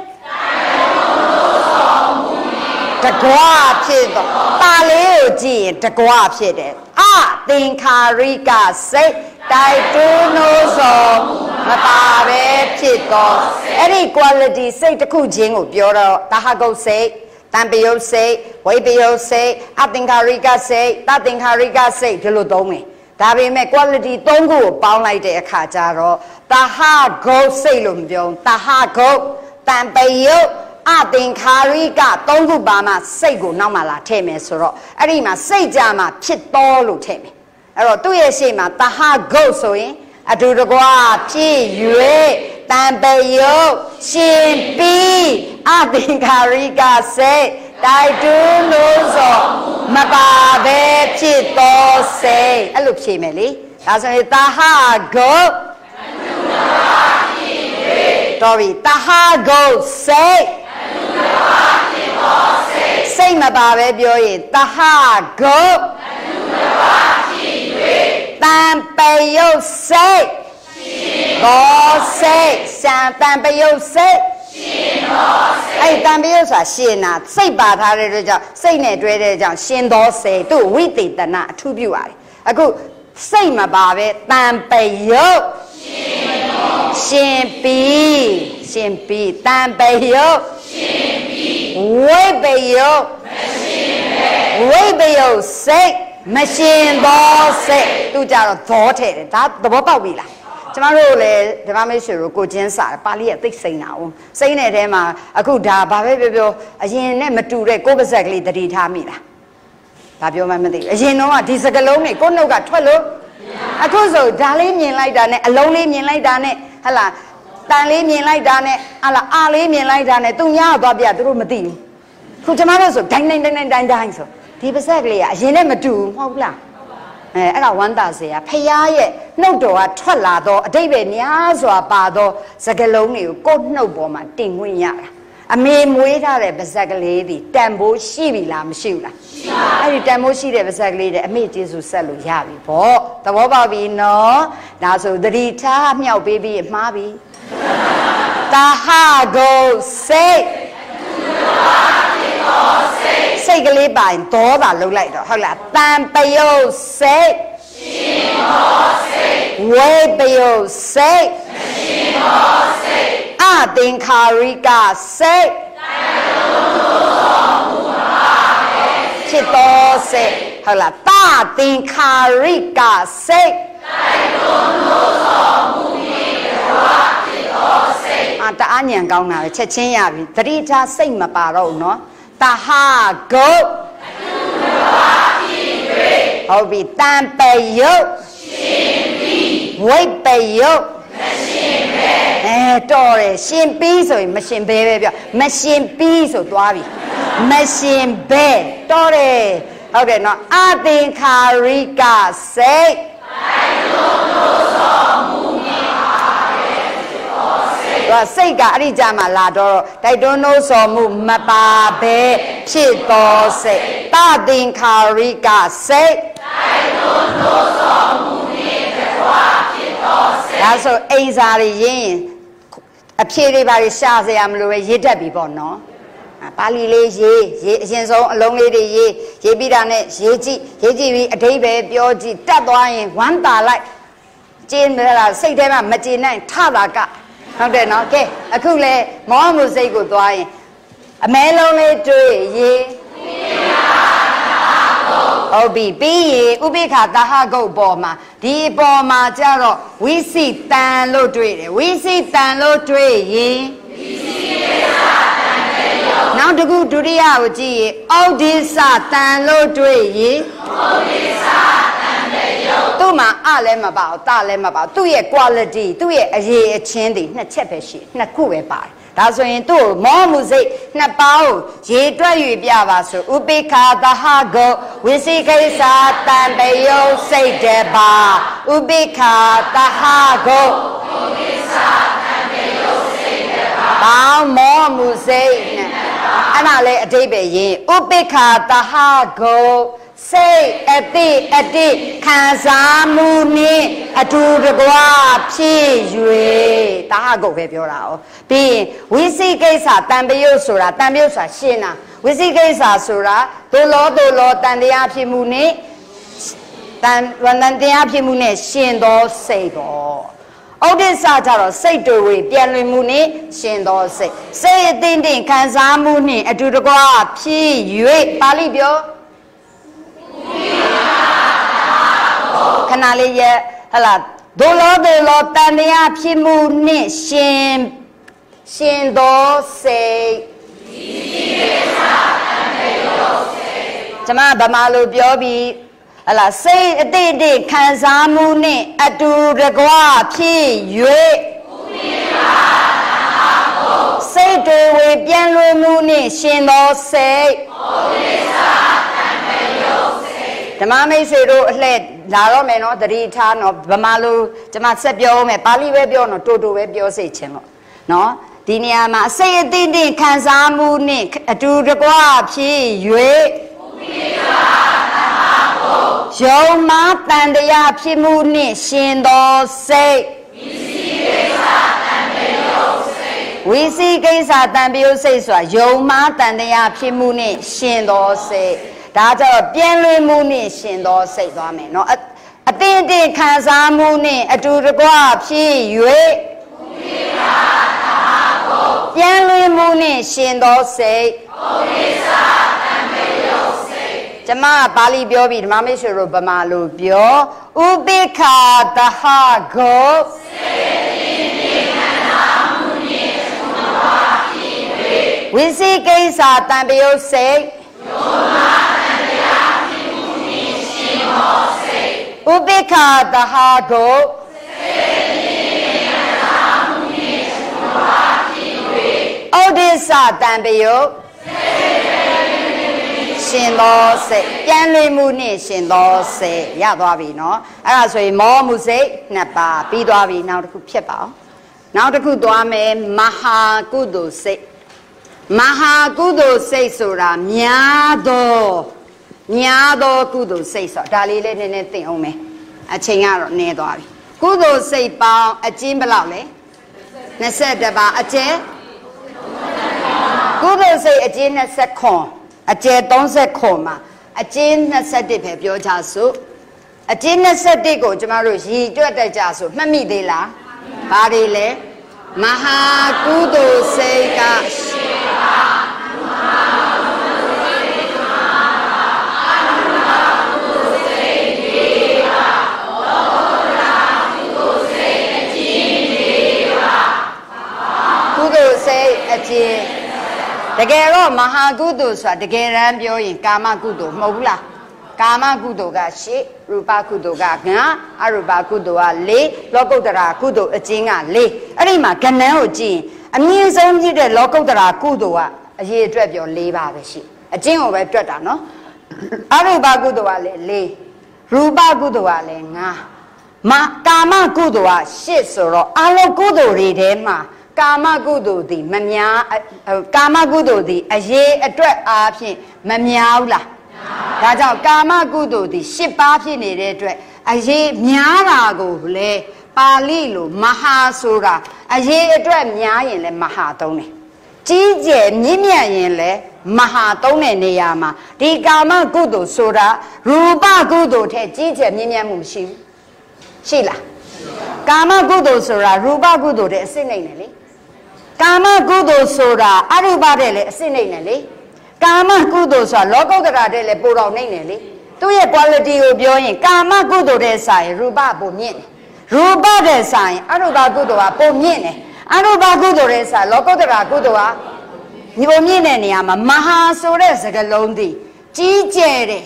တကွာဖြစ်တော့တာလေးကိုကြည့်ရင်တကွာဖြစ်တယ်အသင်္ခါရိကစိတ်တိုက်တွန်းလို့ဆိုမပါပဲဖြစ်တော့အဲ့ဒီ quality စိတ်တစ်ခုချင်းကိုပြောတော့တဟဂုတ်စိတ်တံပယုတ်စိတ်ဝိပယုတ်စိတ်အသင်္ခါရိကစိတ်တသင်္ခါရိကစိတ်ဒီလိုသုံးမယ်ဒါပေမဲ့ quality သုံးခုကိုပေါင်းလိုက်တဲ့အခါကျတော့တဟဂုတ်စိတ်လို့မပြောဘူးတဟဂုတ်တံပယုတ်အသင်္ခါရိကသုံးခုပါမှစိတ်ကိုနောက်မှလာထည့်မယ်ဆိုတော့အဲ့ဒီမှာစိတ်ကြမှာဖြစ်တော်လို့ထည့်မယ်အဲ့တော့သူ့ရဲ့ရှေ့မှာတဟဂုတ်ဆိုရင်အတူတကွာဖြစ်၍တံပယုတ်ရှင်ပြီးအသင်္ခါရိကစိတ်တိုက်တွန်းလို့ဆိုမပါပဲဖြစ်တော်စိတ်အဲ့လိုဖြေမယ်လေဒါဆိုရင်တဟဂုတ်တော်ပြီတဟဂုတ်စိတ်စိတ်မပါပဲပြောရင်တဟဂုတ်တံပယုတ်စိတ်သောစိတ်စံတံပယုတ်စိတ်အဲ့တံပယုတ်ဆိုတာရှင်နာစိတ်ပါထားတဲ့အတွက်ကြောင့်စိတ်နဲ့တွဲတဲ့ကြောင့်ရှင်သောစိတ်သူ့ဝိသေသနာအထူးပြုပါတယ်အခုစိတ်မပါပဲတံပယုတ်ရှင်ပြီးရှင်ပြီးတံပယုတ်ရှင်ပြီးဝိပယုတ်မရှင်ပဲဝိပယုတ်စိတ်မရှင်သောစိတ်သူကြတော့သောထဲတယ်ဒါသဘောပေါက်ပြီလားကျမတို့လည်းဓမ္မမိတ်ဆွေတို့ကိုချင်းစာပါဠိရဲ့သိစိန်တာ哦စိန်တဲ့ထဲမှာအခုဒါဘာပဲပြောပြောအရင်နဲ့မတူတဲ့ကိုယ်ပါဇက်ကလေးတတိထားမိလားဘာပြောမှမသိဘူးအရင်တော့ကဒီစကလုံးတွေကိုနှုတ်ကထွက်လို့အခုဆိုဒါလေးမြင်လိုက်တာနဲ့အလုံးလေးမြင်လိုက်တာနဲ့ဟလာတန်လေးမြင်လိုက်တာနဲ့ဟာလာအာလေးမြင်လိုက်တာနဲ့သူများတော့ပြသူတို့မသိဘူးခုကျမတို့ဆိုဒိုင်းဒိုင်းဒိုင်းဒိုင်းဒိုင်းဒိုင်းဆိုဒီပါဇက်ကလေးကအရင်နဲ့မတူဘူးမဟုတ်လားအဲအဲ့ဒါဝမ်းသာစေရဖျားရဲ့နှုတ်တော်ကထွက်လာတော့အတိတ်ပဲများစွာပါတော့စကလုံးတွေကိုကိုယ်နှုတ်ပေါ်မှာတင်ခွင့်ရတာအမေမွေးထားတဲ့ပါဇက်ကလေးတွေတန်ဖိုးရှိပြီလားမရှိဘူးလားရှိပါဘူးအဲ့ဒီတန်ဖိုးရှိတဲ့ပါဇက်ကလေးတွေအမေကျေးဇူးဆက်လို့ရပြီဗောသဘောပေါက်ပြီနော်ဒါဆိုသတိထားမြောက်ပေးပြီးမှားပြီတဟဂုတ်စိတ်စိတ်ကလေးပိုင်သောတာလှုပ်လိုက်တော့ဟုတ်လားတံပယုတ်စိတ်ရှင်သောစိတ်ဝိပယုတ်စိတ်မရှင်သောစိတ်အသင်္ခါရိကစိတ်တိုက်တွန်းလို့သောမှုပါပဲဖြစ်သောစိတ်ဟုတ်လားတသင်္ခါရိကစိတ်တိုက်တွန်းလို့သောမှု၏တကွာဖြစ်သောစိတ်အာတအားညံကောင်းတာပဲချက်ချင်းရပြီသတိထားစိတ်မပါတော့ဘူးနော်တဟဂုတ်ဟုတ်ပြီတံပယုတ်ရှင်ပြီးဝိပယုတ်မရှင်ပဲအဲတော်တယ်ရှင်ပြီးဆိုရင်မရှင်ဘဲပဲပြောမရှင်ပြီးဆိုသွားပြီမရှင်ဘဲတော်တယ်ဟုတ်တယ်နော်အသင်္ခါရိကစိတ်တိုက်တွန်းလို့သောမှုများတော့စိတ်ကအဲ့ဒီကြမှာလာတော့တိုက်တွန်းလို့ဆိုမှုမပါပဲဖြစ်သောစိတ်တသင်္ခါရိကစိတ်တိုက်တွဒါဆိုအိမ်စာတွေရင်းအဖြေတွေပါရှာစရာမလိုပဲရေးတတ်ပြီပေါ့နော်ပါဠိလေးရေးရေးအရင်ဆုံးအလုံးလေးတွေရေးရေးပြီးတာနဲ့ရေးကြည့်ရေးကြည့်ပြီးအဓိပ္ပာယ်ပြောကြည့်တတ်သွားရင်ဝမ်းသာလိုက်ကျင်းလာစိတ်ထဲမှာမကျေနပ်ထတာကဟုတ်တယ်နော်ကဲအခုလေမောမှုစိတ်ကိုသွားရင်အမဲလုံးလေးတွေးရေးဟုတ်ပြီပြီးရင်ဥပိ္ပခာတဟဂုတ်ပေါ်မှာဒီပေါ်မှာကျတော့ဝိစိတန်လို့တွေ့တယ်ဝိစိတန်လို့တွေ့ရင်ဝိစိကေသတံပေယောနောက်တစ်ခုဒုတိယကိုကြည့်ရင်ဩဒိသတန်လို့တွေ့ရင်ဩဒိသတံပေယောသူ့မှာအလည်းမပါဘူးတလည်းမပါဘူးသူ့ရဲ့ quality သူ့ရဲ့အရေးအချင်းတွေနှစ်ချက်ပဲရှိနှစ်ခုပဲပါတယ်ဒါဆိုရင်သူ့မောမှုစိတ်နှစ်ပေါင်းရေတွက်၍ပြပါဆိုဥပိ္ပခာတဟဂုဝိသိကိစ္စတံပယုစိတ်တပါဥပိ္ပခာတဟဂုဝိသိကိစ္စတံပယုစိတ်တပါပေါင်းမောမှုစိတ်နဲ့အဲ့ဒါလေအဓိပ္ပာယ်ရင်ဥပိ္ပခာတဟဂုစိတ်အတိအတိခံစားမှုနဲ့အတူတကွဖြစ်၍တာဟဂုတ်ပဲပြောတာ哦ပြီးရင်ဝိသိကိစ္စတံပယုတ်ဆိုတာတံပယုတ်ဆိုတာရှင်းတာဝိသိကိစ္စဆိုတာဒုလောဒုလောတန်တရားဖြစ်မှုနဲ့တန်ဝန္တန်တရားဖြစ်မှုနဲ့ရှင်သောစိတ်ပေါ့ဩဒိစ္စကြတော့စိတ်တွေဝေပြန်လွင်မှုနဲ့ရှင်သောစိတ်စိတ်အသင့်တင်ခံစားမှုနဲ့အတူတကွဖြစ်၍ပါဠိပြောခဏလေးရဟလာဒုလောဒုလောတန်တရားဖြစ်မှုနဲ့ရှင်ရှင်သောစိတ်ကျွန်မဗမာလိုပြောပြီးဟလာစိတ်အတိတ်တိခံစားမှုနဲ့အတူတကွဖြစ်၍စိတ်တွေဝေပြန်လွင်မှုနဲ့ရှင်သောစိတ်ဓမ္မမိတ်ဆွေတို့အလှည့်လာတော့မယ်နော်တတိထားနော်ဗမာလိုကျွန်မဆက်ပြောမယ်ပါဠိပဲပြောနော်တူတူပဲပြောစေချင်လို့နော်ဒီနေရာမှာအစိတ်အသင့်တင်ခံစားမှုနဲ့အတူတကွဖြစ်၍ယုံမတန်တရားဖြစ်မှုနဲ့ရှင်သောစိတ်ဝိသိကိစ္စတံပယုတ်စိတ်ဆိုတာယုံမတန်တရားဖြစ်မှုနဲ့ရှင်သောစိတ်ဒါကြတော့ပြန်လွင်မှုနဲ့ရှင်သောစိတ်သွားမယ်နော်အတင်းအတင်းခံစားမှုနဲ့အတူတကွဖြစ်၍ပြန်လွင်မှုနဲ့ရှင်သောစိတ်ကျမပါဠိပြောပြီးဓမ္မမိတ်ဆွေတို့ဗမာလိုပြောဥပိ္ပခာတဟဂုဝိသိကိစ္စတံပယုတ်စိတ်ဥပိ္ပခာတဟဂုဩဒိစ္စတံပယုတ်ရှင်သောစိတ်ပြန်လွင်မှုနဲ့ရှင်သောစိတ်ရသွားပြီနော်အဲ့ဒါဆိုရင်မောမှုစိတ်နှစ်ပါးပြီးသွားပြီနောက်တစ်ခုဖြစ်ပါအောင်နောက်တစ်ခုသွားမယ်မဟာကုသိုလ်စိတ်မဟာကုသိုလ်စိတ်ဆိုတာများသောများသောကုသိုလ်စိတ်ဆိုတာဒါလေးလေးနည်းနည်းသိအောင်မယ်အချိန်ကတော့နည်းသွားပြီကုသိုလ်စိတ်ပေါင်းအကျဉ်းဘယ်လောက်လဲနှစ်ဆယ်တစ်ပါးအကျဉ်းကုသိုလ်စိတ်အကျဉ်းနှစ်ဆယ်ခွန်အကျယ်သုံးဆယ်ခွန်မှာအကျဉ်းနှစ်ဆယ်တစ်ပဲပြောချစို့အကျဉ်းနှစ်ဆယ်တစ်ကိုကျမတို့ရည်တွက်တတ်ကြစို့မှတ်မိသေးလားဘာတွေလဲမဟာကုသိုလ်စိတ်ကတကယ်တော့မဟာကုသိုလ်ဆိုတာတကယ်တမ်းပြောရင်ကာမကုသိုလ်မဟုတ်ဘူးလားကာမကုသိုလ်ကရှစ်ရူပကုသိုလ်ကငါအရူပကုသိုလ်ကလေးလောကုတ္တရာကုသိုလ်အကျဉ်းကလေးအဲ့ဒီမှာကဏ္ဍကိုကြည့်ရင်အမြင့်ဆုံးဖြစ်တဲ့လောကုတ္တရာကုသိုလ်ကအရေးအတွက်ပြောလေးပါပဲရှိအကျဉ်းကိုပဲတွက်တာနော်အရူပကုသိုလ်ကလည်းလေးရူပကုသိုလ်ကလည်းငါမကာမကုသိုလ်ကရှစ်ဆိုတော့အလုံးကုသိုလ်တွေထဲမှာကာမကုသိုလ်သည်မများကာမကုသိုလ်သည်အရေးအတွက်အားဖြင့်မများဘူးလားဒါကြောင့်ကာမကုသိုလ်သည်ရှစ်ပါးဖြစ်နေတဲ့အတွက်အရေးများတာကိုလေပါဠိလိုမဟာဆိုတာအရေးအတွက်များရင်လည်းမဟာသုံးတယ်ကြီးကျယ်မြင့်မြတ်ရင်လည်းမဟာသုံးတဲ့နေရာမှာဒီကာမကုသိုလ်ဆိုတာရူပကုသိုလ်ထက်ကြီးကျယ်မြင့်မြတ်မှုမရှိဘူးရှိလားကာမကုသိုလ်ဆိုတာရူပကုသိုလ်တဲ့အစစ်နိုင်တယ်လေကာမကုသိုလ်ဆိုတာအရူပတဲ့လည်းအစစ်နိုင်တယ်လေကာမကုသိုလ်ဆိုတာလောကုတ္တရာတဲ့လည်းပိုတော်နိုင်တယ်လေသူ့ရဲ့ quality ကိုပြောရင်ကာမကုသိုလ်တဲ့ဆိုင်ရူပပုံမြင့်တယ်ရူပတဲ့ဆိုင်အရူပကုသိုလ်ကပုံမြင့်တယ်အရူပကုသိုလ်တဲ့ဆိုင်လောကုတ္တရာကုသိုလ်ကညီပုံမြင့်တဲ့နေရာမှာမဟာဆိုတဲ့စကားလုံးသည်ကြီးကျယ်တယ်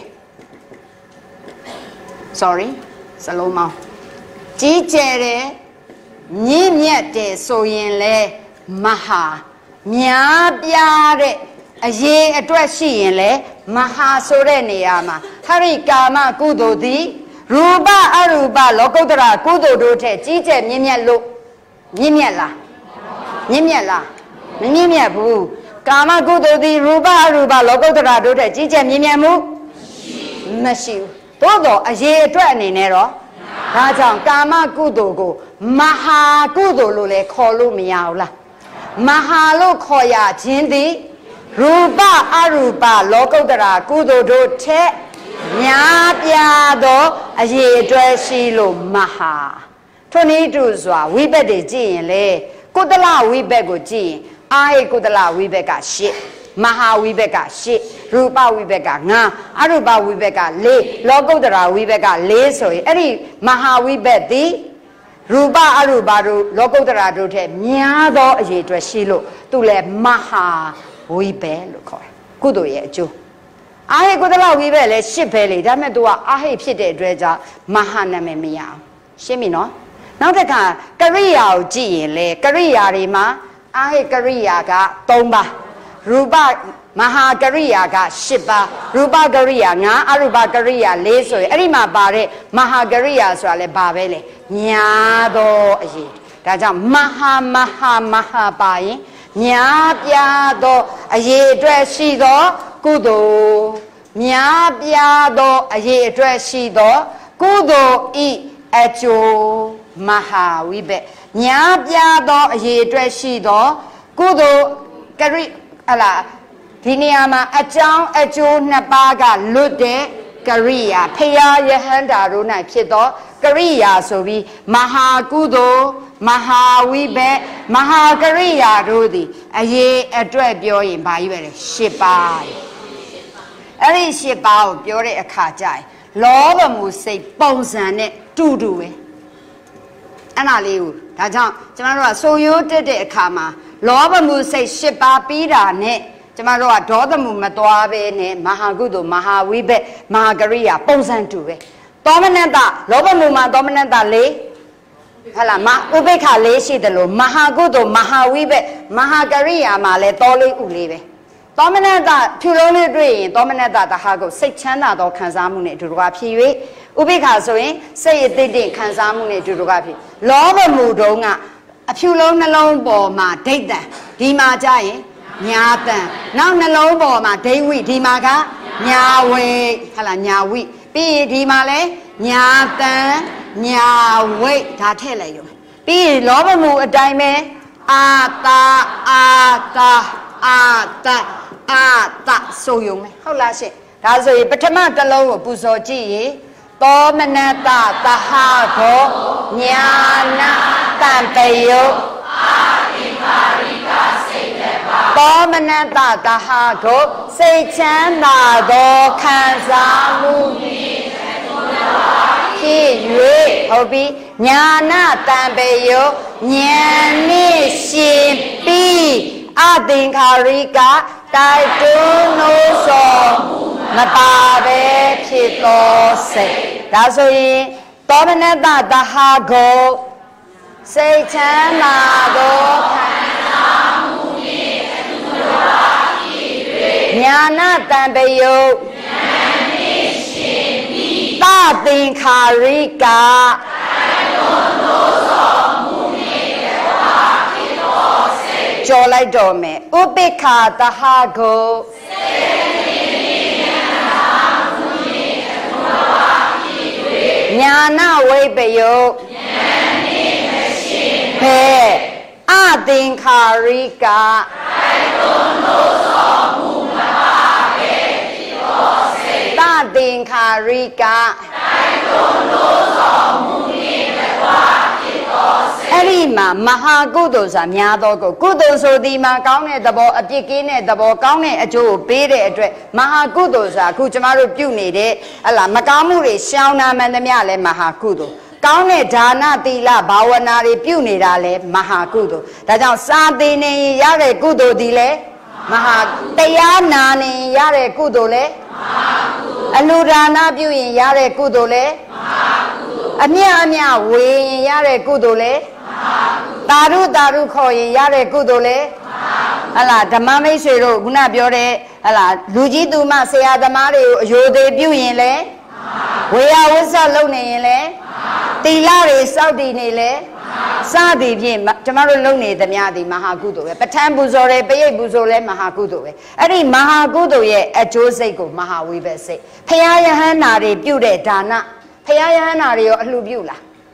sorry စလုံးမောင်းကြီးကျယ်တယ်မြင့်မြတ်တယ်ဆိုရင်လေမဟာများပြားတဲ့အရေးအတွက်ရှိရင်လေမဟာဆိုတဲ့နေရာမှာဟရိကာမကုသိုလ်သည်ရူပအရူပလောကုတ္တရာကုသိုလ်တို့ထက်ကြီးကျယ်မြင့်မြတ်လို့မြင့်မြတ်လားမြင့်မြတ်လားမမြင့်မြတ်ဘူးကာမကုသိုလ်သည်ရူပအရူပလောကုတ္တရာတို့ထက်ကြီးကျယ်မြင့်မြတ်မှုမရှိဘူးသို့တော့အရေးအတွက်အနေနဲ့တော့ဒါကြောင့်ကာမကုသိုလ်ကိုမဟာကုသိုလ်လို့လည်းခေါ်လို့မရဘူးလားမဟာလို့ခေါ်ရခြင်းသည်ရူပအရူပလောကုတ္တရာကုသိုလ်တို့ထက်များပြားသောအရေးအတွက်ရှိလို့မဟာထိုနည်းတူစွာဝိဘက်တွေကြည့်ရင်လေကုသလဝိဘက်ကိုကြည့်ရင်အာဟိကုသလဝိဘက်ကရှစ်မဟာဝိဘက်ကရှစ်ရူပဝိဘက်ကငါအရူပဝိဘက်ကလေးလောကုတ္တရာဝိဘက်ကလေးဆိုရင်အဲ့ဒီမဟာဝိဘက်သည်ရူပအရူပတို့လောကုတ္တရာတို့ထက်များသောအရေးအတွက်ရှိလို့သူလည်းမဟာဝိဘက်လို့ခေါ်တယ်ကုသိုလ်ရဲ့အကျိုးအာဟိကုသလဝိဘက်လည်းရှစ်ပဲလေဒါပေမဲ့ तू ကအာဟိဖြစ်တဲ့အတွက်ကြောင့်မဟာနာမည်မရအောင်ရှင်းပြီနော်နောက်တစ်ခါကရိယာကိုကြည့်ရင်လေကရိယာတွေမှာအာဟိကရိယာကသုံးပါးရူပမဟာကရိယာကရှစ်ပါးရူပကရိယာငါအရူပကရိယာလေးဆိုရင်အဲ့ဒီမှာပါတဲ့မဟာကရိယာဆိုတာလည်းဘာပဲလဲညာသောအရေးဒါကြောင့်မဟာမဟာမဟာပါရင်ညာပြားသောအရေးအတွက်ရှိသောကုသိုလ်များပြားသောအရေးအတွက်ရှိသောကုသိုလ်ဤအကျိုးမဟာဝိဘက်များပြားသောအရေးအတွက်ရှိသောကုသိုလ်ကရိဟလာဒီနေရာမှာအကြောင်းအကျိုးနှစ်ပါးကလွတ်တဲ့ကရိယာဖရာယဟန္တာတို့၌ဖြစ်သောကရိယာဆိုပြီးမဟာကုသိုလ်မဟာဝိဘက်မဟာကရိယာတို့သည်အရေးအတွက်ပြောရင်ဘာကြီးပဲလဲရှစ်ပါးအဲ့ဒီရှစ်ပါးကိုပြောတဲ့အခါကျရင်လောဘမှုစိတ်ပုံစံနဲ့တူတူပဲအဲ့ဒါလေးကိုဒါကြောင့်ကျမတို့ကဆိုရိုးတက်တဲ့အခါမှာလောဘမှုစိတ်ရှစ်ပါးပြီးတာနဲ့ကျမတို့ကဒေါသမှုမသွားပဲနဲ့မဟာကုသိုလ်မဟာဝိဘက်မဟာကရိယာပုံစံတူပဲသောမနတလောဘမှုမှာသောမနတလေးဟလာမဥပိ္ပခလေးရှိတယ်လို့မဟာကုသိုလ်မဟာဝိဘက်မဟာကရိယာမှာလဲတောလေးဥလေးပဲသောမနတဖြူလုံးလေးတွေ့ရင်သောမနတတဟာကိုစိတ်ချမ်းသာသောခံစားမှုနဲ့အတူတူကဖြစ်၍ဥပိ္ပခဆိုရင်စိတ်အသိတင့်ခံစားမှုနဲ့အတူတူကဖြစ်လောဘမှုတုံးကအဖြူလုံးနှလုံးပေါ်မှာဒိဋ္ဌံဒီမှာကြရင်ညာတန်နောက်နှလုံးပေါ်မှာဒိဋ္ဝိဒီမှာကညာဝိဟလာညာဝိပြီးရင်ဒီမှာလဲညာတန်ညာဝိဒါထည့်လိုက်ရုံပြီးရင်လောဘမှုအတိုင်းပဲအာတာအာတာအာတအာတဆိုရုံပဲဟုတ်လားရှင့်ဒါဆိုရင်ပထမတစ်လုံးကိုပူဇော်ကြည့်ရင်သောမနတသဟာကောညာနာတံတယုအာတိမာရိကစိတ်သက်ပါသောမနတသဟာကောစိတ်ချမ်းသာသောခံစားမှုဖြစ်၍ဟုတ်ပြီညာနာတံပေယုဉာဏ်နှင့်ရှင်ပြီးအသင်္ခါရိကတိုက်တွန်းလို့ဆိုမပါပဲဖြစ်သောစိတ်ဒါဆိုရင်သောမနတသဟာကိုစိတ်ချမ်းသာသောခံစားမှုဖြင့်အတူတူပါဖြစ်၍ညာနာတံပေယုဉာဏ်နှင့်ရှင်ပြီးအသင်္ခါရိကတိုက်တွန်းလို့ဆိုကြော်လိုက်တော်မယ်ဥပိ္ပခာတဟာကိုစေတိဉာဏ် Dana Webeyo Pe Adin Karika Dadin Karika Erima Mahagudosa Miadogo Gudoso di Macone the bo a picine the bocone a joe bede a dre Mahagudosa Kuchamaru Punide alla Macamuri Shauna Mandamiale Mahakudo Kaune Dana Dila Bawanari Punidale Mahakudo Dajan Sadini Yare Gudo dile Maha Teyanani Yare Kudole Alurana Buin Yare Kudole Amia Amia we Yare Kudole Daru Daru Koi Yare Kudole Ala Damame Shiro Guna Biore Ala Luji Duma Sea Damari Yode Buinle We are was alone le Tilari Saudi Nile Sadi Tamaro Lone the Miadi Mahagudo Patam Buzore Bay Buzole Mahagudo Eri Mahagudo ye a Josego Mahawibe say Payaya Hanari Bude Dana Payaya Hanari or Lubula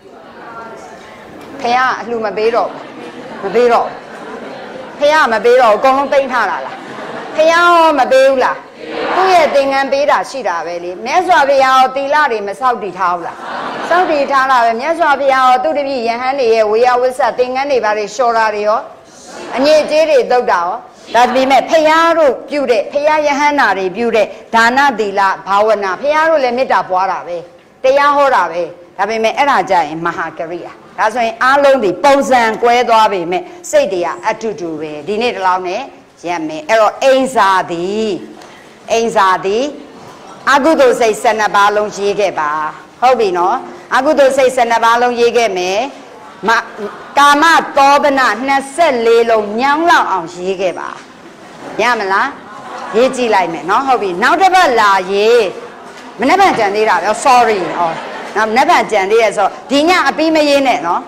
Paya Lumabero Mabero Paya Mabero Gong Pain Harala Paya Mabela Puya Ding and Beda Shida Valley Mesavia Tilari Masaudi Tavla Saudi Tala Mesavia to the Yahani we are with a thing anybody Shorario and ye did it Dodao that we met Payaro Bude Paya Hanari Bude Dana Dila Pawana Payaro Lemita Buarave Tayahorave having met Eraja in Mahakaria. That's when alone the Pozan Guedoavi me say dia atutu di need alone Yame Ero Azadi Azadi Agudo say Sanabalon Yigeba Hobby no Agudo say Sanabalon Yigeme Ma Kama Tobana Naselilo Nyangla on Yigeba Yamala Yiji like me no hobby now the la ye Never Janira sorry or now never Jandia so Dina Abime Yene no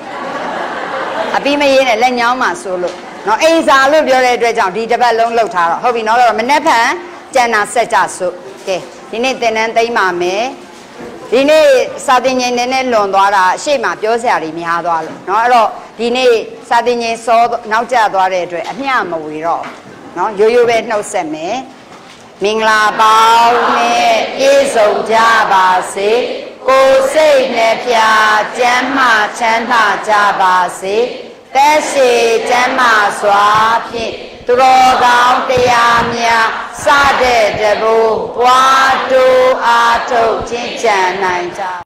Abime Yene Lenyama solo no Aza look your address on the long low tower hobby no Menepa Jana Sejasu okay you need the Nante Mame Dine Sadine Londora Shema Josari Miadol no Dine Sadine so now Jadore Yama we roll no you wait no seme Mingla Bao Ne Iso Jaba Se Go say Nepia Gemma Chanta Jaba Se Deshi Gemma Swapi Droga Yamia Sade Debu Wadu Ato Chinchan Nanja